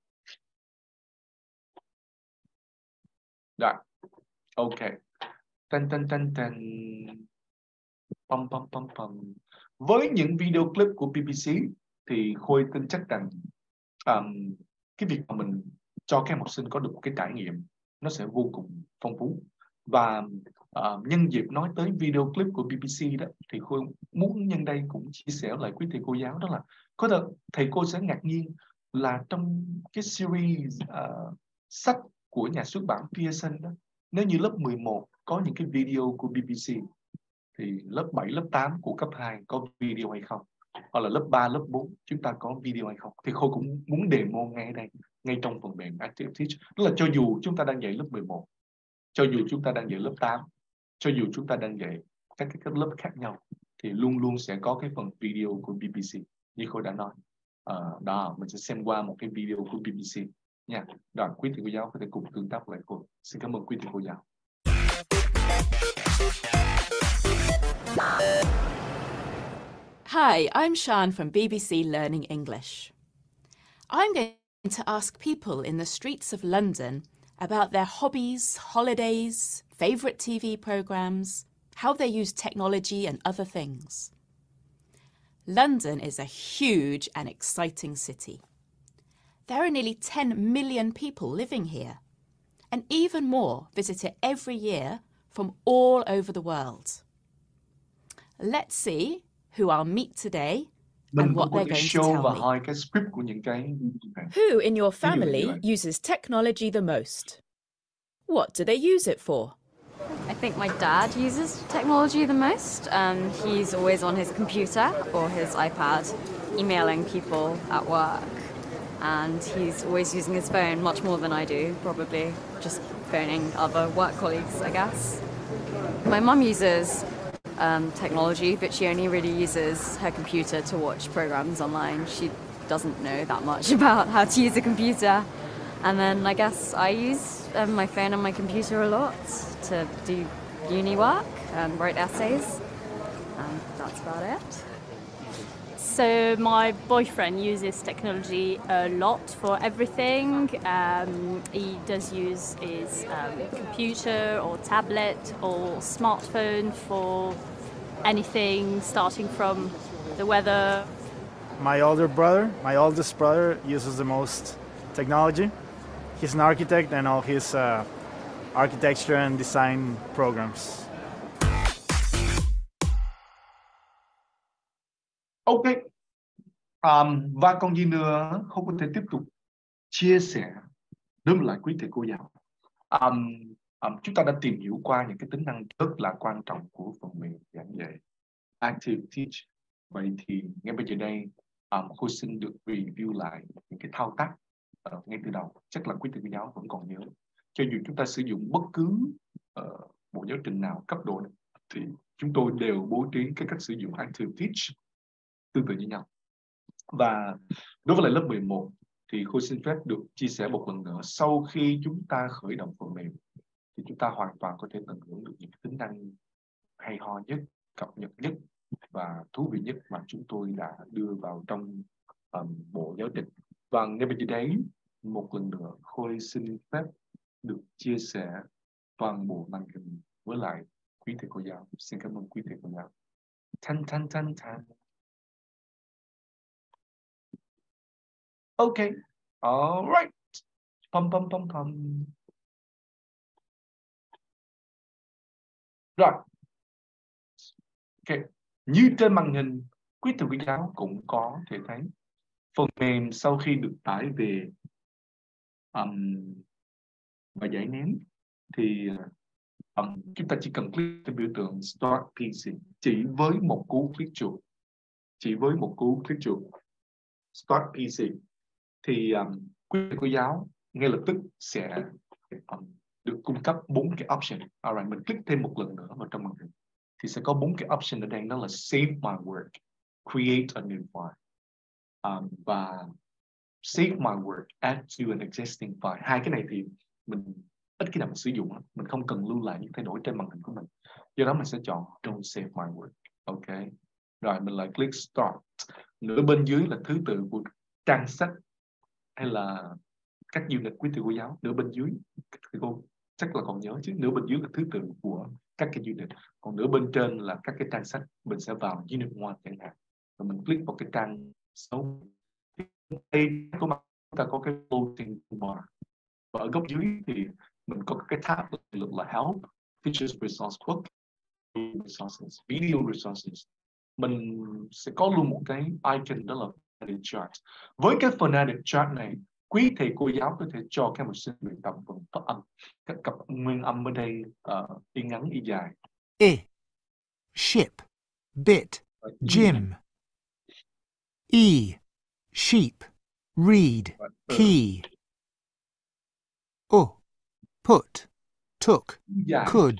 Rồi, ok. Tân tân tân tân. Pum, pum, pum, pum. Với những video clip của bê bê xê thì Khôi tin chắc rằng um, cái việc mà mình cho các em học sinh có được một cái trải nghiệm nó sẽ vô cùng phong phú. Và uh, nhân dịp nói tới video clip của bê bê xê đó thì Khôi muốn nhân đây cũng chia sẻ lại quý thầy cô giáo, đó là có thể thầy cô sẽ ngạc nhiên là trong cái series uh, sách của nhà xuất bản Pearson đó, nếu như lớp mười một có những cái video của bê bê xê thì lớp bảy, lớp tám của cấp hai có video hay không? Hoặc là lớp ba, lớp bốn chúng ta có video hay không? Thì Khôi cũng muốn demo ngay ở đây, ngay trong phần mềm Active Teach. Đó là cho dù chúng ta đang dạy lớp mười một, cho dù chúng ta đang dạy lớp tám, cho dù chúng ta đang dạy các cái cấp lớp khác nhau, thì luôn luôn sẽ có cái phần video của bê bê xê. Như Khôi đã nói. À, đó, mình sẽ xem qua một cái video của bê bê xê nha. Rồi, quý thầy cô giáo có thể cùng tương tác lại Khôi. Xin cảm ơn quý thầy cô giáo. Hi, I'm Sian from B B C Learning English. I'm going to ask people in the streets of London about their hobbies, holidays, favourite T V programmes, how they use technology and other things. London is a huge and exciting city. There are nearly ten million people living here, and even more visit it every year from all over the world. Let's see who I'll meet today and what they're going to tell me. Cái script của những cái Who in your family uses technology the most? What do they use it for? I think my dad uses technology the most. Um, he's always on his computer or his iPad, emailing people at work. And he's always using his phone much more than I do, probably just phoning other work colleagues, I guess. My mum uses um, technology, but she only really uses her computer to watch programs online. She doesn't know that much about how to use a computer. And then I guess I use um, my phone and my computer a lot to do uni work and write essays. And that's about it. So my boyfriend uses technology a lot for everything. Um, he does use his um, computer or tablet or smartphone for anything, starting from the weather. My older brother, my oldest brother, uses the most technology. He's an architect and all his uh, architecture and design programs. Ok. Um, và còn gì nữa không có thể tiếp tục chia sẻ đến lại quý thầy cô giáo. Um, um, chúng ta đã tìm hiểu qua những cái tính năng rất là quan trọng của phần mềm giảng dạy Active Teach. Vậy thì ngay bây giờ đây um, Khôi xin được review lại những cái thao tác uh, ngay từ đầu. Chắc là quý thầy cô giáo vẫn còn nhớ. Cho dù chúng ta sử dụng bất cứ uh, bộ giáo trình nào cấp độ này, thì chúng tôi đều bố trí cái cách sử dụng Active Teach tương tự như nhau. Và đối với lại lớp mười một thì Khôi xin phép được chia sẻ một lần nữa, sau khi chúng ta khởi động phần mềm thì chúng ta hoàn toàn có thể tận hưởng được những tính năng hay ho nhất, cập nhật nhất và thú vị nhất mà chúng tôi đã đưa vào trong um, bộ giáo trình. Và ngay bây giờ đấy, một lần nữa Khôi xin phép được chia sẻ toàn bộ màn hình với lại quý thầy cô giáo. Xin cảm ơn quý thầy cô giáo. Thanh thanh thanh thanh. Okay, all right. Pum pum pum pum. Rồi. Ok, như trên màn hình quý thầy cô giáo cũng có thể thấy phần mềm sau khi được tải về um, và giải nén thì um, chúng ta chỉ cần click cái biểu tượng Start pê xê chỉ với một cú click chuột, chỉ với một cú click chuột Start pê xê thì um, quý thầy cô giáo ngay lập tức sẽ um, được cung cấp bốn cái option. Alright, mình click thêm một lần nữa vào trong màn hình thì sẽ có bốn cái option ở đây, đó là Save My Work, Create a New File um, và Save My Work, Add to an Existing File. Hai cái này thì mình ít khi nào mình sử dụng, mình không cần lưu lại những thay đổi trên màn hình của mình, do đó mình sẽ chọn Don't Save My Work. Ok, rồi mình lại click Start. Nửa bên dưới là thứ tự của trang sách hay là các unit quý thầy cô giáo. Nửa bên dưới thầy cô chắc là còn nhớ chứ, nửa bên dưới là thứ tự của các cái unit, còn nửa bên trên là các cái trang sách. Mình sẽ vào unit một chẳng hạn, rồi mình click vào cái trang số. Đây của mình ta có cái floating bar, và ở góc dưới thì mình có cái tab là Help, Features, Resource Book, Resources, Video Resources. Mình sẽ có luôn một cái icon đó là Phonetic Chart. Với cái Phonetic Chart này, quý thầy cô giáo có thể cho các học sinh luyện tập phần phát âm. Các cặp nguyên âm ở đây uh, y ngắn y dài. I, ship, bit, gym. E, sheep, read, key. O, put, took, could.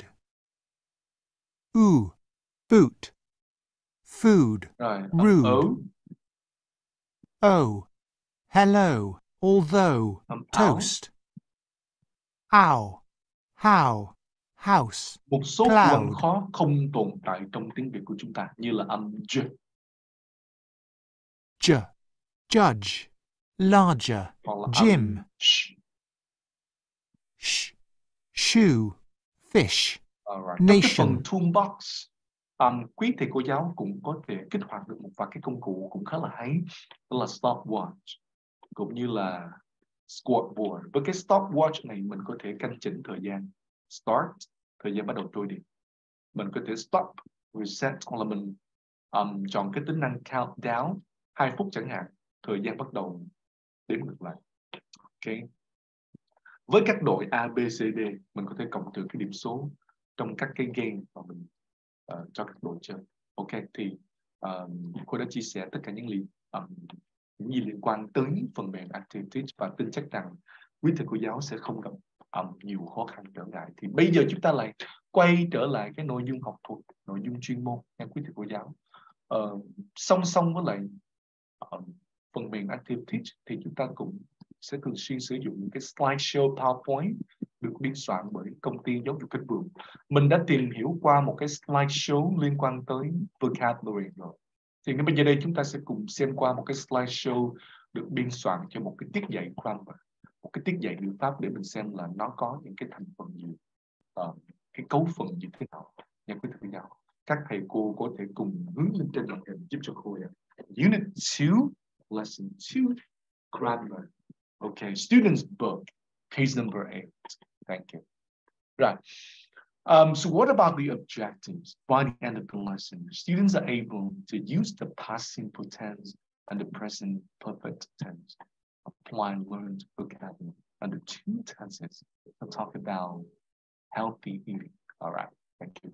U, boot, food, rude. O, hello, although, toast. Ow, how, house, một số từ âm cloud. khó không tồn tại trong tiếng Việt của chúng ta, như là âm j, J, judge, larger, gym, sh. sh, shoe, fish, Alright. Trong cái nation. phần toolbox, um, quý thầy cô giáo cũng có thể kích hoạt được một vài cái công cụ cũng khá là hay, đó là stopwatch cũng như là scoreboard. Với cái stopwatch này mình có thể căn chỉnh thời gian start, thời gian bắt đầu trôi đi. Mình có thể stop, reset, hoặc là mình um, chọn cái tính năng countdown hai phút chẳng hạn, thời gian bắt đầu đếm ngược lại. Ok. Với các đội A, B, C, D, mình có thể cộng trừ cái điểm số trong các cái game mà mình uh, cho các đội chơi. Ok, thì um, cô đã chia sẻ tất cả những, li, um, những gì liên quan tới phần mềm Activity và tin chắc rằng quý thầy cô giáo sẽ không gặp um, nhiều khó khăn trở ngại. Thì bây giờ chúng ta lại quay trở lại cái nội dung học thuật, nội dung chuyên môn nha quý thầy cô giáo. Uh, song song với lại um, phần mềm Activity thì chúng ta cũng sẽ thường xuyên sử dụng những cái slideshow PowerPoint được biên soạn bởi công ty giáo dục Cánh Buồm. Mình đã tìm hiểu qua một cái slideshow liên quan tới vocabulary rồi. Thì ngay bây giờ đây chúng ta sẽ cùng xem qua một cái slideshow được biên soạn cho một cái tiết dạy grammar, một cái tiết dạy ngữ pháp để mình xem là nó có những cái thành phần gì, uh, cái cấu phần như thế nào nha quý thầy giáo. Các thầy cô có thể cùng hướng lên trên màn hình giúp cho cô. Unit two, lesson two, grammar. Okay, students' book, page number eight. Thank you. Right. Um, so what about the objectives? By the end of the lesson, students are able to use the past simple tense and the present perfect tense, apply learned vocabulary under two tenses to talk about healthy eating. All right, thank you.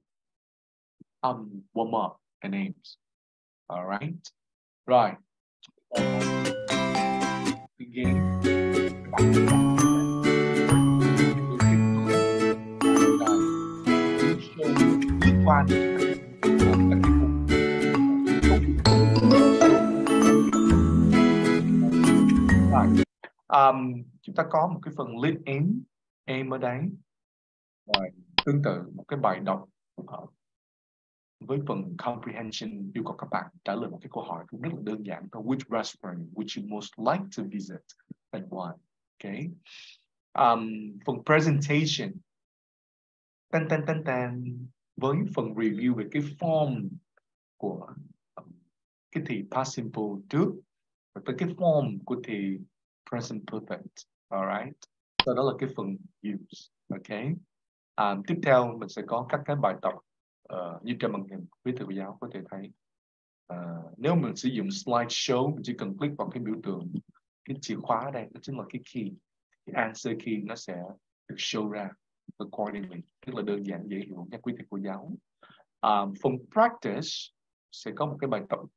Um, warm up and aims. All right, right. Begin. Quan um, chúng ta có một cái phần lead in aim ở đấy. Rồi, tương tự một cái bài đọc uh, với phần comprehension yêu cầu các bạn trả lời một cái câu hỏi cũng rất là đơn giản thôi. Which restaurant would you most like to visit and why? Okay. Um, phần presentation tan tan tan tan với phần review về cái form của um, cái thì past simple trước và tới cái form của thì present perfect. Alright. Sau đó là cái phần use. Okay. Um, tiếp theo mình sẽ có các cái bài tập uh, như trên màn hình quý thầy cô giáo có thể thấy. uh, nếu mình sử dụng slideshow, mình chỉ cần click vào cái biểu tượng, cái chìa khóa ở đây, đó chính là cái key, cái answer key nó sẽ được show ra accordingly, rất là đơn giản dễ hiểu nha quý thầy cô giáo. Um, phần practice sẽ có một cái bài tập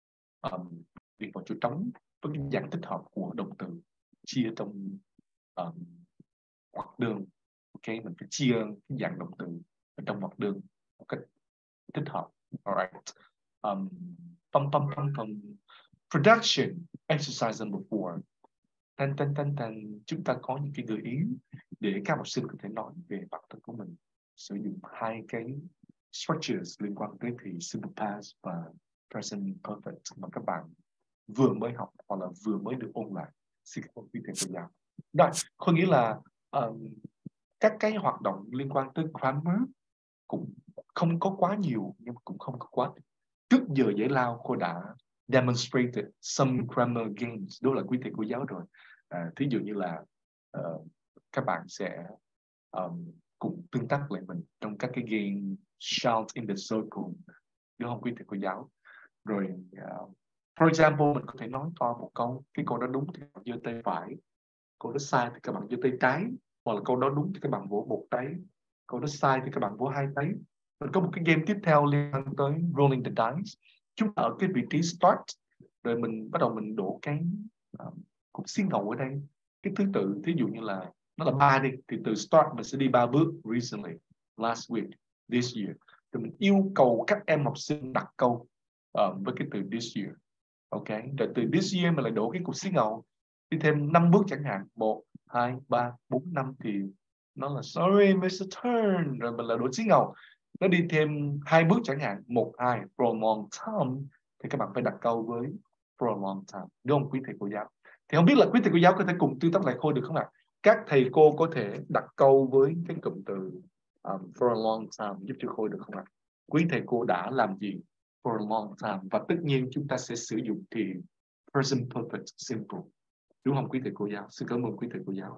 um, việc vào chỗ trống với cái dạng tích hợp của động từ chia trong um, ngoặc đơn. Ok, mình phải chia cái dạng động từ ở trong ngoặc đơn một cách thích hợp. Alright. Um, pum, pum, pum, pum. Production exercise number four. Tan, tan, tan, tan. Chúng ta có những cái gợi ý để các học sinh có thể nói về bản thân của mình, sử dụng hai cái structures liên quan tới thì simple past và present perfect mà các bạn vừa mới học hoặc là vừa mới được ôn lại. Xin cảm ơn quý thầy cô giáo. Rồi, tôi nghĩ là um, các cái hoạt động liên quan tới grammar cũng không có quá nhiều, nhưng cũng không có quá. Trước giờ giải lao cô đã demonstrated some grammar games, đó là quý thầy cô giáo rồi. À, thí dụ như là uh, các bạn sẽ um, cùng tương tác lại mình trong các cái game shout in the circle, đúng không quý thầy cô giáo? Rồi uh, for example, mình có thể nói to một câu, cái câu đó đúng thì các bạn giơ tay phải, câu đó sai thì các bạn giơ tay trái, hoặc là câu đó đúng thì các bạn vỗ một tay, câu đó sai thì các bạn vỗ hai tay. Mình có một cái game tiếp theo liên quan tới rolling the dice. Chúng ta ở cái vị trí start, rồi mình bắt đầu mình đổ cái uh, cục xí ngầu ở đây, cái thứ tự, ví dụ như là nó là ba đi, thì từ start mình sẽ đi ba bước: recently, last week, this year. Rồi mình yêu cầu các em học sinh đặt câu uh, với cái từ this year. Ok, rồi từ this year mình lại đổ cái cục xí ngầu, đi thêm năm bước chẳng hạn, một, hai, ba, bốn, năm thì nó là sorry mister Turn, rồi mình lại đổ xí ngầu. Nó đi thêm hai bước chẳng hạn, một, hai, for a long time, thì các bạn phải đặt câu với for a long time, đúng không quý thầy cô giáo? Thì không biết là quý thầy cô giáo có thể cùng tương tác lại Khôi được không ạ? Các thầy cô có thể đặt câu với cái cụm từ um, for a long time giúp cho Khôi được không ạ? Quý thầy cô đã làm gì for a long time? Và tất nhiên chúng ta sẽ sử dụng thì present perfect simple, đúng không quý thầy cô giáo? Xin cảm ơn quý thầy cô giáo.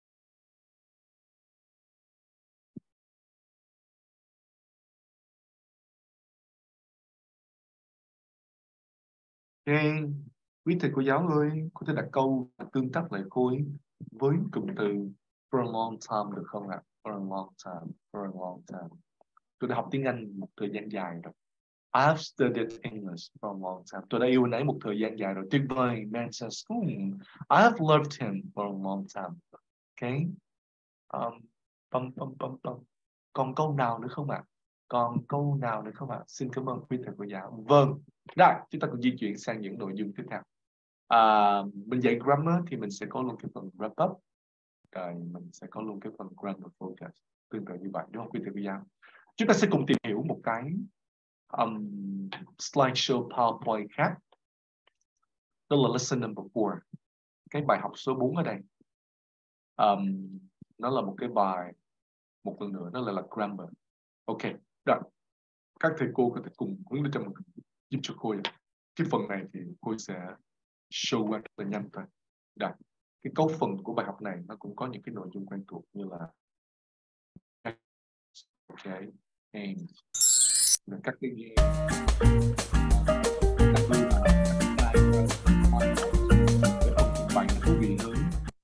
Ok, quý thầy cô giáo ơi, có thể đặt câu tương tác lại Khôi với cụm từ for a long time được không ạ? For a long time, for a long time. Tôi đã học tiếng Anh một thời gian dài rồi. I've studied English for a long time. Tôi đã yêu anh ấy một thời gian dài rồi. Tuyệt vời, man says, I've loved him for a long time. Ok. Um, pum, pum, pum, pum. Còn câu nào nữa không ạ? Còn câu nào nữa không ạ? Xin cảm ơn quý thầy cô giáo. Vâng. Rồi, chúng ta cùng di chuyển sang những nội dung tiếp theo. À, mình dạy grammar thì mình sẽ có luôn cái phần wrap up. Rồi mình sẽ có luôn cái phần grammar focus. Tương tự như vậy, đúng không quý thầy cô giáo? Chúng ta sẽ cùng tìm hiểu một cái um, slideshow PowerPoint khác. Đó là lesson number four. Cái bài học số bốn ở đây. Um, nó là một cái bài, một lần nữa, nó là, là grammar. Ok, rồi. Các thầy cô có thể cùng hướng lên cho mình giúp cho Khôi. Cái phần này thì Khôi sẽ show qua rất là nhanh thôi. Rồi. Cái cấu phần của bài học này nó cũng có những cái nội dung quen thuộc như là ok, and là các cái game đặc biệt là bài thú vị hơn.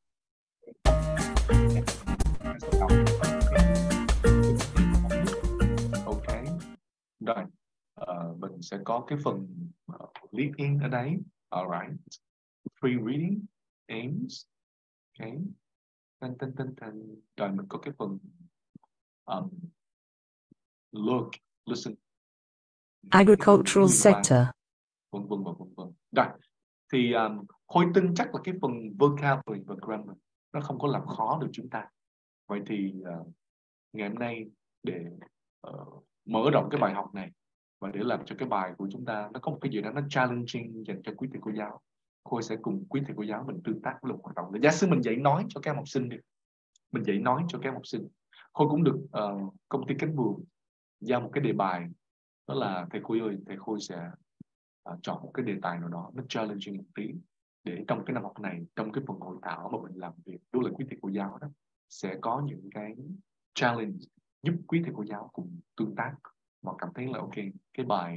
Ok, rồi uh, mình sẽ có cái phần uh, lead-in ở đấy. Alright, free reading aims. Ok, tên tên tên tên. Rồi mình có cái phần um, look, listen, agricultural sector. Vân vân và vân vân. Rồi thì um, Khôi tin chắc là cái phần vocabulary và grammar nó không có làm khó được chúng ta. Vậy thì uh, ngày hôm nay để uh, mở rộng cái bài học này và để làm cho cái bài của chúng ta nó có một cái gì đó nó challenging dành cho quý thầy cô giáo, Khôi sẽ cùng quý thầy cô giáo mình tương tác với một hoạt động. Giả sử mình dạy nói cho các em học sinh đi, mình dạy nói cho các em học sinh, Khôi cũng được uh, công ty Cánh Buồm giao một cái đề bài, đó là thầy Khôi ơi, thầy Khôi sẽ uh, chọn một cái đề tài nào đó nó challenging một tí để trong cái năm học này, trong cái phần hội thảo mà mình làm việc đối với quý thầy cô giáo đó, sẽ có những cái challenge giúp quý thầy cô giáo cùng tương tác và cảm thấy là ok, cái bài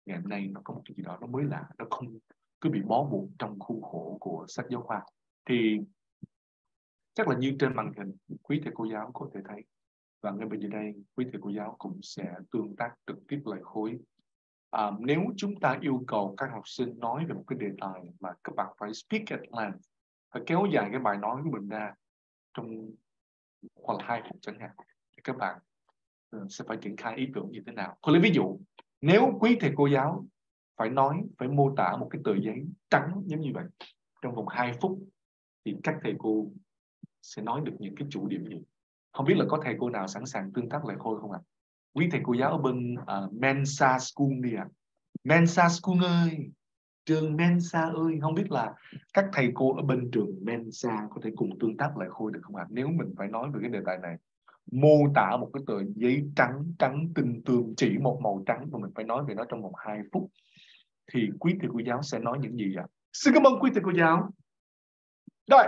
ngày hôm nay nó có một cái gì đó nó mới lạ, nó không cứ bị bó buộc trong khuôn khổ của sách giáo khoa. Thì chắc là như trên màn hình quý thầy cô giáo có thể thấy, và ngay bây giờ đây quý thầy cô giáo cũng sẽ tương tác trực tiếp lại khối. À, nếu chúng ta yêu cầu các học sinh nói về một cái đề tài mà các bạn phải speak at length, phải kéo dài cái bài nói của mình ra trong khoảng hai phút chẳng hạn, thì các bạn uh, sẽ phải triển khai ý tưởng như thế nào. Tôi lấy ví dụ, nếu quý thầy cô giáo phải nói, phải mô tả một cái tờ giấy trắng giống như vậy trong vòng hai phút, thì các thầy cô sẽ nói được những cái chủ điểm gì? Không biết là có thầy cô nào sẵn sàng tương tác lại khôi không ạ? À? Quý thầy cô giáo ở bên uh, Mensa School đi ạ. À. Mensa School ơi, trường Mensa ơi, không biết là các thầy cô ở bên trường Mensa có thể cùng tương tác lại khôi được không ạ? À? Nếu mình phải nói về cái đề tài này, mô tả một cái tờ giấy trắng, trắng tinh tường, chỉ một màu trắng, và mình phải nói về nó trong vòng hai phút, thì quý thầy cô giáo sẽ nói những gì ạ? À? Xin cảm ơn quý thầy cô giáo. Rồi,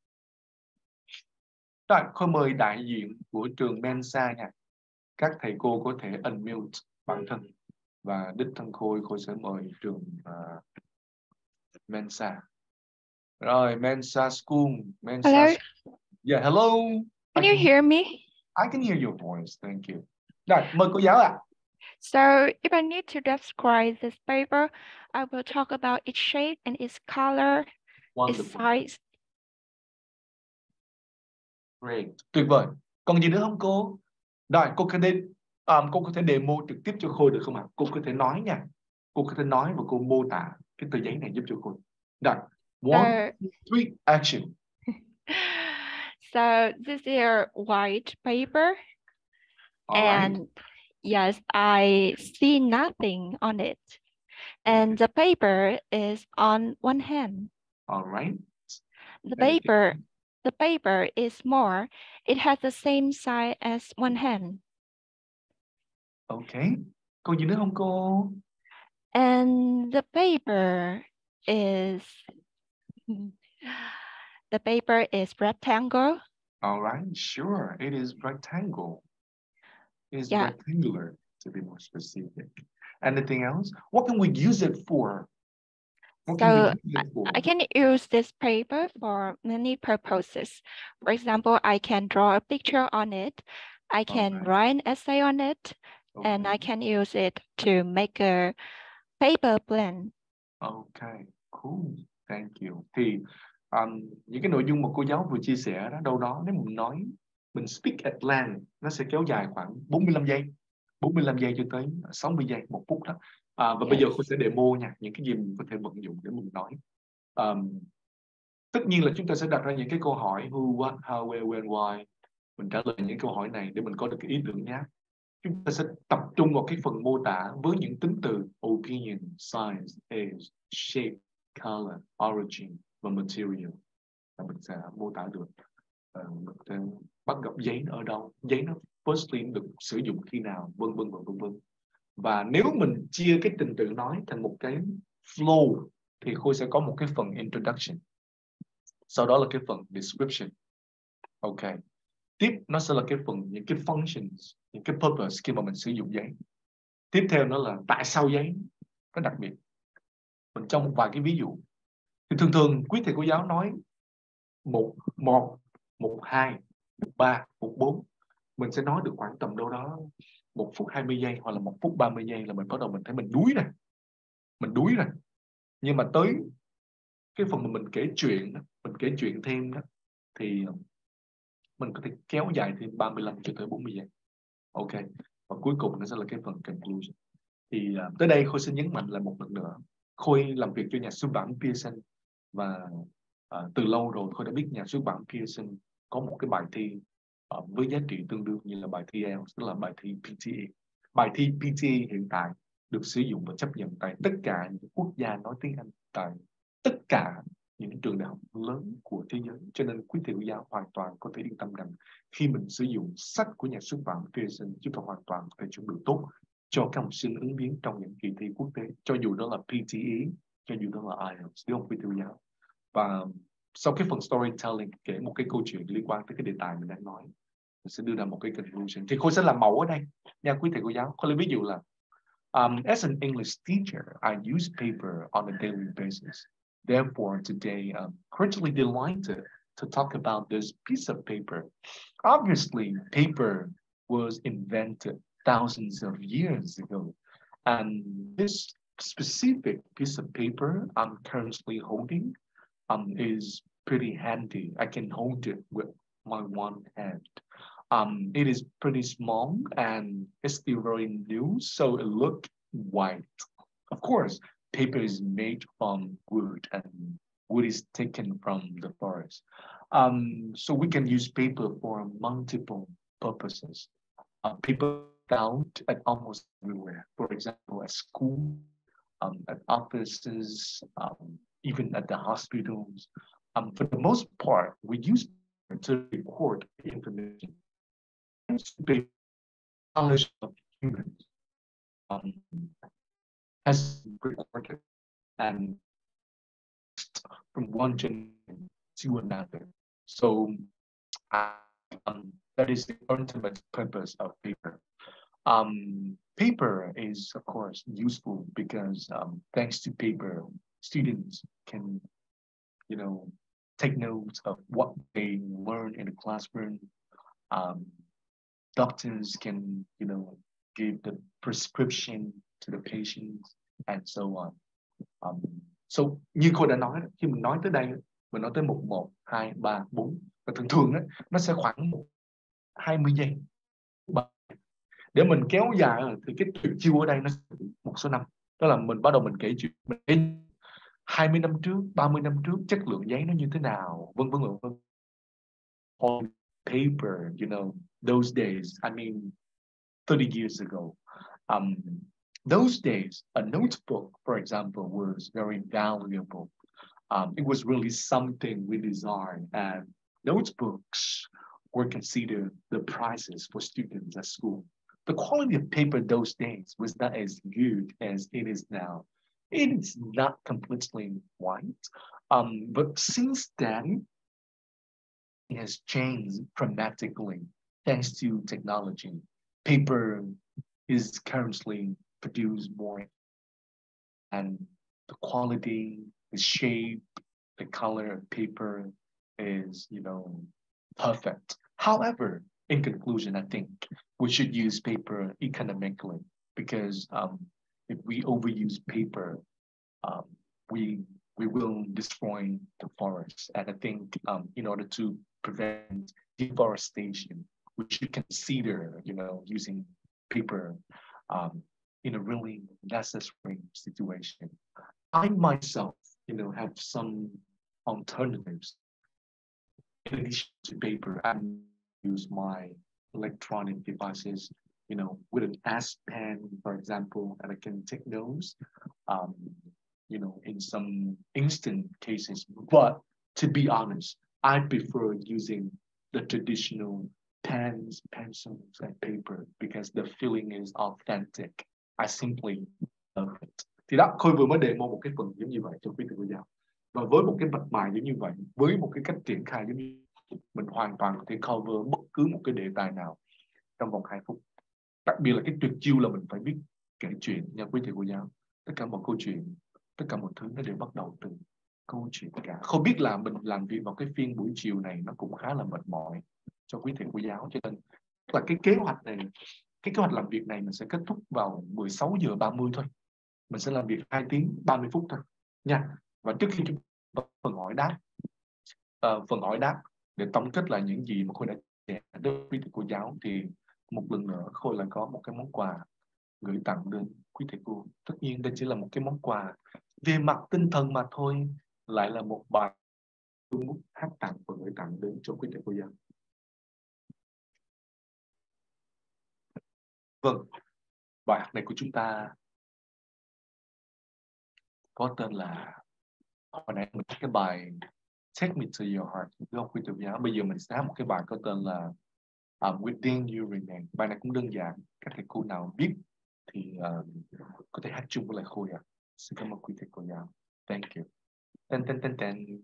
rồi, Khôi mời đại diện của trường Mensa nha. Các thầy cô có thể unmute bản thân, và đích thân Khôi, Khôi sẽ mời trường uh, Mensa. Rồi, Mensa School, Mensa. Hello. Yeah, hello. Can you hear me? I can hear your voice, thank you. Rồi, mời cô giáo ạ. À. So, if I need to describe this paper, I will talk about its shape and its color, Wonderful. its size. Great, tuyệt vời. Còn gì nữa không cô? Rồi, cô có thể, um, cô có thể demo trực tiếp cho Khôi được không ạ? À? Cô có thể nói nha. Cô có thể nói và cô mô tả cái tờ giấy này giúp cho Khôi. Rồi, one, two, three, action. So, this is a white paper. All and right. Yes, I see nothing on it. And the paper is on one hand. All right. The paper, the paper is small. It has the same size as one hand. Okay. Cô gì nữa không cô? And the paper is the paper is rectangle. All right, sure. It is rectangle. It is Yeah. rectangular, to be more specific. Anything else? What can we use it for? What can So we use it for? I can use this paper for many purposes. For example, I can draw a picture on it. I can Okay. write an essay on it, Okay. and I can use it to make a paper plan. Okay, cool. Thank you. Thì um, những cái nội dung mà cô giáo vừa chia sẻ đó, đâu đó nếu mình nói, mình speak at length, nó sẽ kéo dài khoảng bốn mươi lăm giây, bốn mươi lăm giây cho tới sáu mươi giây, một phút đó. À, và yes. Bây giờ cô sẽ demo nha, những cái gì mình có thể vận dụng để mình nói. Um, tất nhiên là chúng ta sẽ đặt ra những cái câu hỏi who, what, how, where, when, why. Mình trả lời những câu hỏi này để mình có được cái ý tưởng nháp. Chúng ta sẽ tập trung vào cái phần mô tả với những tính từ opinion, size, age, shape, color, origin và material. Và mình sẽ mô tả được uh, bắt gặp giấy ở đâu, giấy nó firstly được sử dụng khi nào, vân vân và vân vân. Và nếu mình chia cái trình tự nói thành một cái flow thì Khôi sẽ có một cái phần introduction, sau đó là cái phần description. Ok. Tiếp nó sẽ là cái phần những cái functions, những cái purpose khi mà mình sử dụng giấy. Tiếp theo nó là tại sao giấy có đặc biệt. Mình cho một vài cái ví dụ. Thì thường thường quý thầy cô giáo nói một, một, một, hai, một, ba, một, bốn. Mình sẽ nói được khoảng tầm đâu đó một phút hai mươi giây hoặc là một phút ba mươi giây là mình bắt đầu mình thấy mình đuối rồi. Mình đuối rồi. Nhưng mà tới cái phần mà mình kể chuyện đó, mình kể chuyện thêm đó, thì mình có thể kéo dài thêm ba mươi lăm cho tới bốn mươi giây. Ok. Và cuối cùng nó sẽ là cái phần conclusion. Thì uh, tới đây Khôi xin nhấn mạnh lại một lần nữa. Khôi làm việc cho nhà xuất bản Pearson và uh, từ lâu rồi Khôi đã biết nhà xuất bản Pearson có một cái bài thi uh, với giá trị tương đương như là bài thi ai eo, tức là bài thi pê tê a. Bài thi pê tê a hiện tại được sử dụng và chấp nhận tại tất cả những quốc gia nói tiếng Anh, tại tất cả những trường đại học lớn của thế giới. Cho nên quý thầy cô giáo hoàn toàn có thể yên tâm rằng khi mình sử dụng sách của nhà xuất bản Pearson, chúng ta hoàn toàn phải chuẩn bị tốt cho các học sinh ứng biến trong những kỳ thi quốc tế, cho dù đó là pê tê a, cho dù đó là ai eo, đúng không quý thầy cô giáo? Và sau cái phần storytelling, kể một cái câu chuyện liên quan tới cái đề tài mình đang nói, mình sẽ đưa ra một cái conclusion. Thì Khôi sẽ làm mẫu ở đây nha quý thầy cô giáo. Khôi lấy ví dụ là Um, as an English teacher, I use paper on a daily basis. Therefore, today I'm greatly delighted to talk about this piece of paper. Obviously, paper was invented thousands of years ago, and this specific piece of paper I'm currently holding um, is pretty handy. I can hold it with my one hand. Um, it is pretty small and it's still very new, so it looks white. Of course, paper is made from wood and wood is taken from the forest. Um, so we can use paper for multiple purposes. Uh, paper found at almost everywhere. For example, at school, um, at offices, um, even at the hospitals. Um, for the most part, we use paper to record information. Paper knowledge of humans um, has been recorded and from one generation to another. So um, that is the ultimate purpose of paper. Um, paper is, of course, useful because um, thanks to paper, students can, you know, take notes of what they learn in the classroom. Um, doctors can, you know, give the prescription to the patients and so on. Um, so như cô đã nói, khi mình nói tới đây, mình nói tới mục một, hai, ba, bốn, và thường thường đó, nó sẽ khoảng hai mươi giây. Để mình kéo dài thì cái tuyệt chiêu ở đây nó sẽ một số năm. Đó là mình bắt đầu mình kể chuyện, mình kể hai mươi năm trước, ba mươi năm trước, chất lượng giấy nó như thế nào, vân vân vân. On paper, you know, those days, I mean, thirty years ago. Um, those days, a notebook, for example, was very valuable. Um, it was really something we desired, and notebooks were considered the prizes for students at school. The quality of paper those days was not as good as it is now. It is not completely white, um, but since then, it has changed dramatically thanks to technology. Paper is currently produced more, and the quality, the shape, the color of paper is, you know, perfect. However, in conclusion, I think we should use paper economically because um, if we overuse paper, um, we we will destroy the forest. And I think um, in order to prevent deforestation, we should consider, you know, using paper um, in a really necessary situation. I myself, you know, have some alternatives. In addition to paper, I use my electronic devices, you know, with an S Pen, for example, and I can take notes, um, you know, in some instant cases. But to be honest, I prefer using the traditional pens, pencils, and paper because the feeling is authentic. I simply love it. Thì đó, Khôi vừa mới demo một cái phần giống như vậy cho quý thầy cô giáo. Và với một cái mạch bài giống như vậy, với một cái cách triển khai giống như mình hoàn toàn có thể cover bất cứ một cái đề tài nào trong vòng hai phút. Đặc biệt là cái tuyệt chiêu là mình phải biết kể chuyện nha quý thầy cô giáo. Tất cả mọi câu chuyện, tất cả mọi thứ nó đều bắt đầu từ câu chuyện cả. Không biết là mình làm việc vào cái phiên buổi chiều này nó cũng khá là mệt mỏi cho quý thầy cô giáo, cho nên là cái kế hoạch này, cái kế hoạch làm việc này mình sẽ kết thúc vào mười sáu giờ ba mươi thôi. Mình sẽ làm việc hai tiếng ba mươi phút thôi nha. Và trước khi chúng ta phần hỏi đáp, uh, phần hỏi đáp để tổng kết lại những gì mà Khôi đã chia sẻ với quý thầy cô giáo, thì một lần nữa Khôi lại có một cái món quà gửi tặng đến quý thầy cô. Tất nhiên đây chỉ là một cái món quà về mặt tinh thần mà thôi, lại là một bài muốn hát tặng và gửi tặng đến cho quý thầy cô giáo. Vâng, bài hát này của chúng ta có tên là, hồi nãy mình cái bài Take Me to Your Heart, đúng không quý thầy cô giáo? Bây giờ mình sẽ hát một cái bài có tên là um, Within You Remain. Bài này cũng đơn giản, các thầy cô nào biết thì uh, có thể hát chung với lại Khôi ạ. À. Xin cảm ơn quý thầy cô giáo. Thank you. Ten ten ten ten.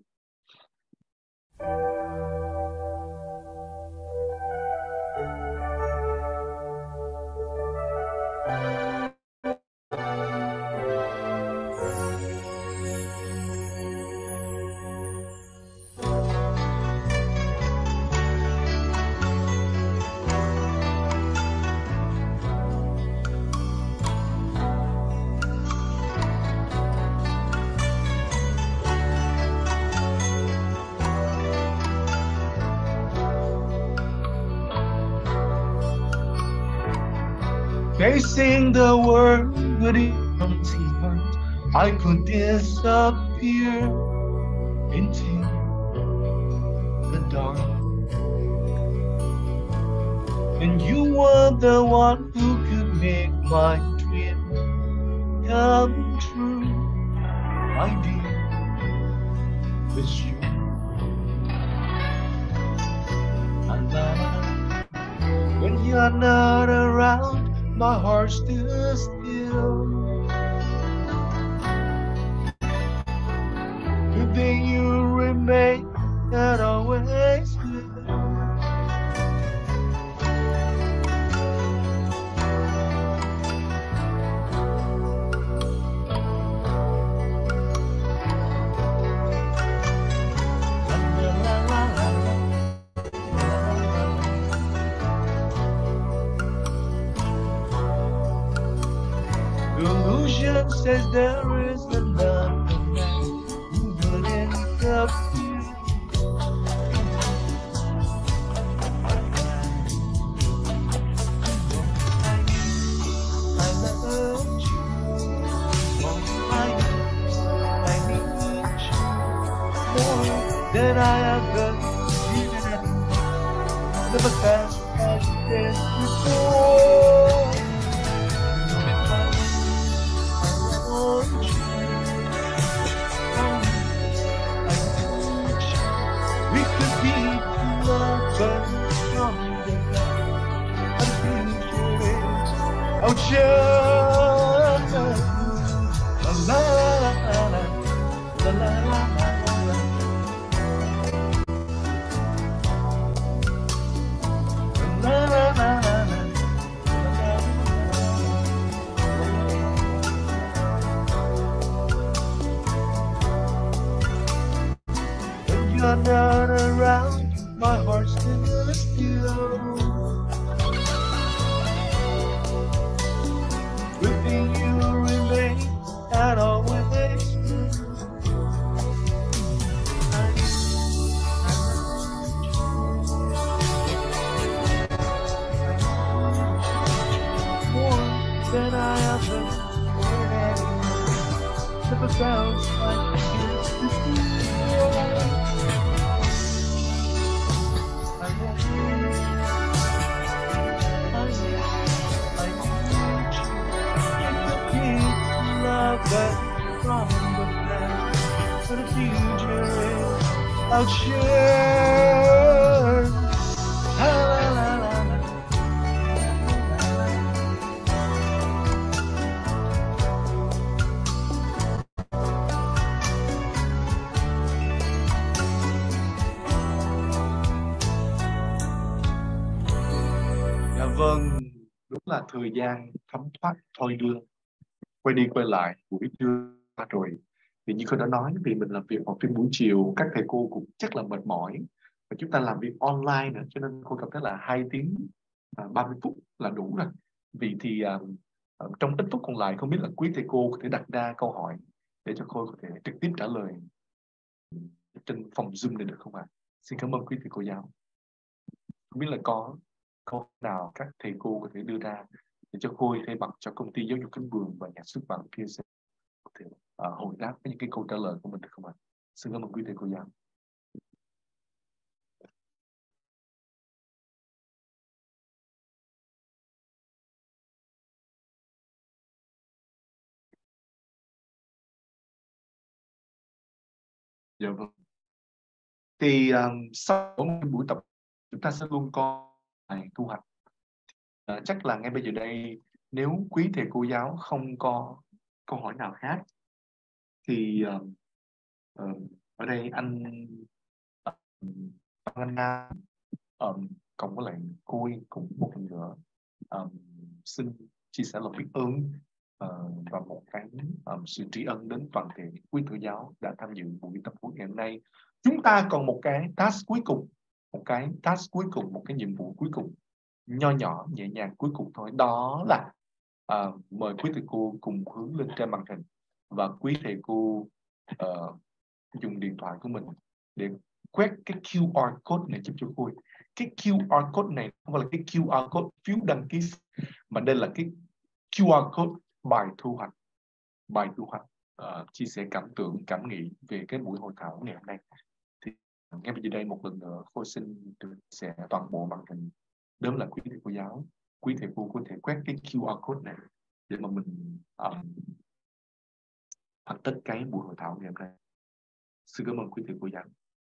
facing the world with empty heart, I could disappear into the dark. And you were the one who could make my dream come true. My dear, was you. And when you're not around, my heart still still. Within you remain and always will. Illusion says there is another man who would end up here. I love you, oh, I know, I need you more than I ever did. Never felt like this before. Oh, just la la la la la la when you're not around, my heart still still. Within you remain and always will. More than I ever wanted. Never felt like this before. I want you. I need you. But from the past, for the future is I'll share. La la la la la. Dạ vâng, đúng là thời gian thấm thoát thôi đưa. Quay đi quay lại buổi trưa rồi thì như tôi đã nói, vì mình làm việc vào phim buổi chiều, các thầy cô cũng chắc là mệt mỏi và chúng ta làm việc online nữa, cho nên cô cảm thấy là hai tiếng ba mươi phút là đủ rồi. Vì thì uh, trong ít phút còn lại, không biết là quý thầy cô có thể đặt ra câu hỏi để cho cô có thể trực tiếp trả lời trên phòng Zoom này được không ạ? À? Xin cảm ơn quý thầy cô giáo. Không biết là có câu nào các thầy cô có thể đưa ra để cho Khôi thay mặt cho công ty giáo dục Cánh Buồm và nhà xuất bản pê ét xê có thể uh, hồi đáp với những cái câu trả lời của mình được không ạ? Xin cảm ơn quý thầy cô giáo. Dạ vâng. Thì um, sau một buổi tập chúng ta sẽ luôn có bài thu hoạch. Uh, chắc là ngay bây giờ đây, nếu quý thầy cô giáo không có câu hỏi nào khác thì uh, uh, ở đây anh uh, anh Nam um, cộng với lại cô cũng một lần nữa um, xin chia sẻ lòng biết ơn uh, và một cái um, sự tri ân đến toàn thể quý thầy giáo đã tham dự buổi tập huấn ngày hôm nay. Chúng ta còn một cái task cuối cùng, một cái task cuối cùng, một cái nhiệm vụ cuối cùng nho nhỏ nhẹ nhàng cuối cùng thôi, đó là uh, mời quý thầy cô cùng hướng lên trên màn hình và quý thầy cô uh, dùng điện thoại của mình để quét cái quy rờ code này giúp cho Khôi. Cái quy rờ code này không phải là cái quy rờ code phiếu đăng ký, mà đây là cái Q R code bài thu hoạch, bài thu hoạch uh, chia sẻ cảm tưởng, cảm nghĩ về cái buổi hội thảo ngày hôm nay. Thì ngay bây giờ đây một lần nữa Khôi xin được chia sẻ toàn bộ màn hình. Đó là quý thầy cô giáo, quý thầy cô có thể quét cái Q R code này để mà mình um, hoàn tất cái buổi hội thảo ngày hôm nay. Xin cảm ơn quý thầy cô giáo.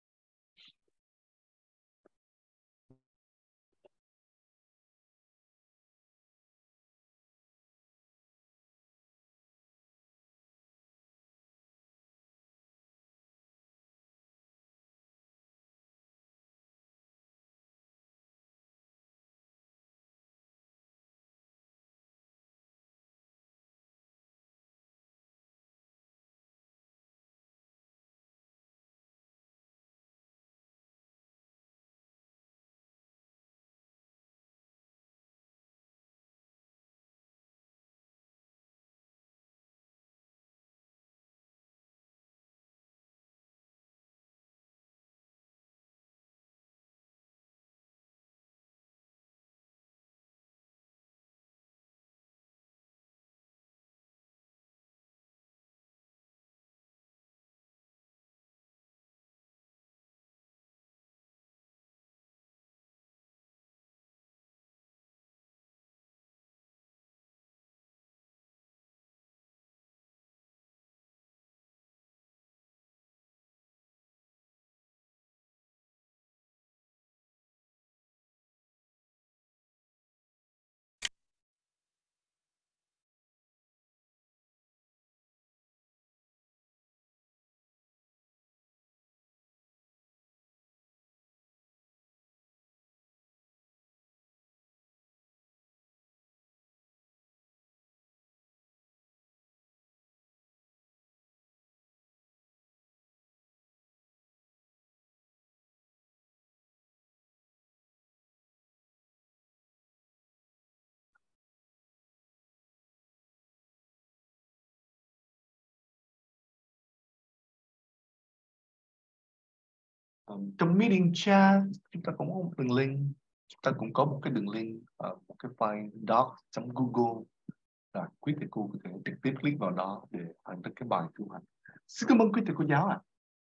Trong meeting chat chúng ta cũng có một đường link, chúng ta cũng có một cái đường link ở một cái file doc.google, là quý thầy cô có thể trực tiếp click vào đó để hoàn tất cái bài thu hoạch. Xin cảm ơn quý thầy cô giáo ạ. À.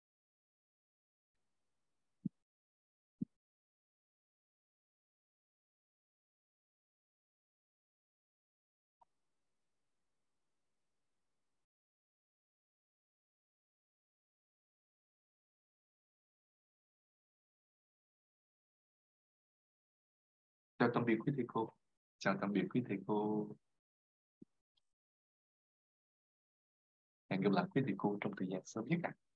Chào tạm biệt quý thầy cô. Chào tạm biệt quý thầy cô. Hẹn gặp lại quý thầy cô trong thời gian sớm nhất ạ. À.